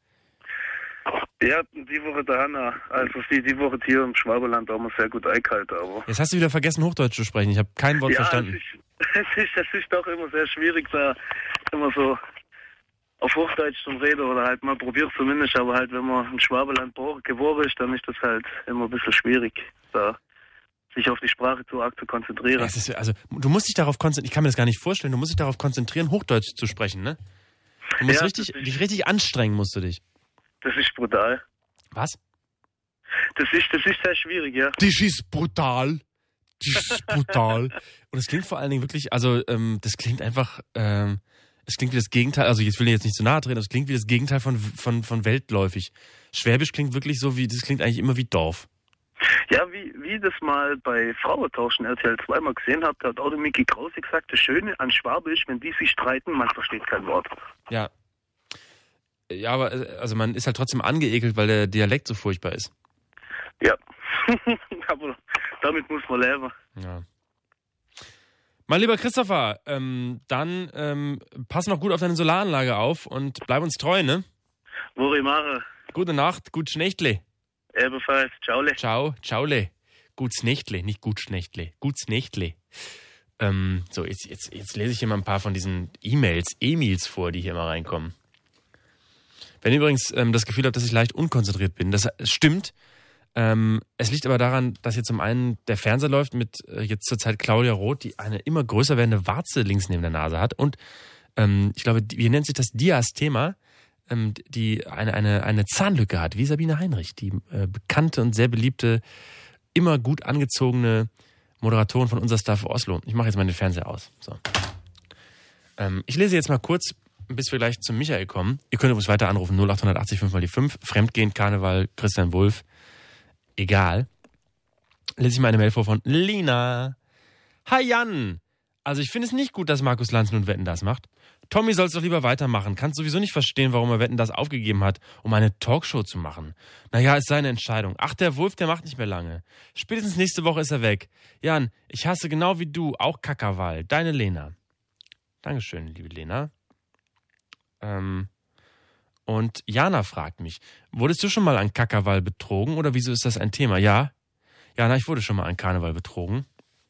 Ja, die Woche da, also die, die Woche hier im Schwaberland haben wir sehr gut eingehalten, aber... Jetzt hast du wieder vergessen, Hochdeutsch zu sprechen. Ich habe kein Wort ja, verstanden. Es ist, es, ist, es ist doch immer sehr schwierig, da immer so auf Hochdeutsch zu reden oder halt mal probiert zumindest, aber halt, wenn man im Schwaberland geboren ist, dann ist das halt immer ein bisschen schwierig, da sich auf die Sprache zu arg zu konzentrieren. Ja, es ist, also, du musst dich darauf konzentrieren, ich kann mir das gar nicht vorstellen, du musst dich darauf konzentrieren, Hochdeutsch zu sprechen, ne? Du musst ja, richtig, dich richtig anstrengen, musst du dich. Das ist brutal. Was? Das ist, das ist sehr schwierig, ja. Das ist brutal. Das ist brutal. Und es klingt vor allen Dingen wirklich, also ähm, das klingt einfach, ähm, es klingt wie das Gegenteil, also jetzt will ich jetzt nicht zu nahe treten, aber es klingt wie das Gegenteil von, von, von weltläufig. Schwäbisch klingt wirklich so wie, das klingt eigentlich immer wie Dorf. Ja, wie, wie das mal bei Frauentauschen R T L zwei mal gesehen habt, hat auch der Micky Krause gesagt, das Schöne an Schwabisch, wenn die sich streiten, man versteht kein Wort. Ja. Ja, aber also man ist halt trotzdem angeekelt, weil der Dialekt so furchtbar ist. Ja, aber damit muss man leben. Ja. Mein lieber Christopher, ähm, dann ähm, pass noch gut auf deine Solaranlage auf und bleib uns treu, ne? Wori mache. Gute Nacht, gut Schnechtle. Ebenfalls, ciaule. Ciao, ciaule. Gut Schnechtle, nicht gut Schnechtle, gut Schnechtle. Ähm, so, jetzt, jetzt, jetzt lese ich hier mal ein paar von diesen E-Mails, E-Mails vor, die hier mal reinkommen. Wenn ihr übrigens ähm, das Gefühl habt, dass ich leicht unkonzentriert bin, das stimmt. Ähm, es liegt aber daran, dass hier zum einen der Fernseher läuft mit äh, jetzt zurzeit Claudia Roth, die eine immer größer werdende Warze links neben der Nase hat. Und ähm, ich glaube, wie nennt sich das Diasthema, ähm, die eine, eine, eine Zahnlücke hat, wie Sabine Heinrich, die äh, bekannte und sehr beliebte, immer gut angezogene Moderatorin von Unser Star für Oslo. Ich mache jetzt mal den Fernseher aus. So. Ähm, ich lese jetzt mal kurz, bis wir gleich zum Michael kommen. Ihr könnt uns weiter anrufen, null acht achtzig fünf mal die fünf. Fremdgehen, Karneval, Christian Wulff. Egal. Lese ich mal eine Mail vor von Lina. Hi Jan. Also ich finde es nicht gut, dass Markus Lanz nun Wetten, das macht. Tommy soll es doch lieber weitermachen. Kannst sowieso nicht verstehen, warum er Wetten, das aufgegeben hat, um eine Talkshow zu machen. Naja, ist seine Entscheidung. Ach, der Wulff, der macht nicht mehr lange. Spätestens nächste Woche ist er weg. Jan, ich hasse genau wie du auch Kackerwal. Deine Lena. Dankeschön, liebe Lena. Ähm, und Jana fragt mich, wurdest du schon mal an Kackerwal betrogen oder wieso ist das ein Thema? Ja, Jana, ich wurde schon mal an Karneval betrogen.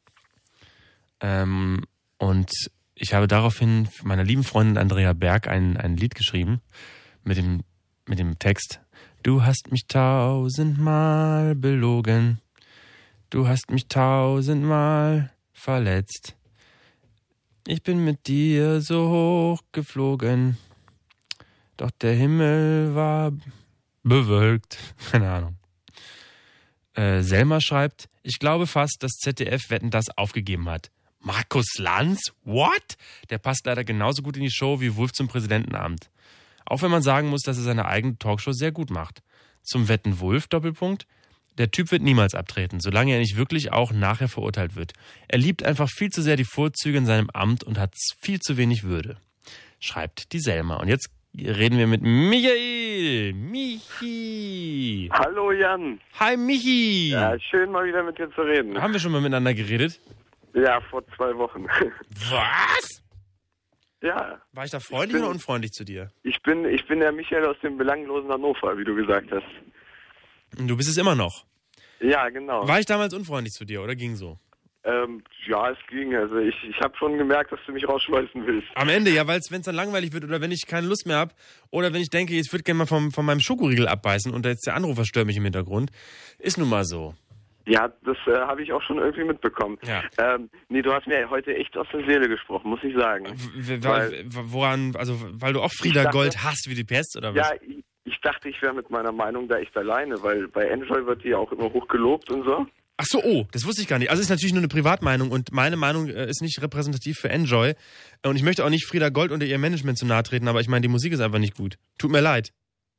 Ähm, und ich habe daraufhin meiner lieben Freundin Andrea Berg ein, ein Lied geschrieben mit dem, mit dem Text: Du hast mich tausendmal belogen, du hast mich tausendmal verletzt. Ich bin mit dir so hoch geflogen, doch der Himmel war bewölkt. Keine Ahnung. Äh, Selma schreibt, ich glaube fast, dass Z D F Wetten, das aufgegeben hat. Markus Lanz? What? Der passt leider genauso gut in die Show wie Wulff zum Präsidentenamt. Auch wenn man sagen muss, dass er seine eigene Talkshow sehr gut macht. Zum Wetten Wulff, Doppelpunkt. Der Typ wird niemals abtreten, solange er nicht wirklich auch nachher verurteilt wird. Er liebt einfach viel zu sehr die Vorzüge in seinem Amt und hat viel zu wenig Würde. Schreibt die Selma. Und jetzt reden wir mit Michael. Michi. Hallo Jan. Hi Michi. Ja, schön mal wieder mit dir zu reden. Haben wir schon mal miteinander geredet? Ja, vor zwei Wochen. Was? Ja. War ich da freundlich oder unfreundlich zu dir? Ich bin, ich bin der Michael aus dem belanglosen Hannover, wie du gesagt hast. Du bist es immer noch? Ja, genau. War ich damals unfreundlich zu dir oder ging so? Ähm, ja, es ging. Also ich, ich habe schon gemerkt, dass du mich rausschmeißen willst. Am Ende, ja, weil wenn es dann langweilig wird oder wenn ich keine Lust mehr habe oder wenn ich denke, ich würde gerne mal vom, von meinem Schokoriegel abbeißen und jetzt der Anrufer stört mich im Hintergrund, ist nun mal so. Ja, das äh, habe ich auch schon irgendwie mitbekommen. Ja. Ähm, nee, du hast mir heute echt aus der Seele gesprochen, muss ich sagen. W weil, woran, also weil du auch Frieda Gold hast wie die Pest oder was? Ja, ich, ich dachte, ich wäre mit meiner Meinung da echt alleine, weil bei Enjoy wird die ja auch immer hoch gelobt und so. Ach so, oh, das wusste ich gar nicht. Also es ist natürlich nur eine Privatmeinung und meine Meinung äh, ist nicht repräsentativ für Enjoy. Und ich möchte auch nicht Frieda Gold unter ihr Management zu nahe treten, aber ich meine, die Musik ist einfach nicht gut. Tut mir leid.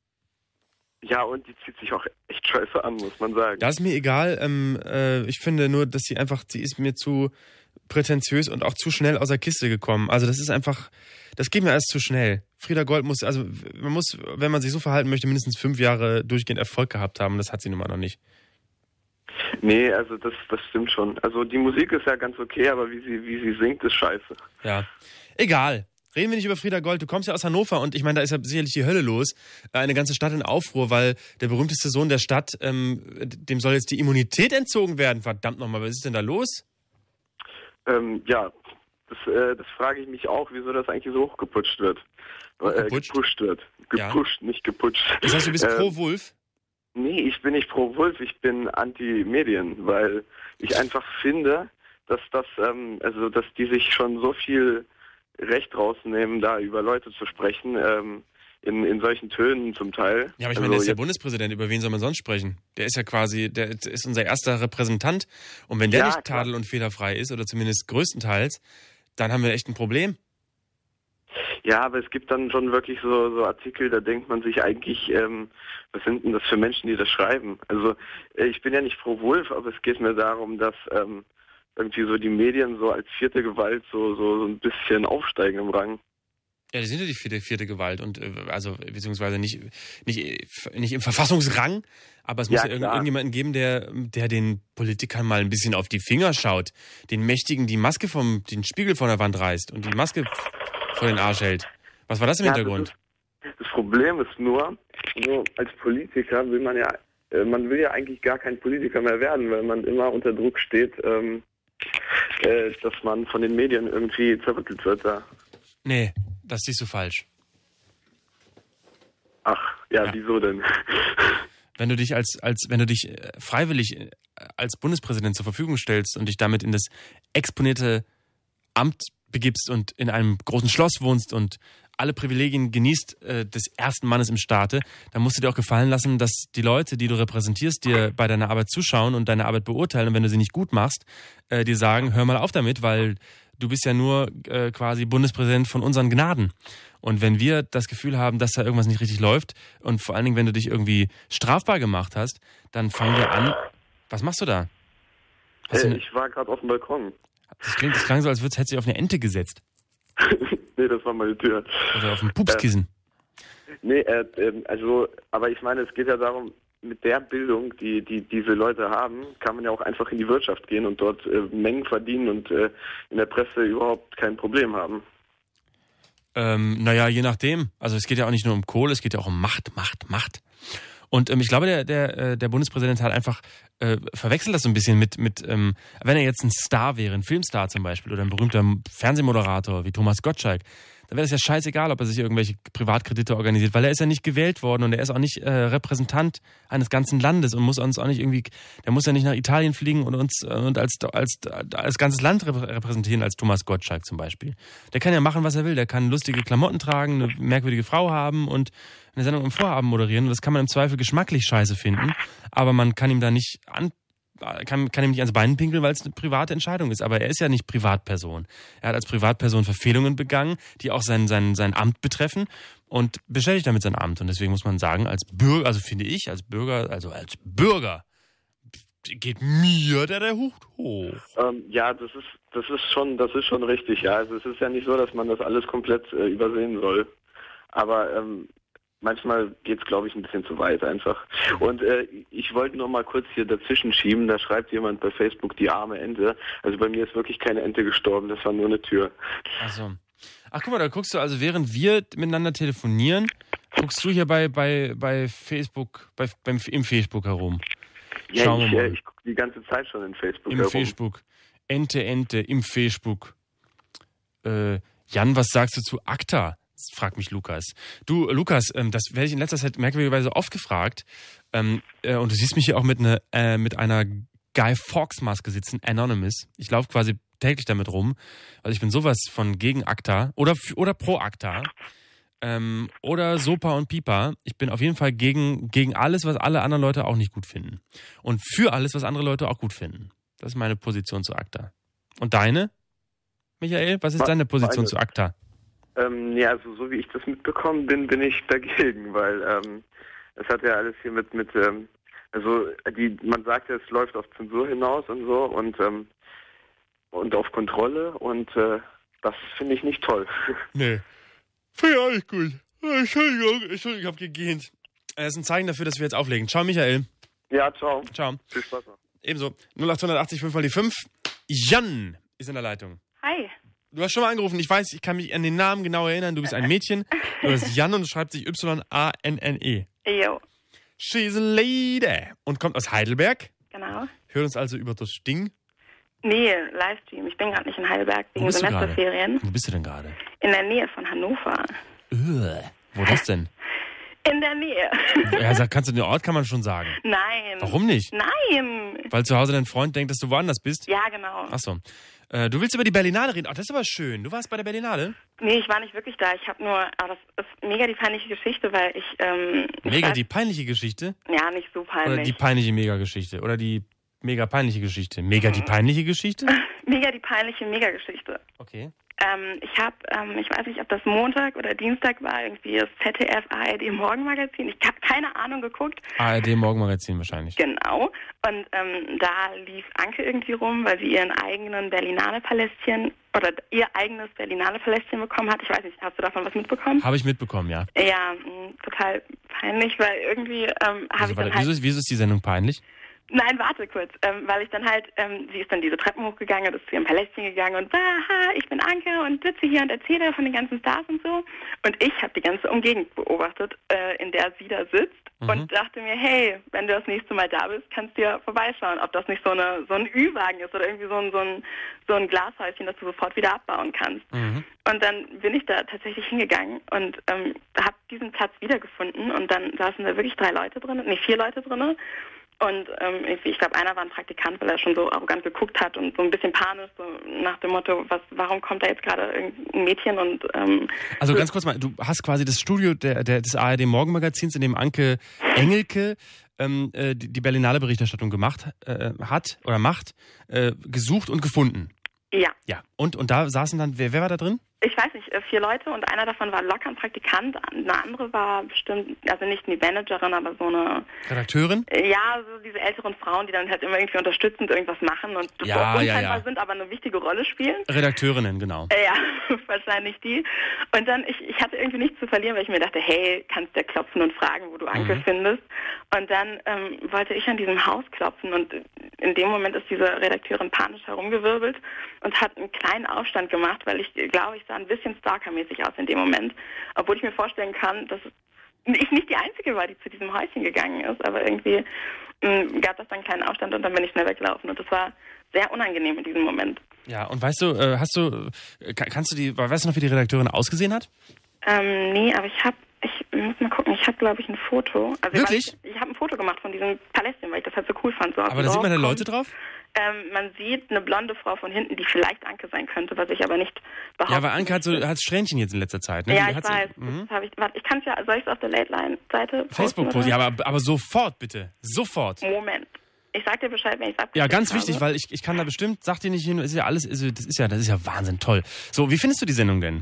Ja, und die zieht sich auch echt scheiße an, muss man sagen. Das ist mir egal. Ähm, äh, ich finde nur, dass sie einfach, sie ist mir zu prätentiös und auch zu schnell aus der Kiste gekommen. Also das ist einfach, das geht mir alles zu schnell. Frieda Gold muss, also man muss, wenn man sich so verhalten möchte, mindestens fünf Jahre durchgehend Erfolg gehabt haben. Das hat sie nun mal noch nicht. Nee, also das, das stimmt schon. Also die Musik ist ja ganz okay, aber wie sie, wie sie singt, ist scheiße. Ja, egal. Reden wir nicht über Frieda Gold. Du kommst ja aus Hannover und ich meine, da ist ja sicherlich die Hölle los. Eine ganze Stadt in Aufruhr, weil der berühmteste Sohn der Stadt, ähm, dem soll jetzt die Immunität entzogen werden. Verdammt nochmal, was ist denn da los? Ähm, ja, das, äh, das frage ich mich auch, wieso das eigentlich so hochgeputscht wird. Hochgeputscht? Äh, gepusht wird. Gepusht, ja. Nicht geputscht. Das heißt, du bist äh, pro Wulff? Nee, ich bin nicht pro Wulff, ich bin anti-Medien, weil ich einfach finde, dass das, ähm, also dass die sich schon so viel Recht rausnehmen, da über Leute zu sprechen, ähm, in, in solchen Tönen zum Teil. Ja, aber ich also meine, der ist der Bundespräsident, über wen soll man sonst sprechen? Der ist ja quasi, der ist unser erster Repräsentant und wenn der ja, nicht tadel- und fehlerfrei ist, oder zumindest größtenteils, dann haben wir echt ein Problem. Ja, aber es gibt dann schon wirklich so, so Artikel, da denkt man sich eigentlich, ähm, was sind denn das für Menschen, die das schreiben? Also äh, ich bin ja nicht pro Wulff, aber es geht mir darum, dass ähm, irgendwie so die Medien so als vierte Gewalt so, so, so ein bisschen aufsteigen im Rang. Ja, die sind ja die vierte, vierte Gewalt und äh, also beziehungsweise nicht, nicht, nicht im Verfassungsrang, aber es muss ja, ja irgend, irgendjemanden geben, der, der den Politikern mal ein bisschen auf die Finger schaut, den Mächtigen die Maske vom, den Spiegel von der Wand reißt und die Maske vor den Arsch hält. Was war das im ja, Hintergrund? Das, ist, das Problem ist nur, so als Politiker will man ja, äh, man will ja eigentlich gar kein Politiker mehr werden, weil man immer unter Druck steht, ähm, äh, dass man von den Medien irgendwie zerrüttelt wird da. Nee, das siehst du falsch. Ach, ja, ja. Wieso denn? Wenn du dich als, als, wenn du dich freiwillig als Bundespräsident zur Verfügung stellst und dich damit in das exponierte Amt begibst und in einem großen Schloss wohnst und alle Privilegien genießt äh, des ersten Mannes im Staate, dann musst du dir auch gefallen lassen, dass die Leute, die du repräsentierst, dir bei deiner Arbeit zuschauen und deine Arbeit beurteilen und wenn du sie nicht gut machst, äh, dir sagen, hör mal auf damit, weil du bist ja nur äh, quasi Bundespräsident von unseren Gnaden. Und wenn wir das Gefühl haben, dass da irgendwas nicht richtig läuft und vor allen Dingen, wenn du dich irgendwie strafbar gemacht hast, dann fangen wir an. Was machst du da? Hast hey, du ne... Ich war gerade auf dem Balkon. Das klingt, das klang so, als hättest du dich auf eine Ente gesetzt. Nee, das war meine Tür. Oder auf ein Pupskissen. Äh, nee, äh, also, aber ich meine, es geht ja darum, mit der Bildung, die, die diese Leute haben, kann man ja auch einfach in die Wirtschaft gehen und dort äh, Mengen verdienen und äh, in der Presse überhaupt kein Problem haben. Ähm, naja, je nachdem. Also es geht ja auch nicht nur um Kohle, es geht ja auch um Macht, Macht, Macht. Und ähm, ich glaube, der, der, der Bundespräsident hat einfach äh, verwechselt das so ein bisschen mit, mit ähm, wenn er jetzt ein Star wäre, ein Filmstar zum Beispiel oder ein berühmter Fernsehmoderator wie Thomas Gottschalk, dann wäre es ja scheißegal, ob er sich irgendwelche Privatkredite organisiert, weil er ist ja nicht gewählt worden und er ist auch nicht äh, Repräsentant eines ganzen Landes und muss uns auch nicht irgendwie, der muss ja nicht nach Italien fliegen und uns äh, und als, als, als ganzes Land repräsentieren, als Thomas Gottschalk zum Beispiel. Der kann ja machen, was er will, der kann lustige Klamotten tragen, eine merkwürdige Frau haben und eine Sendung im Vorabend moderieren und das kann man im Zweifel geschmacklich scheiße finden, aber man kann ihm da nicht an Kann, kann ihm nicht ans Bein pinkeln, weil es eine private Entscheidung ist. Aber er ist ja nicht Privatperson. Er hat als Privatperson Verfehlungen begangen, die auch sein, sein, sein Amt betreffen und beschädigt damit sein Amt. Und deswegen muss man sagen, als Bürger, also finde ich, als Bürger, also als Bürger, geht mir da der Hut hoch. Ähm, ja, das ist, das ist schon, das ist schon richtig. Ja, also es ist ja nicht so, dass man das alles komplett äh, übersehen soll. Aber ähm, manchmal geht es, glaube ich, ein bisschen zu weit einfach. Und äh, ich wollte noch mal kurz hier dazwischen schieben, da schreibt jemand bei Facebook, die arme Ente. Also bei mir ist wirklich keine Ente gestorben, das war nur eine Tür. Ach so. Ach, guck mal, da guckst du, also während wir miteinander telefonieren, guckst du hier bei, bei, bei Facebook, bei, beim, im Facebook herum. Ja, Schauen ich, wir mal. äh, ich gucke die ganze Zeit schon in Facebook Im herum. Facebook. Ente, Ente, im Facebook. Äh, Jan, was sagst du zu ACTA? Fragt mich Lukas. Du, Lukas, ähm, das werde ich in letzter Zeit merkwürdigerweise oft gefragt. Ähm, äh, und du siehst mich hier auch mit, ne, äh, mit einer Guy Fawkes Maske sitzen, Anonymous. Ich laufe quasi täglich damit rum, weil ich bin sowas von gegen ACTA oder, oder pro ACTA. Ähm, oder Sopa und Pipa. Ich bin auf jeden Fall gegen, gegen alles, was alle anderen Leute auch nicht gut finden. Und für alles, was andere Leute auch gut finden. Das ist meine Position zu ACTA. Und deine, Michael? Was ist Was- deine Position meine? zu ACTA? Ähm, ja, also so wie ich das mitbekommen bin, bin ich dagegen, weil ähm, es hat ja alles hier mit, mit ähm, also die, man sagt ja, es läuft auf Zensur hinaus und so und ähm, und auf Kontrolle und äh, das finde ich nicht toll. Nee. Finde ich auch nicht gut. Entschuldigung, Entschuldigung, ich hab gegähnt. Das ist ein Zeichen dafür, dass wir jetzt auflegen. Ciao, Michael. Ja, ciao. Ciao. Viel Spaß noch. Ebenso. null acht achtzig fünf mal die fünf. Jan ist in der Leitung. Hi. Du hast schon mal angerufen. Ich weiß, ich kann mich an den Namen genau erinnern. Du bist ein Mädchen. Du bist Jan und es schreibt sich Y A N N E. Jo. She's a lady. Und kommt aus Heidelberg. Genau. Hört uns also über das Ding. Nee, Livestream. Ich bin gerade nicht in Heidelberg Wo wegen bist du gerade? Semesterferien. Wo bist du denn gerade? In der Nähe von Hannover. Äh, wo das denn? In der Nähe. Ja, sag, kannst du den Ort kann man schon sagen. Nein. Warum nicht? Nein. Weil zu Hause dein Freund denkt, dass du woanders bist? Ja, genau. Ach so. Äh, du willst über die Berlinale reden. Ach, das ist aber schön. Du warst bei der Berlinale? Nee, ich war nicht wirklich da. Ich habe nur, aber das ist mega die peinliche Geschichte, weil ich, ähm... ich Mega weiß- die peinliche Geschichte? Ja, nicht so peinlich. Oder die peinliche Mega-Geschichte? Oder die mega peinliche Geschichte? Mega die peinliche Geschichte? Mega die peinliche Mega-Geschichte. Okay. Ähm, ich habe, ähm, ich weiß nicht, ob das Montag oder Dienstag war, irgendwie das Z D F A R D Morgenmagazin. Ich habe keine Ahnung geguckt. A R D Morgenmagazin wahrscheinlich. Genau. Und ähm, da lief Anke irgendwie rum, weil sie ihren eigenen Berlinale-Palästchen oder ihr eigenes Berlinale-Palästchen bekommen hat. Ich weiß nicht, hast du davon was mitbekommen? Habe ich mitbekommen, ja. Ja, mh, total peinlich, weil irgendwie ähm, habe Also, ich warte, dann halt... wieso, ist, wieso ist die Sendung peinlich? Nein, warte kurz, ähm, weil ich dann halt, ähm, sie ist dann diese Treppen hochgegangen und ist zu ihrem Palästchen gegangen und haha, ich bin Anke und sitze hier und erzähle von den ganzen Stars und so. Und ich habe die ganze Umgebung beobachtet, äh, in der sie da sitzt Mhm. und dachte mir, hey, wenn du das nächste Mal da bist, kannst du ja vorbeischauen, ob das nicht so eine so ein Ü-Wagen ist oder irgendwie so ein, so ein so ein Glashäuschen, das du sofort wieder abbauen kannst. Mhm. Und dann bin ich da tatsächlich hingegangen und ähm, habe diesen Platz wiedergefunden und dann saßen da wirklich drei Leute drin, nee, vier Leute drin. Und ähm, irgendwie, ich glaube, einer war ein Praktikant, weil er schon so arrogant geguckt hat und so ein bisschen panisch, so nach dem Motto, was, warum kommt da jetzt gerade irgendein Mädchen und ähm, Also ganz kurz mal, du hast quasi das Studio der, der, des A R D Morgenmagazins, in dem Anke Engelke ähm, äh, die, die Berlinale Berichterstattung gemacht äh, hat oder macht, äh, gesucht und gefunden. ja. Ja. Und, und da saßen dann, wer, wer war da drin? Ich weiß nicht, äh, vier Leute und einer davon war locker ein Praktikant, eine andere war bestimmt, also nicht eine Managerin, aber so eine, Redakteurin? äh, ja, so diese älteren Frauen, die dann halt immer irgendwie unterstützend irgendwas machen und Ja, so ja, unscheinbar ja. sind, aber eine wichtige Rolle spielen. Redakteurinnen, genau. Äh, Ja, wahrscheinlich die. Und dann, ich, ich hatte irgendwie nichts zu verlieren, weil ich mir dachte, hey, kannst du klopfen und fragen, wo du Anke Mhm. findest. Und dann ähm, wollte ich an diesem Haus klopfen und in dem Moment ist diese Redakteurin panisch herumgewirbelt und hat einen kleinen Aufstand gemacht, weil ich glaube, ich sah ein bisschen stalkermäßig aus in dem Moment. Obwohl ich mir vorstellen kann, dass ich nicht die Einzige war, die zu diesem Häuschen gegangen ist, aber irgendwie mh, gab es dann einen kleinen Aufstand und dann bin ich schnell weggelaufen und das war sehr unangenehm in diesem Moment. Ja, und weißt du, äh, hast du, äh, ka- kannst du die, weißt du noch, wie die Redakteurin ausgesehen hat? Ähm, nee, aber ich habe, ich muss mal gucken, ich habe, glaube ich, ein Foto. Also Wirklich? Weil ich ich habe ein Foto gemacht von diesem Palästchen, weil ich das halt so cool fand. So aus Aber dem da sieht man da Dorf Leute kommt. drauf? Ähm, man sieht eine blonde Frau von hinten, die vielleicht Anke sein könnte, was ich aber nicht behaupte. Ja, weil Anke hat so hat Strähnchen jetzt in letzter Zeit. Ne? Ja, Die ich hat so- weiß. Mhm. Das hab ich, warte, ich kann es ja, soll ich es auf der Late-Line-Seite Facebook-Post, ja, aber, aber sofort bitte. Sofort. Moment. Ich sag dir Bescheid, wenn ich es abgeschickt Ja, ganz habe. wichtig, weil ich, ich kann da bestimmt, sag dir nicht hin, ist ja alles, ist, das ist ja, das ist ja Wahnsinn toll. So, wie findest du die Sendung denn?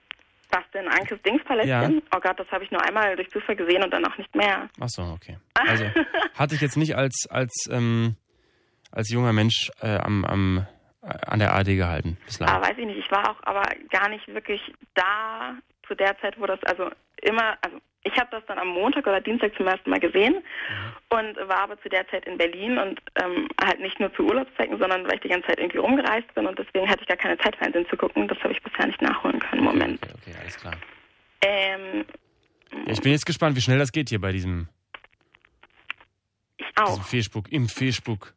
Was denn, Ankes Dingspalästchen? Ja. Oh Gott, das habe ich nur einmal durch Zufall gesehen und dann auch nicht mehr. Ach so, okay. Also, hatte ich jetzt nicht als, als, ähm, als junger Mensch äh, am, am, äh, an der A R D gehalten bislang. Ah, weiß ich nicht. Ich war auch aber gar nicht wirklich da zu der Zeit, wo das also immer, also ich habe das dann am Montag oder Dienstag zum ersten Mal gesehen und war aber zu der Zeit in Berlin und ähm, halt nicht nur zu Urlaubszeiten, sondern weil ich die ganze Zeit irgendwie rumgereist bin und deswegen hatte ich gar keine Zeit, Fernsehen zu gucken. Das habe ich bisher nicht nachholen können. Moment. Okay, okay, alles klar. Ähm, Ja, ich bin jetzt gespannt, wie schnell das geht hier bei diesem, ich auch. diesem Facebook, im Facebook.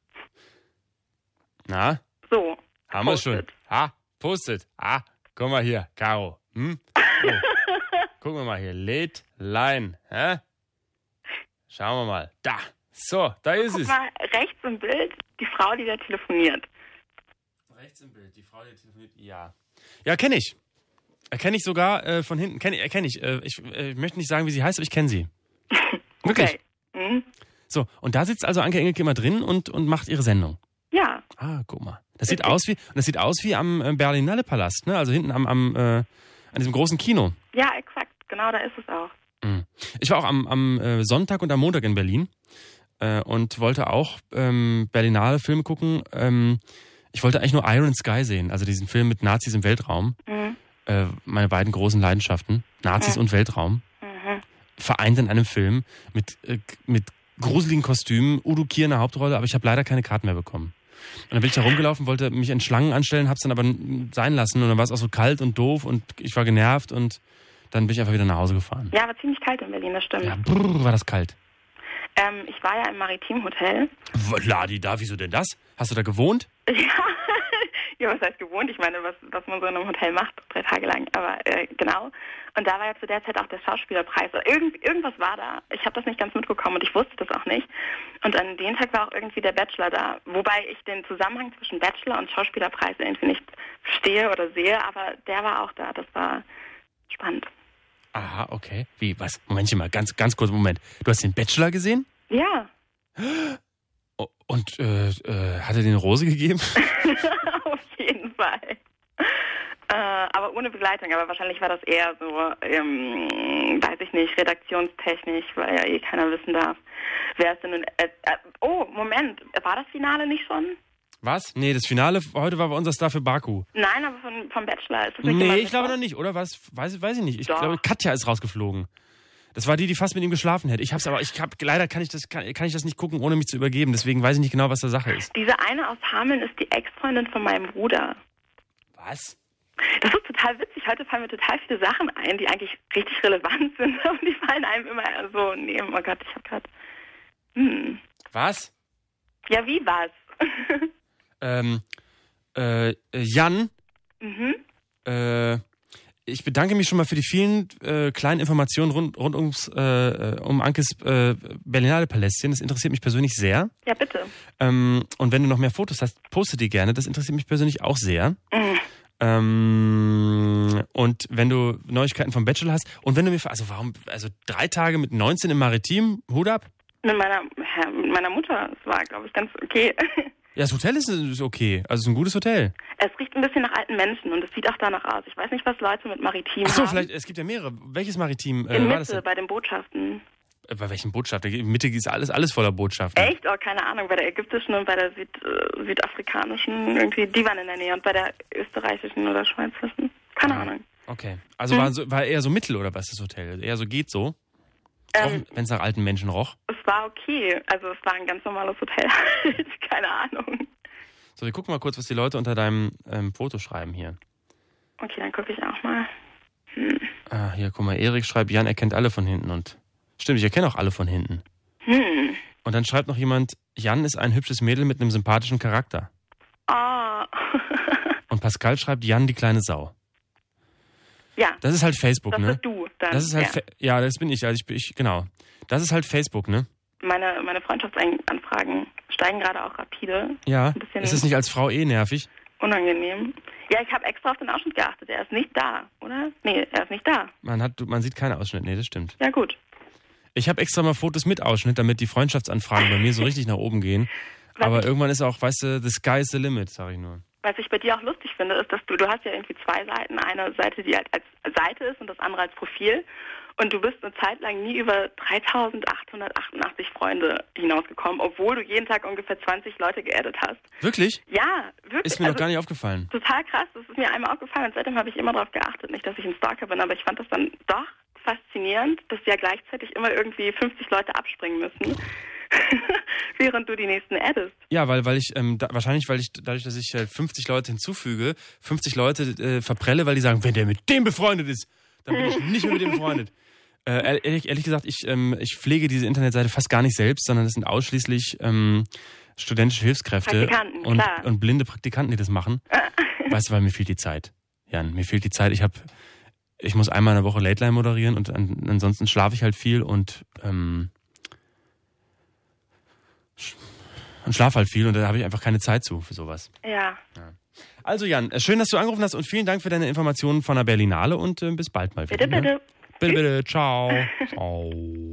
Na? So. Haben wir schon. Ha, postet. Ah, guck mal hier, Caro. Hm? So. Gucken wir mal hier. Late Line. Hä? Schauen wir mal. Da. So, da ist Guck es. mal, rechts im Bild die Frau, die da telefoniert. Rechts im Bild, die Frau, die telefoniert. Ja. Ja, kenne ich. Erkenne ich sogar äh, von hinten. Kenn, erkenne ich. Äh, ich äh, möchte nicht sagen, wie sie heißt, aber ich kenne sie. Wirklich. Okay. Mhm. So, und da sitzt also Anke Engelke immer drin und, und macht ihre Sendung. Ja. Ah, guck mal. Das sieht aus wie, das sieht aus wie am äh, Berlinale Palast, ne? Also hinten am, am äh, an diesem großen Kino. Ja, exakt. Genau, da ist es auch. Mhm. Ich war auch am, am äh, Sonntag und am Montag in Berlin äh, und wollte auch ähm, Berlinale Filme gucken. Ähm, ich wollte eigentlich nur Iron Sky sehen, also diesen Film mit Nazis im Weltraum. Mhm. Äh, meine beiden großen Leidenschaften, Nazis Mhm. und Weltraum, Mhm. vereint in einem Film mit, äh, mit gruseligen Kostümen, Udo Kier in der Hauptrolle, aber ich habe leider keine Karten mehr bekommen. Und dann bin ich da rumgelaufen, wollte mich in Schlangen anstellen, hab's dann aber sein lassen und dann war es auch so kalt und doof und ich war genervt und dann bin ich einfach wieder nach Hause gefahren. Ja, war ziemlich kalt in Berlin, das stimmt. Ja, brrr, war das kalt. Ähm, ich war ja im Maritim-Hotel. Ladi, da, wieso denn das? Hast du da gewohnt? Ja. Ja, was heißt gewohnt? Ich meine, was, was man so in einem Hotel macht, drei Tage lang. Aber äh, genau. Und da war ja zu der Zeit auch der Schauspielerpreis. Irgend, irgendwas war da. Ich habe das nicht ganz mitbekommen und ich wusste das auch nicht. Und an dem Tag war auch irgendwie der Bachelor da. Wobei ich den Zusammenhang zwischen Bachelor und Schauspielerpreis irgendwie nicht verstehe oder sehe. Aber der war auch da. Das war spannend. Aha, okay. Wie, was? Momentchen mal, ganz, ganz kurz, Moment. Du hast den Bachelor gesehen? Ja. Oh, und äh, äh, hat er dir eine Rose gegeben? Auf jeden Fall. Äh, aber ohne Begleitung. Aber wahrscheinlich war das eher so, ähm, weiß ich nicht, redaktionstechnisch, weil ja eh keiner wissen darf, wer ist denn nun... Äh, äh, oh, Moment. War das Finale nicht schon? Was? Nee, das Finale heute war unser Star für Baku. Nein, aber von, vom Bachelor ist das nicht Nee, jemand ich glaube mit- noch nicht, oder? Was? Weiß, weiß ich nicht. Ich Doch. glaube, Katja ist rausgeflogen. Das war die, die fast mit ihm geschlafen hätte. Ich hab's aber, ich hab, leider kann ich das, kann, kann ich das nicht gucken, ohne mich zu übergeben. Deswegen weiß ich nicht genau, was da Sache ist. Diese eine aus Hameln ist die Ex-Freundin von meinem Bruder. Was? Das ist total witzig. Heute fallen mir total viele Sachen ein, die eigentlich richtig relevant sind. Und die fallen einem immer so, nee, oh Gott, ich hab grad... Hm. Was? Ja, wie was? Ähm, äh, Jan, mhm. äh, ich bedanke mich schon mal für die vielen äh, kleinen Informationen rund, rund ums, äh, um Ankes äh, Berlinale Palästchen. Das interessiert mich persönlich sehr. Ja, bitte. Ähm, und wenn du noch mehr Fotos hast, poste die gerne. Das interessiert mich persönlich auch sehr. Mhm. Ähm, und wenn du Neuigkeiten vom Bachelor hast und wenn du mir, also warum, also drei Tage mit neunzehn im Maritim, Hut ab? Mit meiner, ja, mit meiner Mutter. Das war, glaube ich, ganz okay. Ja, das Hotel ist, ist okay. Also es ist ein gutes Hotel. Es riecht ein bisschen nach alten Menschen und es sieht auch danach aus. Ich weiß nicht, was Leute mit Maritim Ach so, haben. vielleicht, es gibt ja mehrere. Welches Maritim äh, In war das Mitte, denn? bei den Botschaften. Äh, Bei welchen Botschaften? In Mitte ist alles, alles voller Botschaften. Echt? Oh, keine Ahnung. Bei der ägyptischen und bei der Süd, äh, südafrikanischen, irgendwie, die waren in der Nähe. Und bei der österreichischen oder schweizerischen. Keine Ahnung. Okay. Also Hm. war, so, war eher so mittel oder was, das Hotel? Eher so geht so? Ähm, Wenn es nach alten Menschen roch? Es war okay. Also es war ein ganz normales Hotel. Keine Ahnung. So, wir gucken mal kurz, was die Leute unter deinem ähm, Foto schreiben hier. Okay, dann gucke ich auch mal. Hm. Ah, hier, guck mal, Erik schreibt, Jan erkennt alle von hinten und... Stimmt, ich erkenne auch alle von hinten. Hm. Und dann schreibt noch jemand, Jan ist ein hübsches Mädel mit einem sympathischen Charakter. Ah. Und Pascal schreibt, Jan die kleine Sau. Ja. Das ist halt Facebook, Das ne? bist du dann. Das ist halt, ja. Fa- ja, das bin ich, also ich, bin- ich, genau. Das ist halt Facebook, ne? Meine, meine Freundschaftsanfragen steigen gerade auch rapide. Ja. Ein bisschen Ist es nicht als Frau eh nervig? unangenehm. Ja, ich habe extra auf den Ausschnitt geachtet. Er ist nicht da, oder? Nee, er ist nicht da. Man hat, man sieht keinen Ausschnitt, nee, das stimmt. Ja, gut. Ich habe extra mal Fotos mit Ausschnitt, damit die Freundschaftsanfragen bei mir so richtig nach oben gehen. Aber irgendwann ist auch, weißt du, the sky is the limit, sag ich nur. Was ich bei dir auch lustig finde, ist, dass du, du hast ja irgendwie zwei Seiten. Eine Seite, die halt als Seite ist und das andere als Profil. Und du bist eine Zeit lang nie über dreitausendachthundertachtundachtzig Freunde hinausgekommen, obwohl du jeden Tag ungefähr zwanzig Leute geaddet hast. Wirklich? Ja, wirklich. Ist mir Also, noch gar nicht aufgefallen. total krass, das ist mir einmal aufgefallen und seitdem habe ich immer darauf geachtet. Nicht, dass ich ein Stalker bin, aber ich fand das dann doch faszinierend, dass ja gleichzeitig immer irgendwie fünfzig Leute abspringen müssen, während du die nächsten addest. Ja, weil, weil ich, ähm, da, wahrscheinlich, weil ich, dadurch, dass ich äh, fünfzig Leute hinzufüge, fünfzig Leute äh, verprelle, weil die sagen, wenn der mit dem befreundet ist, dann bin ich nicht mehr mit dem befreundet. Äh, ehrlich, ehrlich gesagt, ich, ähm, ich pflege diese Internetseite fast gar nicht selbst, sondern das sind ausschließlich ähm, studentische Hilfskräfte Praktikanten, und, klar. und blinde Praktikanten, die das machen. Weißt du, weil mir fehlt die Zeit. Jan, mir fehlt die Zeit. Ich habe, ich muss einmal in der Woche Late Line moderieren und an, ansonsten schlafe ich halt viel und ähm, Und schlaf halt viel und da habe ich einfach keine Zeit zu für sowas. Ja. Ja. Also Jan, schön, dass du angerufen hast und vielen Dank für deine Informationen von der Berlinale und äh, bis bald mal wieder. Bitte, bitte. Ne? Bitte, bitte. Ciao. Ciao.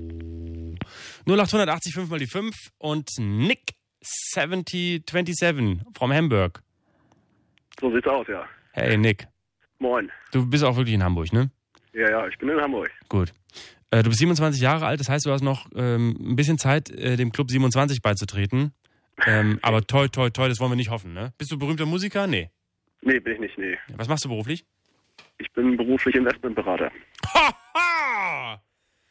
null acht achtzig fünf mal die fünf und Nick siebzig siebenundzwanzig from Hamburg. So sieht's aus, ja. Hey Nick. Moin. Du bist auch wirklich in Hamburg, ne? Ja, ja, ich bin in Hamburg. Gut. Äh, du bist siebenundzwanzig Jahre alt, das heißt, du hast noch ähm, ein bisschen Zeit, äh, dem Club siebenundzwanzig beizutreten. Ähm, aber toi, toi, toi, das wollen wir nicht hoffen, ne? Bist du berühmter Musiker? Nee. Nee, bin ich nicht, nee. Was machst du beruflich? Ich bin beruflich Investmentberater. Ha!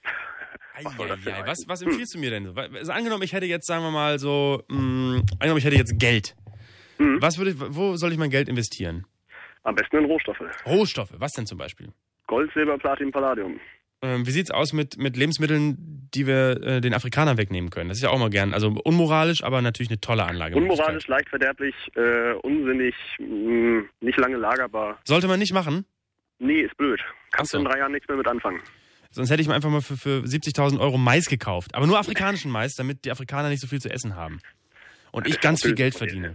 Eieiei, was, was empfiehlst du mir denn? Also angenommen, ich hätte jetzt, sagen wir mal so, mh, angenommen, ich hätte jetzt Geld. Mhm. Was würde ich, wo soll ich mein Geld investieren? Am besten in Rohstoffe. Rohstoffe, was denn zum Beispiel? Gold, Silber, Platin, Palladium. Ähm, wie sieht's aus mit, mit Lebensmitteln, die wir äh, den Afrikanern wegnehmen können? Das ist ja auch mal gern, also unmoralisch, aber natürlich eine tolle Anlage. Unmoralisch, leicht verderblich, äh, unsinnig, mh, nicht lange lagerbar. Sollte man nicht machen? Nee, ist blöd. Kannst so. du in drei Jahren nichts mehr mit anfangen. Sonst hätte ich mir einfach mal für, für siebzigtausend Euro Mais gekauft. Aber nur afrikanischen Mais, damit die Afrikaner nicht so viel zu essen haben. Und ich ganz viel Geld verdiene.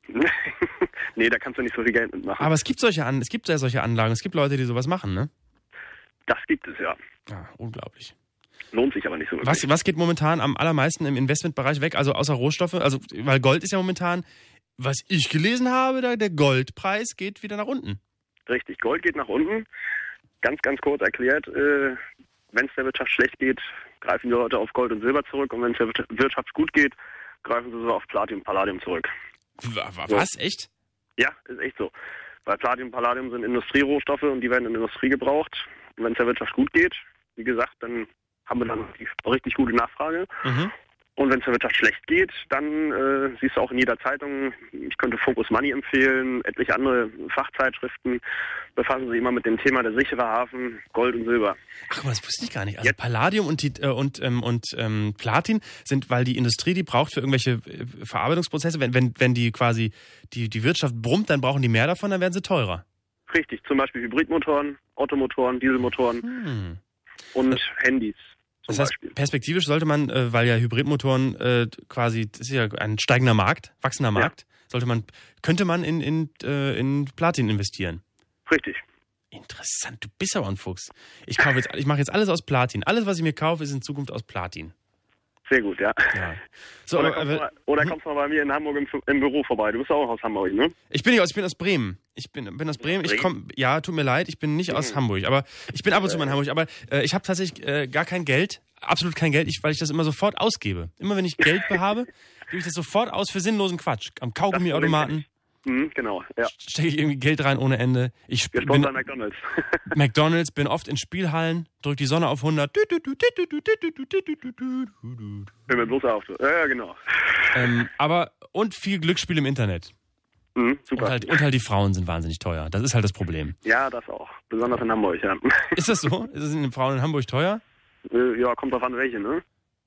Nee, da kannst du nicht so viel Geld mitmachen. Aber es gibt solche An es gibt ja solche Anlagen, es gibt Leute, die sowas machen, ne? Das gibt es, ja. Ja, unglaublich. Lohnt sich aber nicht so wirklich. Was, was geht momentan am allermeisten im Investmentbereich weg, also außer Rohstoffe? Also, weil Gold ist ja momentan, was ich gelesen habe, da, der Goldpreis geht wieder nach unten. Richtig, Gold geht nach unten. Ganz, ganz kurz erklärt, äh, wenn es der Wirtschaft schlecht geht, greifen die Leute auf Gold und Silber zurück. Und wenn es der Wirtschaft gut geht, greifen sie so auf Platin und Palladium zurück. Was? So. Echt? Ja, ist echt so. Weil Platin und Palladium sind Industrierohstoffe und die werden in der Industrie gebraucht. Und wenn es der Wirtschaft gut geht, wie gesagt, dann haben wir dann die richtig gute Nachfrage. Mhm. Und wenn es der Wirtschaft schlecht geht, dann äh, siehst du auch in jeder Zeitung, ich könnte Focus Money empfehlen, etliche andere Fachzeitschriften befassen sich immer mit dem Thema der sichere Hafen, Gold und Silber. Ach, aber das wusste ich gar nicht. Also Palladium und, die, äh, und, ähm, und ähm, Platin sind, weil die Industrie die braucht für irgendwelche äh, Verarbeitungsprozesse, wenn, wenn, wenn die quasi die, die Wirtschaft brummt, dann brauchen die mehr davon, dann werden sie teurer. Richtig, zum Beispiel Hybridmotoren, Automotoren, Dieselmotoren hm. und das, Handys. Das heißt, Beispiel. Perspektivisch sollte man, äh, weil ja Hybridmotoren äh, quasi, das ist ja ein steigender Markt, wachsender Markt, ja. sollte man, könnte man in, in, äh, in Platin investieren. Richtig. Interessant, du bist aber ein Fuchs. Ich kaufe jetzt, ich mache jetzt alles aus Platin. Alles, was ich mir kaufe, ist in Zukunft aus Platin. Sehr gut, ja. ja. So, oder aber, kommst, aber, du mal, oder kommst du mal bei mir in Hamburg im, im Büro vorbei. Du bist auch aus Hamburg, ne? Ich bin nicht aus, ich bin aus Bremen. Ich bin, bin aus Bremen. Ich komm, ja, tut mir leid, ich bin nicht mhm. aus Hamburg. Aber ich bin ab und zu mal in Hamburg. Aber äh, ich habe tatsächlich äh, gar kein Geld, absolut kein Geld, ich, weil ich das immer sofort ausgebe. Immer wenn ich Geld habe, gebe ich das sofort aus für sinnlosen Quatsch. Am Kaugummiautomaten. Mhm, genau, ja. Stecke ich irgendwie Geld rein ohne Ende. Ich Wir bin McDonald's. McDonald's, bin oft in Spielhallen, drück die Sonne auf hundert. Bin mir bloß auf. Ja, ja, genau. Ähm, aber, und viel Glücksspiel im Internet. Mhm, super. Und halt, und halt die Frauen sind wahnsinnig teuer. Das ist halt das Problem. Ja, das auch. Besonders in Hamburg, ja. Ist das so? Ist es in den Frauen in Hamburg teuer? Äh, ja, kommt drauf an, welche, ne?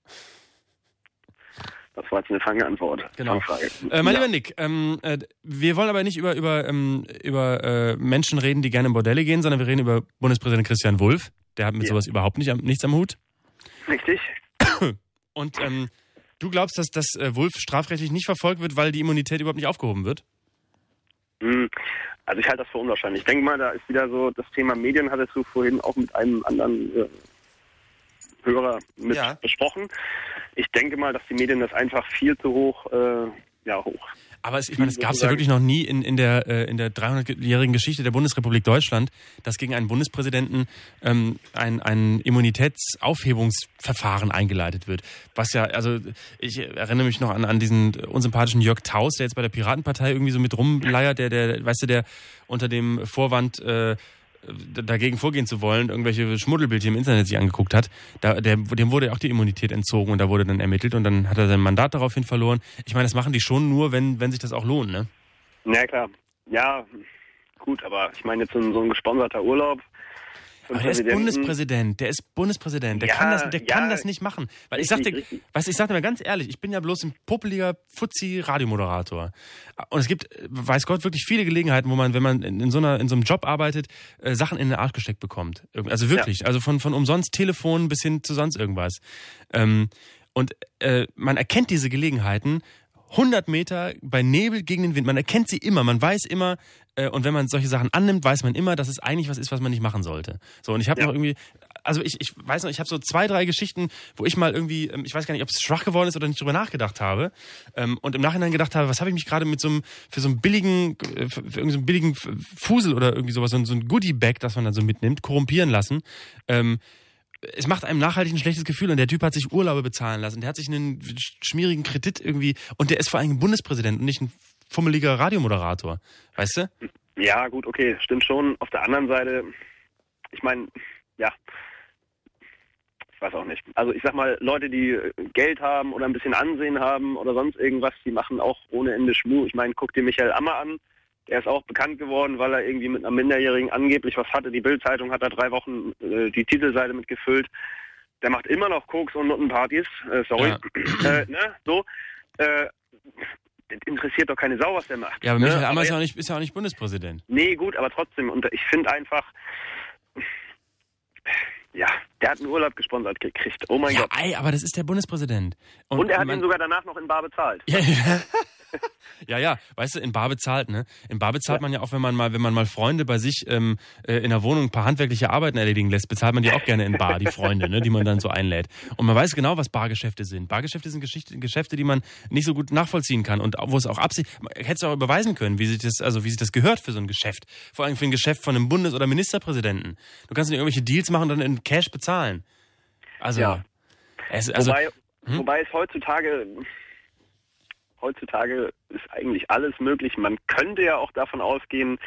Das war jetzt eine Fangantwort. Genau. Äh, mein ja. lieber Nick, ähm, äh, wir wollen aber nicht über, über, ähm, über äh, Menschen reden, die gerne in Bordelle gehen, sondern wir reden über Bundespräsident Christian Wulff. Der hat mit ja. sowas überhaupt nicht, nichts am Hut. Richtig. Und ähm, du glaubst, dass, dass äh, Wulff strafrechtlich nicht verfolgt wird, weil die Immunität überhaupt nicht aufgehoben wird? Also ich halte das für unwahrscheinlich. Ich denke mal, da ist wieder so, das Thema Medien hattest du vorhin auch mit einem anderen äh, Hörer mit ja. besprochen. Ich denke mal, dass die Medien das einfach viel zu hoch, äh, ja, hoch. Aber es, ich meine, es gab es ja wirklich noch nie in, in der, äh, in der dreihundertjährigen Geschichte der Bundesrepublik Deutschland, dass gegen einen Bundespräsidenten ähm, ein, ein Immunitätsaufhebungsverfahren eingeleitet wird. Was ja, also ich erinnere mich noch an, an diesen unsympathischen Jörg Taus, der jetzt bei der Piratenpartei irgendwie so mit rumleiert, der, der, weißt du, der unter dem Vorwand äh, dagegen vorgehen zu wollen, irgendwelche Schmuddelbildchen im Internet sich angeguckt hat, da, der, dem wurde ja auch die Immunität entzogen und da wurde dann ermittelt und dann hat er sein Mandat daraufhin verloren. Ich meine, das machen die schon nur, wenn, wenn sich das auch lohnt, ne? Na klar. Ja, gut, aber ich meine jetzt so ein, so ein gesponserter Urlaub. Aber der ist Bundespräsident, der ist Bundespräsident, der, ja, kann, das, der ja, kann das nicht machen. Weil richtig, ich sagte, weißt, ich sagte mir ganz ehrlich, ich bin ja bloß ein popeliger Fuzzi-Radiomoderator. Und es gibt, weiß Gott, wirklich viele Gelegenheiten, wo man, wenn man in so einer, in so einem Job arbeitet, äh, Sachen in den Arsch gesteckt bekommt. Also wirklich, ja. also von, von umsonst Telefon bis hin zu sonst irgendwas. Ähm, und äh, man erkennt diese Gelegenheiten hundert Meter bei Nebel gegen den Wind. Man erkennt sie immer, man weiß immer, äh, und wenn man solche Sachen annimmt, weiß man immer, dass es eigentlich was ist, was man nicht machen sollte. So, und ich habe ja. noch irgendwie, also ich, ich weiß noch, ich habe so zwei, drei Geschichten, wo ich mal irgendwie, ähm, ich weiß gar nicht, ob es schwach geworden ist oder nicht drüber nachgedacht habe, ähm, und im Nachhinein gedacht habe, was habe ich mich gerade mit so einem, für so einen billigen, äh, für, für irgendeinen so billigen Fusel oder irgendwie sowas, so ein, so ein Goodie-Bag, das man dann so mitnimmt, korrumpieren lassen. Ähm, Es macht einem nachhaltig ein schlechtes Gefühl und der Typ hat sich Urlaube bezahlen lassen. Der hat sich einen schmierigen Kredit irgendwie und der ist vor allem ein Bundespräsident und nicht ein fummeliger Radiomoderator. Weißt du? Ja, gut, okay, stimmt schon. Auf der anderen Seite, ich meine, ja, ich weiß auch nicht. Also ich sag mal, Leute, die Geld haben oder ein bisschen Ansehen haben oder sonst irgendwas, die machen auch ohne Ende Schmuh. Ich meine, guck dir Michael Ammer an. Er ist auch bekannt geworden, weil er irgendwie mit einer Minderjährigen angeblich was hatte. Die Bild-Zeitung hat da drei Wochen äh, die Titelseite mitgefüllt. Der macht immer noch Koks und Nuttenpartys. Äh, sorry. Ja. Äh, ne? So. Äh, interessiert doch keine Sau, was der macht. Ja, aber Michael ne? Ammer aber ist ja, auch nicht, ist ja auch nicht Bundespräsident. Nee, gut, aber trotzdem. Und ich finde einfach, ja, der hat einen Urlaub gesponsert gekriegt. Oh mein ja, Gott. Ey, aber das ist der Bundespräsident. Und, und er hat man, ihn sogar danach noch in bar bezahlt. Ja, ja. Ja, ja, weißt du, in bar bezahlt, ne? In bar bezahlt ja. man ja auch, wenn man mal, wenn man mal Freunde bei sich ähm, äh, in der Wohnung ein paar handwerkliche Arbeiten erledigen lässt, bezahlt man die auch gerne in bar, die Freunde, ne, die man dann so einlädt. Und man weiß genau, was Bargeschäfte sind. Bargeschäfte sind Geschichte, Geschäfte, die man nicht so gut nachvollziehen kann und wo es auch Absicht, hättest du auch überweisen können, wie sich das, also wie sich das gehört für so ein Geschäft. Vor allem für ein Geschäft von einem Bundes- oder Ministerpräsidenten. Du kannst nicht irgendwelche Deals machen und dann in Cash bezahlen. Also, ja. es, also wobei, hm? wobei es heutzutage Heutzutage ist eigentlich alles möglich. Man könnte ja auch davon ausgehen,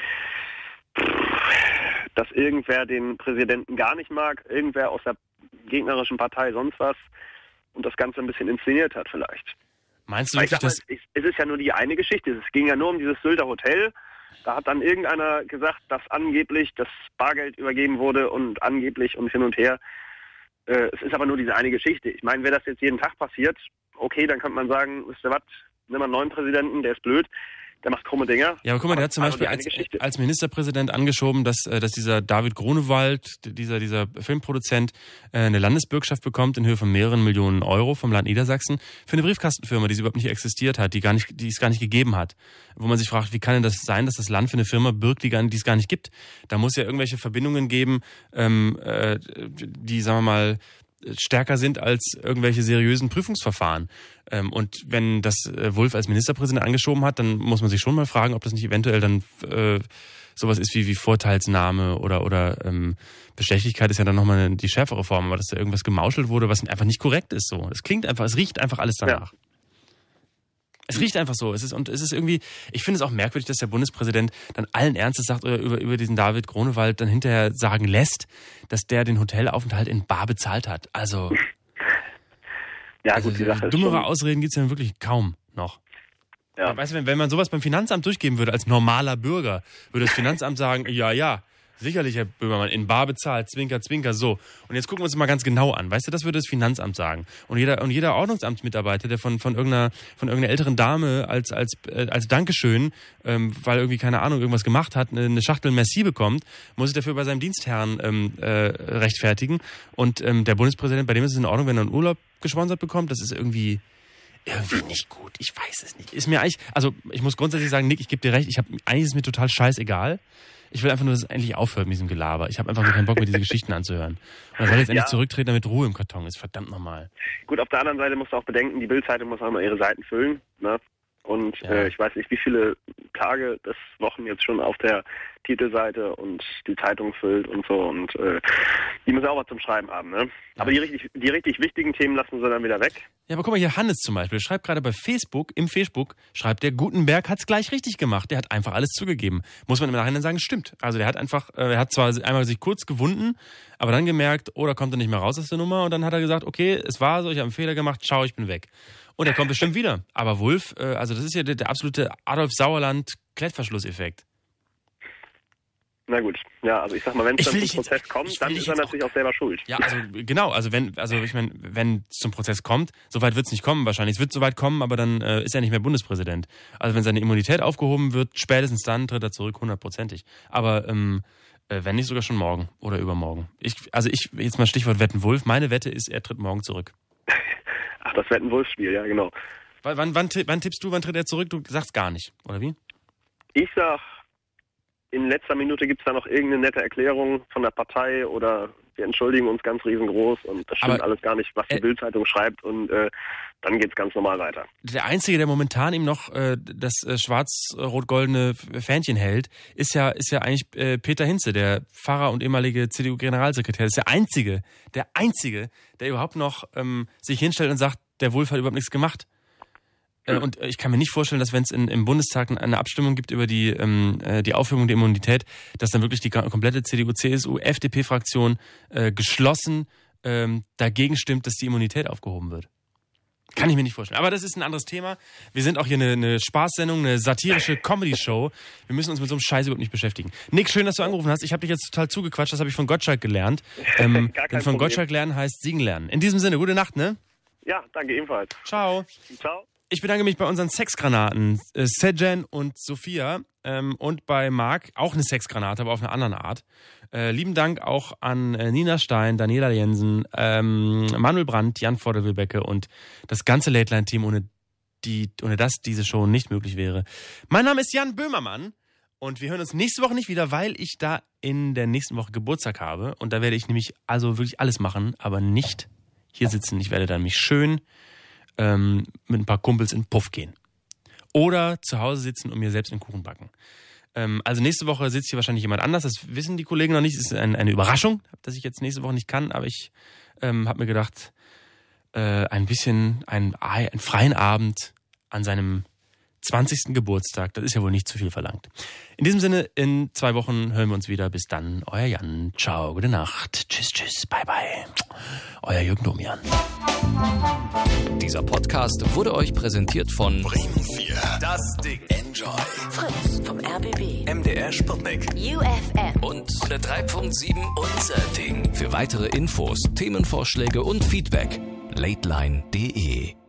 dass irgendwer den Präsidenten gar nicht mag, irgendwer aus der gegnerischen Partei sonst was und das Ganze ein bisschen inszeniert hat vielleicht. Meinst du Weil wirklich, ich sag mal, dass... es ist ja nur die eine Geschichte. Es ging ja nur um dieses Sylter Hotel. Da hat dann irgendeiner gesagt, dass angeblich das Bargeld übergeben wurde und angeblich und hin und her. Äh, es ist aber nur diese eine Geschichte. Ich meine, wäre das jetzt jeden Tag passiert, okay, dann könnte man sagen, wisst ihr was, nimm mal einen neuen Präsidenten, der ist blöd, der macht krumme Dinger. Ja, aber guck mal, der hat zum Beispiel als, als Ministerpräsident angeschoben, dass, dass dieser David Grunewald, dieser, dieser Filmproduzent, eine Landesbürgschaft bekommt in Höhe von mehreren Millionen Euro vom Land Niedersachsen für eine Briefkastenfirma, die sie überhaupt nicht existiert hat, die gar nicht, die es gar nicht gegeben hat. Wo man sich fragt, wie kann denn das sein, dass das Land für eine Firma birgt, die, gar, die es gar nicht gibt? Da muss ja irgendwelche Verbindungen geben, ähm, äh, die, sagen wir mal, stärker sind als irgendwelche seriösen Prüfungsverfahren. Ähm, und wenn das äh, Wulff als Ministerpräsident angeschoben hat, dann muss man sich schon mal fragen, ob das nicht eventuell dann äh, sowas ist wie, wie Vorteilsnahme oder, oder ähm, Bestechlichkeit ist ja dann nochmal die schärfere Form, aber dass da irgendwas gemauschelt wurde, was einfach nicht korrekt ist. So, es klingt einfach, es riecht einfach alles danach. Ja. Es riecht einfach so. Es ist, und es ist irgendwie, ich finde es auch merkwürdig, dass der Bundespräsident dann allen Ernstes sagt oder über, über diesen David Grunewald dann hinterher sagen lässt, dass der den Hotelaufenthalt in bar bezahlt hat. Also, ja, also gut, die Sache ist dümmere schon... Ausreden gibt es ja wirklich kaum noch. Ja. Weißt du, wenn, wenn man sowas beim Finanzamt durchgeben würde als normaler Bürger, würde das Finanzamt sagen, ja, ja, sicherlich, Herr Böhmermann, in bar bezahlt, zwinker, zwinker, so. Und jetzt gucken wir uns mal ganz genau an. Weißt du, das würde das Finanzamt sagen. Und jeder, und jeder Ordnungsamtsmitarbeiter, der von, von irgendeiner, von irgendeiner älteren Dame als, als, äh, als Dankeschön, ähm, weil irgendwie, keine Ahnung, irgendwas gemacht hat, eine, eine Schachtel Merci bekommt, muss sich dafür bei seinem Dienstherrn ähm, äh, rechtfertigen. Und ähm, der Bundespräsident, bei dem ist es in Ordnung, wenn er einen Urlaub gesponsert bekommt. Das ist irgendwie... Irgendwie nicht gut. Ich weiß es nicht. Ist mir eigentlich, also ich muss grundsätzlich sagen, Nick, ich gebe dir recht, ich habe eigentlich ist es mir total scheißegal. Ich will einfach nur, dass es endlich aufhört mit diesem Gelaber. Ich habe einfach nur keinen Bock, mir diese Geschichten anzuhören. Und er soll jetzt endlich ja. zurücktreten, damit Ruhe im Karton ist. Verdammt nochmal. Gut, auf der anderen Seite musst du auch bedenken, die Bild-Zeitung muss auch immer ihre Seiten füllen. Ne? Und ja. äh, ich weiß nicht, wie viele Tage, das Wochen jetzt schon auf der Titelseite und die Zeitung füllt und so. Und äh, die müssen auch was zum Schreiben haben. Ne? Aber die richtig, die richtig wichtigen Themen lassen sie dann wieder weg. Ja, aber guck mal hier, Hannes zum Beispiel, schreibt gerade bei Facebook, im Facebook, schreibt der, Gutenberg hat's gleich richtig gemacht. Der hat einfach alles zugegeben. Muss man im Nachhinein sagen, stimmt. Also der hat einfach, äh, er hat zwar einmal sich kurz gewunden, aber dann gemerkt, oh, da kommt er nicht mehr raus aus der Nummer. Und dann hat er gesagt, okay, es war so, ich habe einen Fehler gemacht, ciao, ich bin weg. Und er kommt bestimmt wieder. Aber Wulff, äh, also das ist ja der, der absolute Adolf Sauerland-Klettverschlusseffekt. Na gut, ja, also ich sag mal, wenn es dann zum Prozess kommt, dann ist er natürlich auch selber schuld. Ja, also genau, also wenn, also ich meine, wenn es zum Prozess kommt, soweit wird es nicht kommen wahrscheinlich. Es wird soweit kommen, aber dann äh, ist er nicht mehr Bundespräsident. Also wenn seine Immunität aufgehoben wird, spätestens dann tritt er zurück, hundertprozentig. Aber ähm, äh, wenn nicht sogar schon morgen oder übermorgen. Ich, also ich, jetzt mal Stichwort Wetten Wulff, meine Wette ist, er tritt morgen zurück. Ach, das Wetten-Wulff-Spiel, ja, genau. Wann, wann, wann, wann tippst du, wann tritt er zurück? Du sagst gar nicht, oder wie? Ich sag, in letzter Minute gibt es da noch irgendeine nette Erklärung von der Partei oder wir entschuldigen uns ganz riesengroß und das stimmt Aber, alles gar nicht, was die äh, Bild-Zeitung schreibt und äh, dann geht's ganz normal weiter. Der Einzige, der momentan ihm noch äh, das äh, schwarz-rot-goldene Fähnchen hält, ist ja, ist ja eigentlich äh, Peter Hinze, der Pfarrer und ehemalige C D U-Generalsekretär. Das ist der Einzige, der Einzige, der überhaupt noch ähm, sich hinstellt und sagt, der Wolf hat überhaupt nichts gemacht. Äh, und ich kann mir nicht vorstellen, dass wenn es im Bundestag eine Abstimmung gibt über die, ähm, die Aufhebung der Immunität, dass dann wirklich die komplette C D U, C S U, F D P-Fraktion äh, geschlossen ähm, dagegen stimmt, dass die Immunität aufgehoben wird. Kann ich mir nicht vorstellen. Aber das ist ein anderes Thema. Wir sind auch hier eine, eine Spaßsendung, eine satirische Comedy-Show. Wir müssen uns mit so einem Scheiß überhaupt nicht beschäftigen. Nick, schön, dass du angerufen hast. Ich habe dich jetzt total zugequatscht. Das habe ich von Gottschalk gelernt. Ähm, Gar kein denn von Problem. Gottschalk lernen heißt siegen lernen. In diesem Sinne, gute Nacht, ne? Ja, danke ebenfalls. Ciao. Ciao. Ich bedanke mich bei unseren Sexgranaten, äh, Sejan und Sophia, ähm, und bei Marc, auch eine Sexgranate, aber auf eine andere Art. Äh, lieben Dank auch an äh, Nina Stein, Daniela Jensen, ähm, Manuel Brandt, Jan Vorderwilbecke und das ganze Late-Line-Team, ohne, die, ohne das diese Show nicht möglich wäre. Mein Name ist Jan Böhmermann und wir hören uns nächste Woche nicht wieder, weil ich da in der nächsten Woche Geburtstag habe und da werde ich nämlich also wirklich alles machen, aber nicht hier sitzen. Ich werde dann mich schön Ähm, mit ein paar Kumpels in den Puff gehen. Oder zu Hause sitzen und mir selbst einen Kuchen backen. Ähm, also nächste Woche sitzt hier wahrscheinlich jemand anders. Das wissen die Kollegen noch nicht. Das ist ein, eine Überraschung, dass ich jetzt nächste Woche nicht kann. Aber ich ähm, habe mir gedacht, äh, ein bisschen einen, einen freien Abend an seinem zwanzigsten Geburtstag, das ist ja wohl nicht zu viel verlangt. In diesem Sinne, in zwei Wochen hören wir uns wieder. Bis dann, euer Jan. Ciao, gute Nacht. Tschüss, tschüss, bye, bye. Euer Jürgen Domian. Dieser Podcast wurde euch präsentiert von Bremen vier. Das Ding. Enjoy. Fritz vom R B B. M D R Sputnik. U F M. und hundertdrei Punkt sieben. Unser Ding. Für weitere Infos, Themenvorschläge und Feedback lateline punkt de